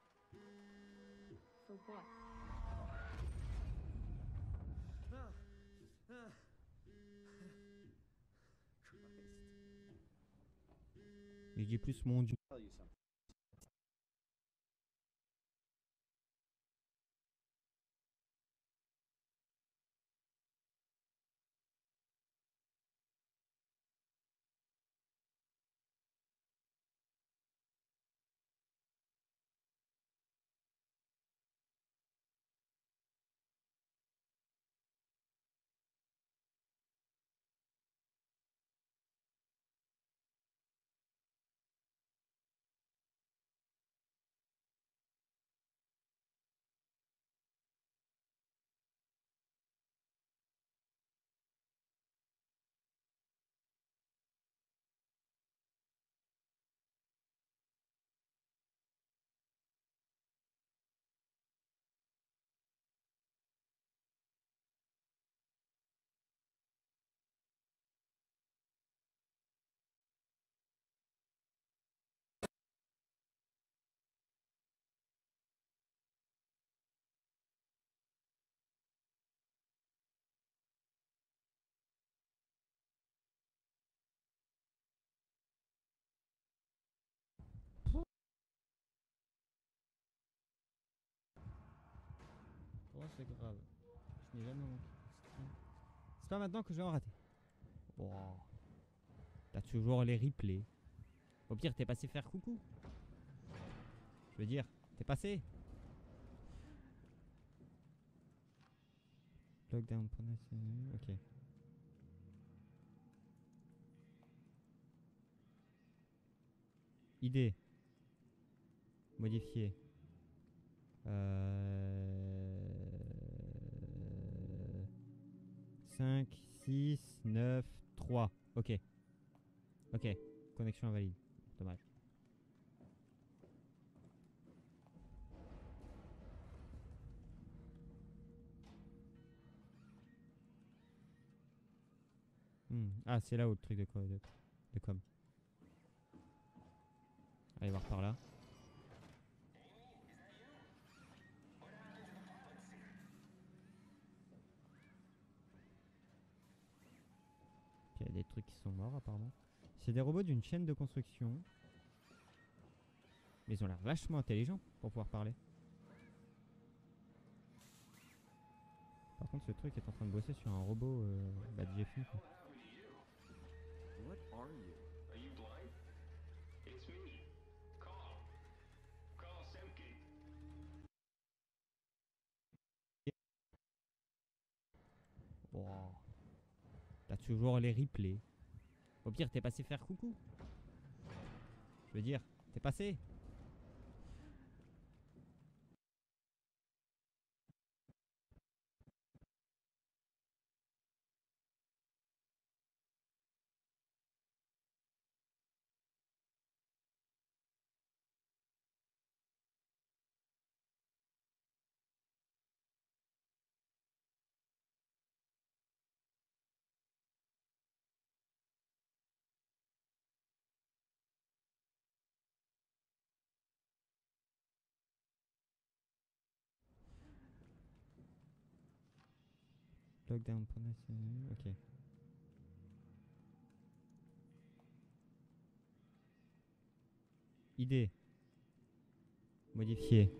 For what? Christ. Mais j'ai plus mon dieu. Tell you something. Oh, c'est grave. Je n'ai jamais manqué. C'est pas maintenant que je vais en rater. Oh. T'as toujours les replays. Au pire, t'es passé faire coucou. Je veux dire, t'es passé. Lockdown. Ok. Idée. Modifier. 5, 6, 9, 3. Ok. Ok. Connexion invalide. Dommage. Ah, c'est là où le truc de com. Allez voir par là. Puis il y a des trucs qui sont morts apparemment. C'est des robots d'une chaîne de construction. Mais ils ont l'air vachement intelligents pour pouvoir parler. Par contre, ce truc est en train de bosser sur un robot de Jeffy. Quoi. What are you? Are you blind? It's me. Carl. Carl Semke. Oh. T'as toujours les replays. Au pire, t'es passé faire coucou. Je veux dire, t'es passé. Lockdown. Ok. Idée. Modifier.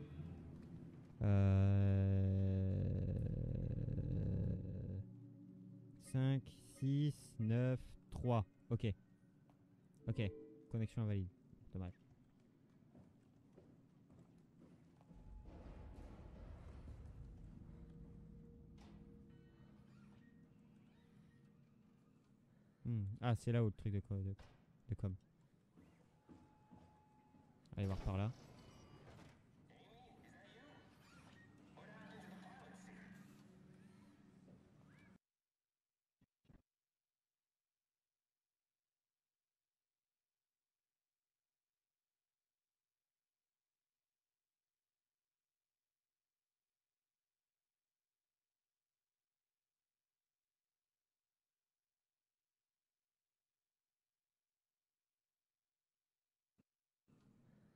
5, 6, 9, 3. Ok. Ok. Connexion invalide. Dommage. Ah, c'est là où le truc de com. Allez voir par là.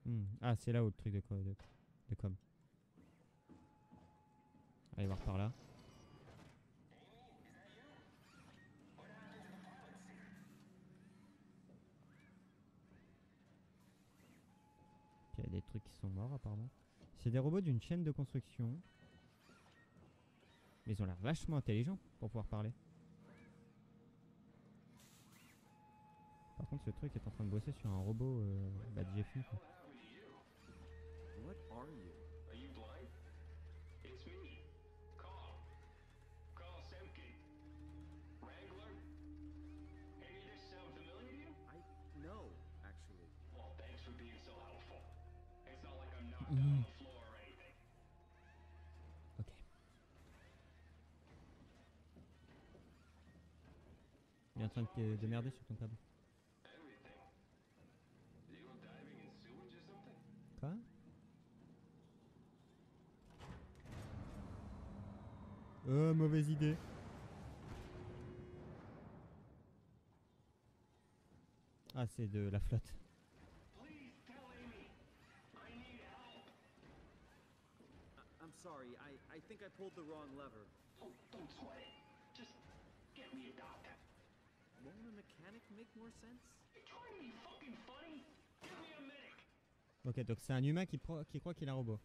Ah, c'est là où le truc de com. Allez voir par là. Il y a des trucs qui sont morts apparemment. C'est des robots d'une chaîne de construction. Mais ils ont l'air vachement intelligents pour pouvoir parler. Par contre, ce truc est en train de bosser sur un robot de GFI. Quoi. What are you? Are you blind? It's me, Carl Semke. Wrangler? Any of this sound familiar to you? No, actually. Well, thanks for being so helpful. It's not like I'm knocked out on the floor or anything. Ok. Il est en train de merder sur ton câble. Everything. Did you go diving in sewage or something? Quoi? Mauvaise idée. Ah, c'est de la flotte. Please tell Amy. I need help. I'm sorry, I think I pulled the wrong lever. Oh, don't sweat it. Just get me a doctor. Won't a mechanic make more sense? You trying to be fucking funny? Give me a medic. Ok, donc c'est un humain qui croit qu'il est un robot.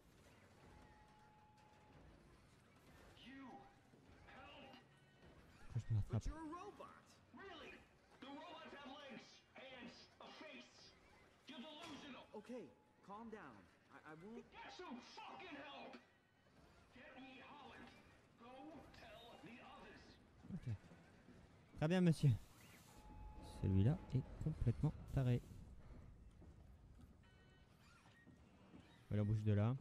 You help. Pourquoi je me rattrape? But you're a robot! Really? The robots have legs, hands, a face. You're delusional. Okay, calm down. I won't... Get some fucking help. Get me Holland. Go tell the others. Ok. Très bien, monsieur. Celui-là est complètement taré. Voilà, bouge de là.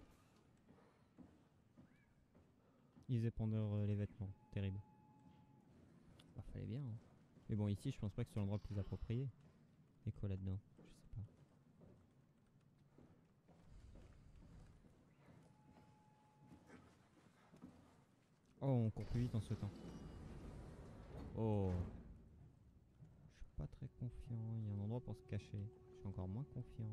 Ils faisaient prendre les vêtements. Terrible. Bah, fallait bien. Hein. Mais bon, ici, je pense pas que c'est l'endroit le plus approprié. Et quoi là-dedans? Je sais pas. Oh, on court plus vite en sautant. Oh. Je suis pas très confiant. Il y a un endroit pour se cacher. Je suis encore moins confiant.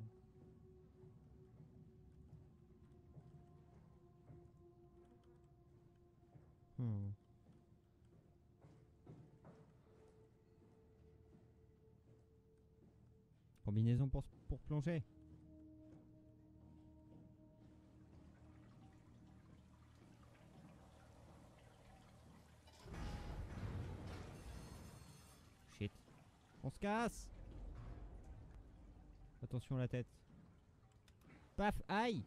Combinaison pour plonger. Shit. On se casse. Attention à la tête. Paf, aïe.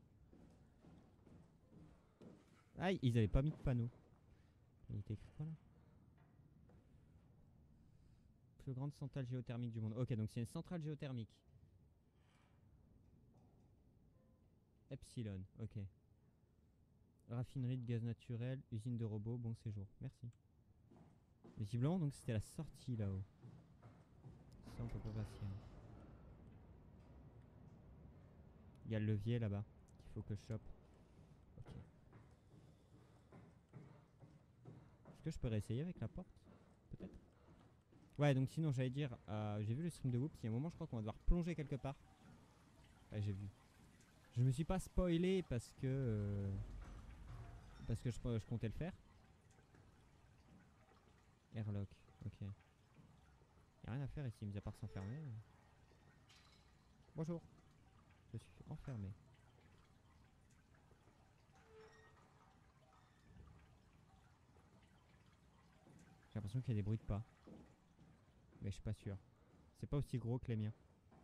Aïe, ils avaient pas mis de panneau. Il était écrit quoi là? Plus grande centrale géothermique du monde. Ok, donc c'est une centrale géothermique. Epsilon, ok. Raffinerie de gaz naturel, usine de robots, bon séjour. Merci. Visiblement, donc c'était la sortie là-haut. Ça, on peut pas passer. Hein. Il y a le levier là-bas qu'il faut que je chope. Ok. Est-ce que je peux réessayer avec la porte? Peut-être. Ouais, donc sinon j'allais dire, j'ai vu le stream de Whoops, il y a un moment je crois qu'on va devoir plonger quelque part. Ouais, j'ai vu. Je me suis pas spoilé parce que je comptais le faire. Airlock, ok. Y'a rien à faire ici, mis à part s'enfermer. Bonjour. Je suis enfermé. J'ai l'impression qu'il y a des bruits de pas. Mais je suis pas sûr. C'est pas aussi gros que les miens.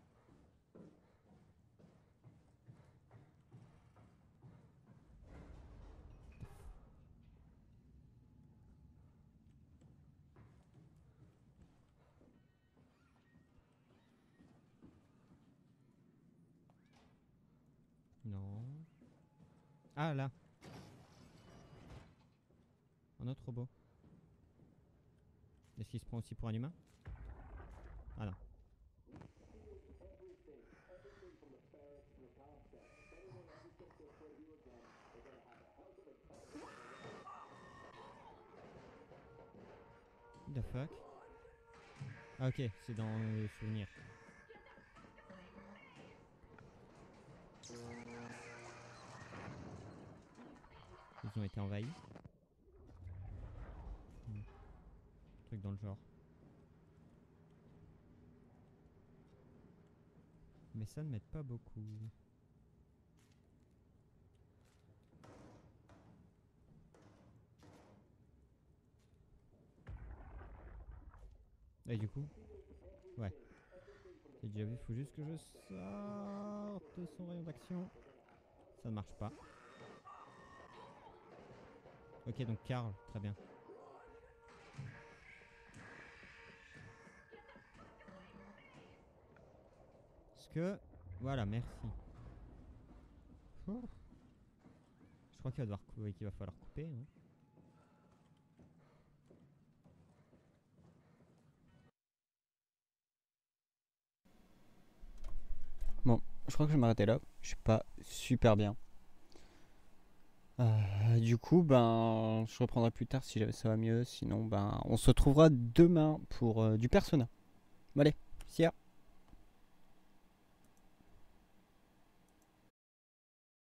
Non. Ah là. Un autre robot. Est-ce qu'il se prend aussi pour un humain? Ah non. What the fuck? Ah ok, c'est dans le souvenir. qu'ils ont été envahis. Truc dans le genre. Mais ça ne m'aide pas beaucoup. Et du coup, ouais. J'ai déjà vu, il faut juste que je sorte de son rayon d'action. Ça ne marche pas. Ok, donc Carl, très bien. Parce que, voilà, merci. Oh. Je crois qu'il va falloir couper. Hein. Bon, je crois que je vais m'arrêter là. Je suis pas super bien. Du coup, ben, je reprendrai plus tard si ça va mieux. Sinon, ben, on se retrouvera demain pour du Persona. Allez, see ya.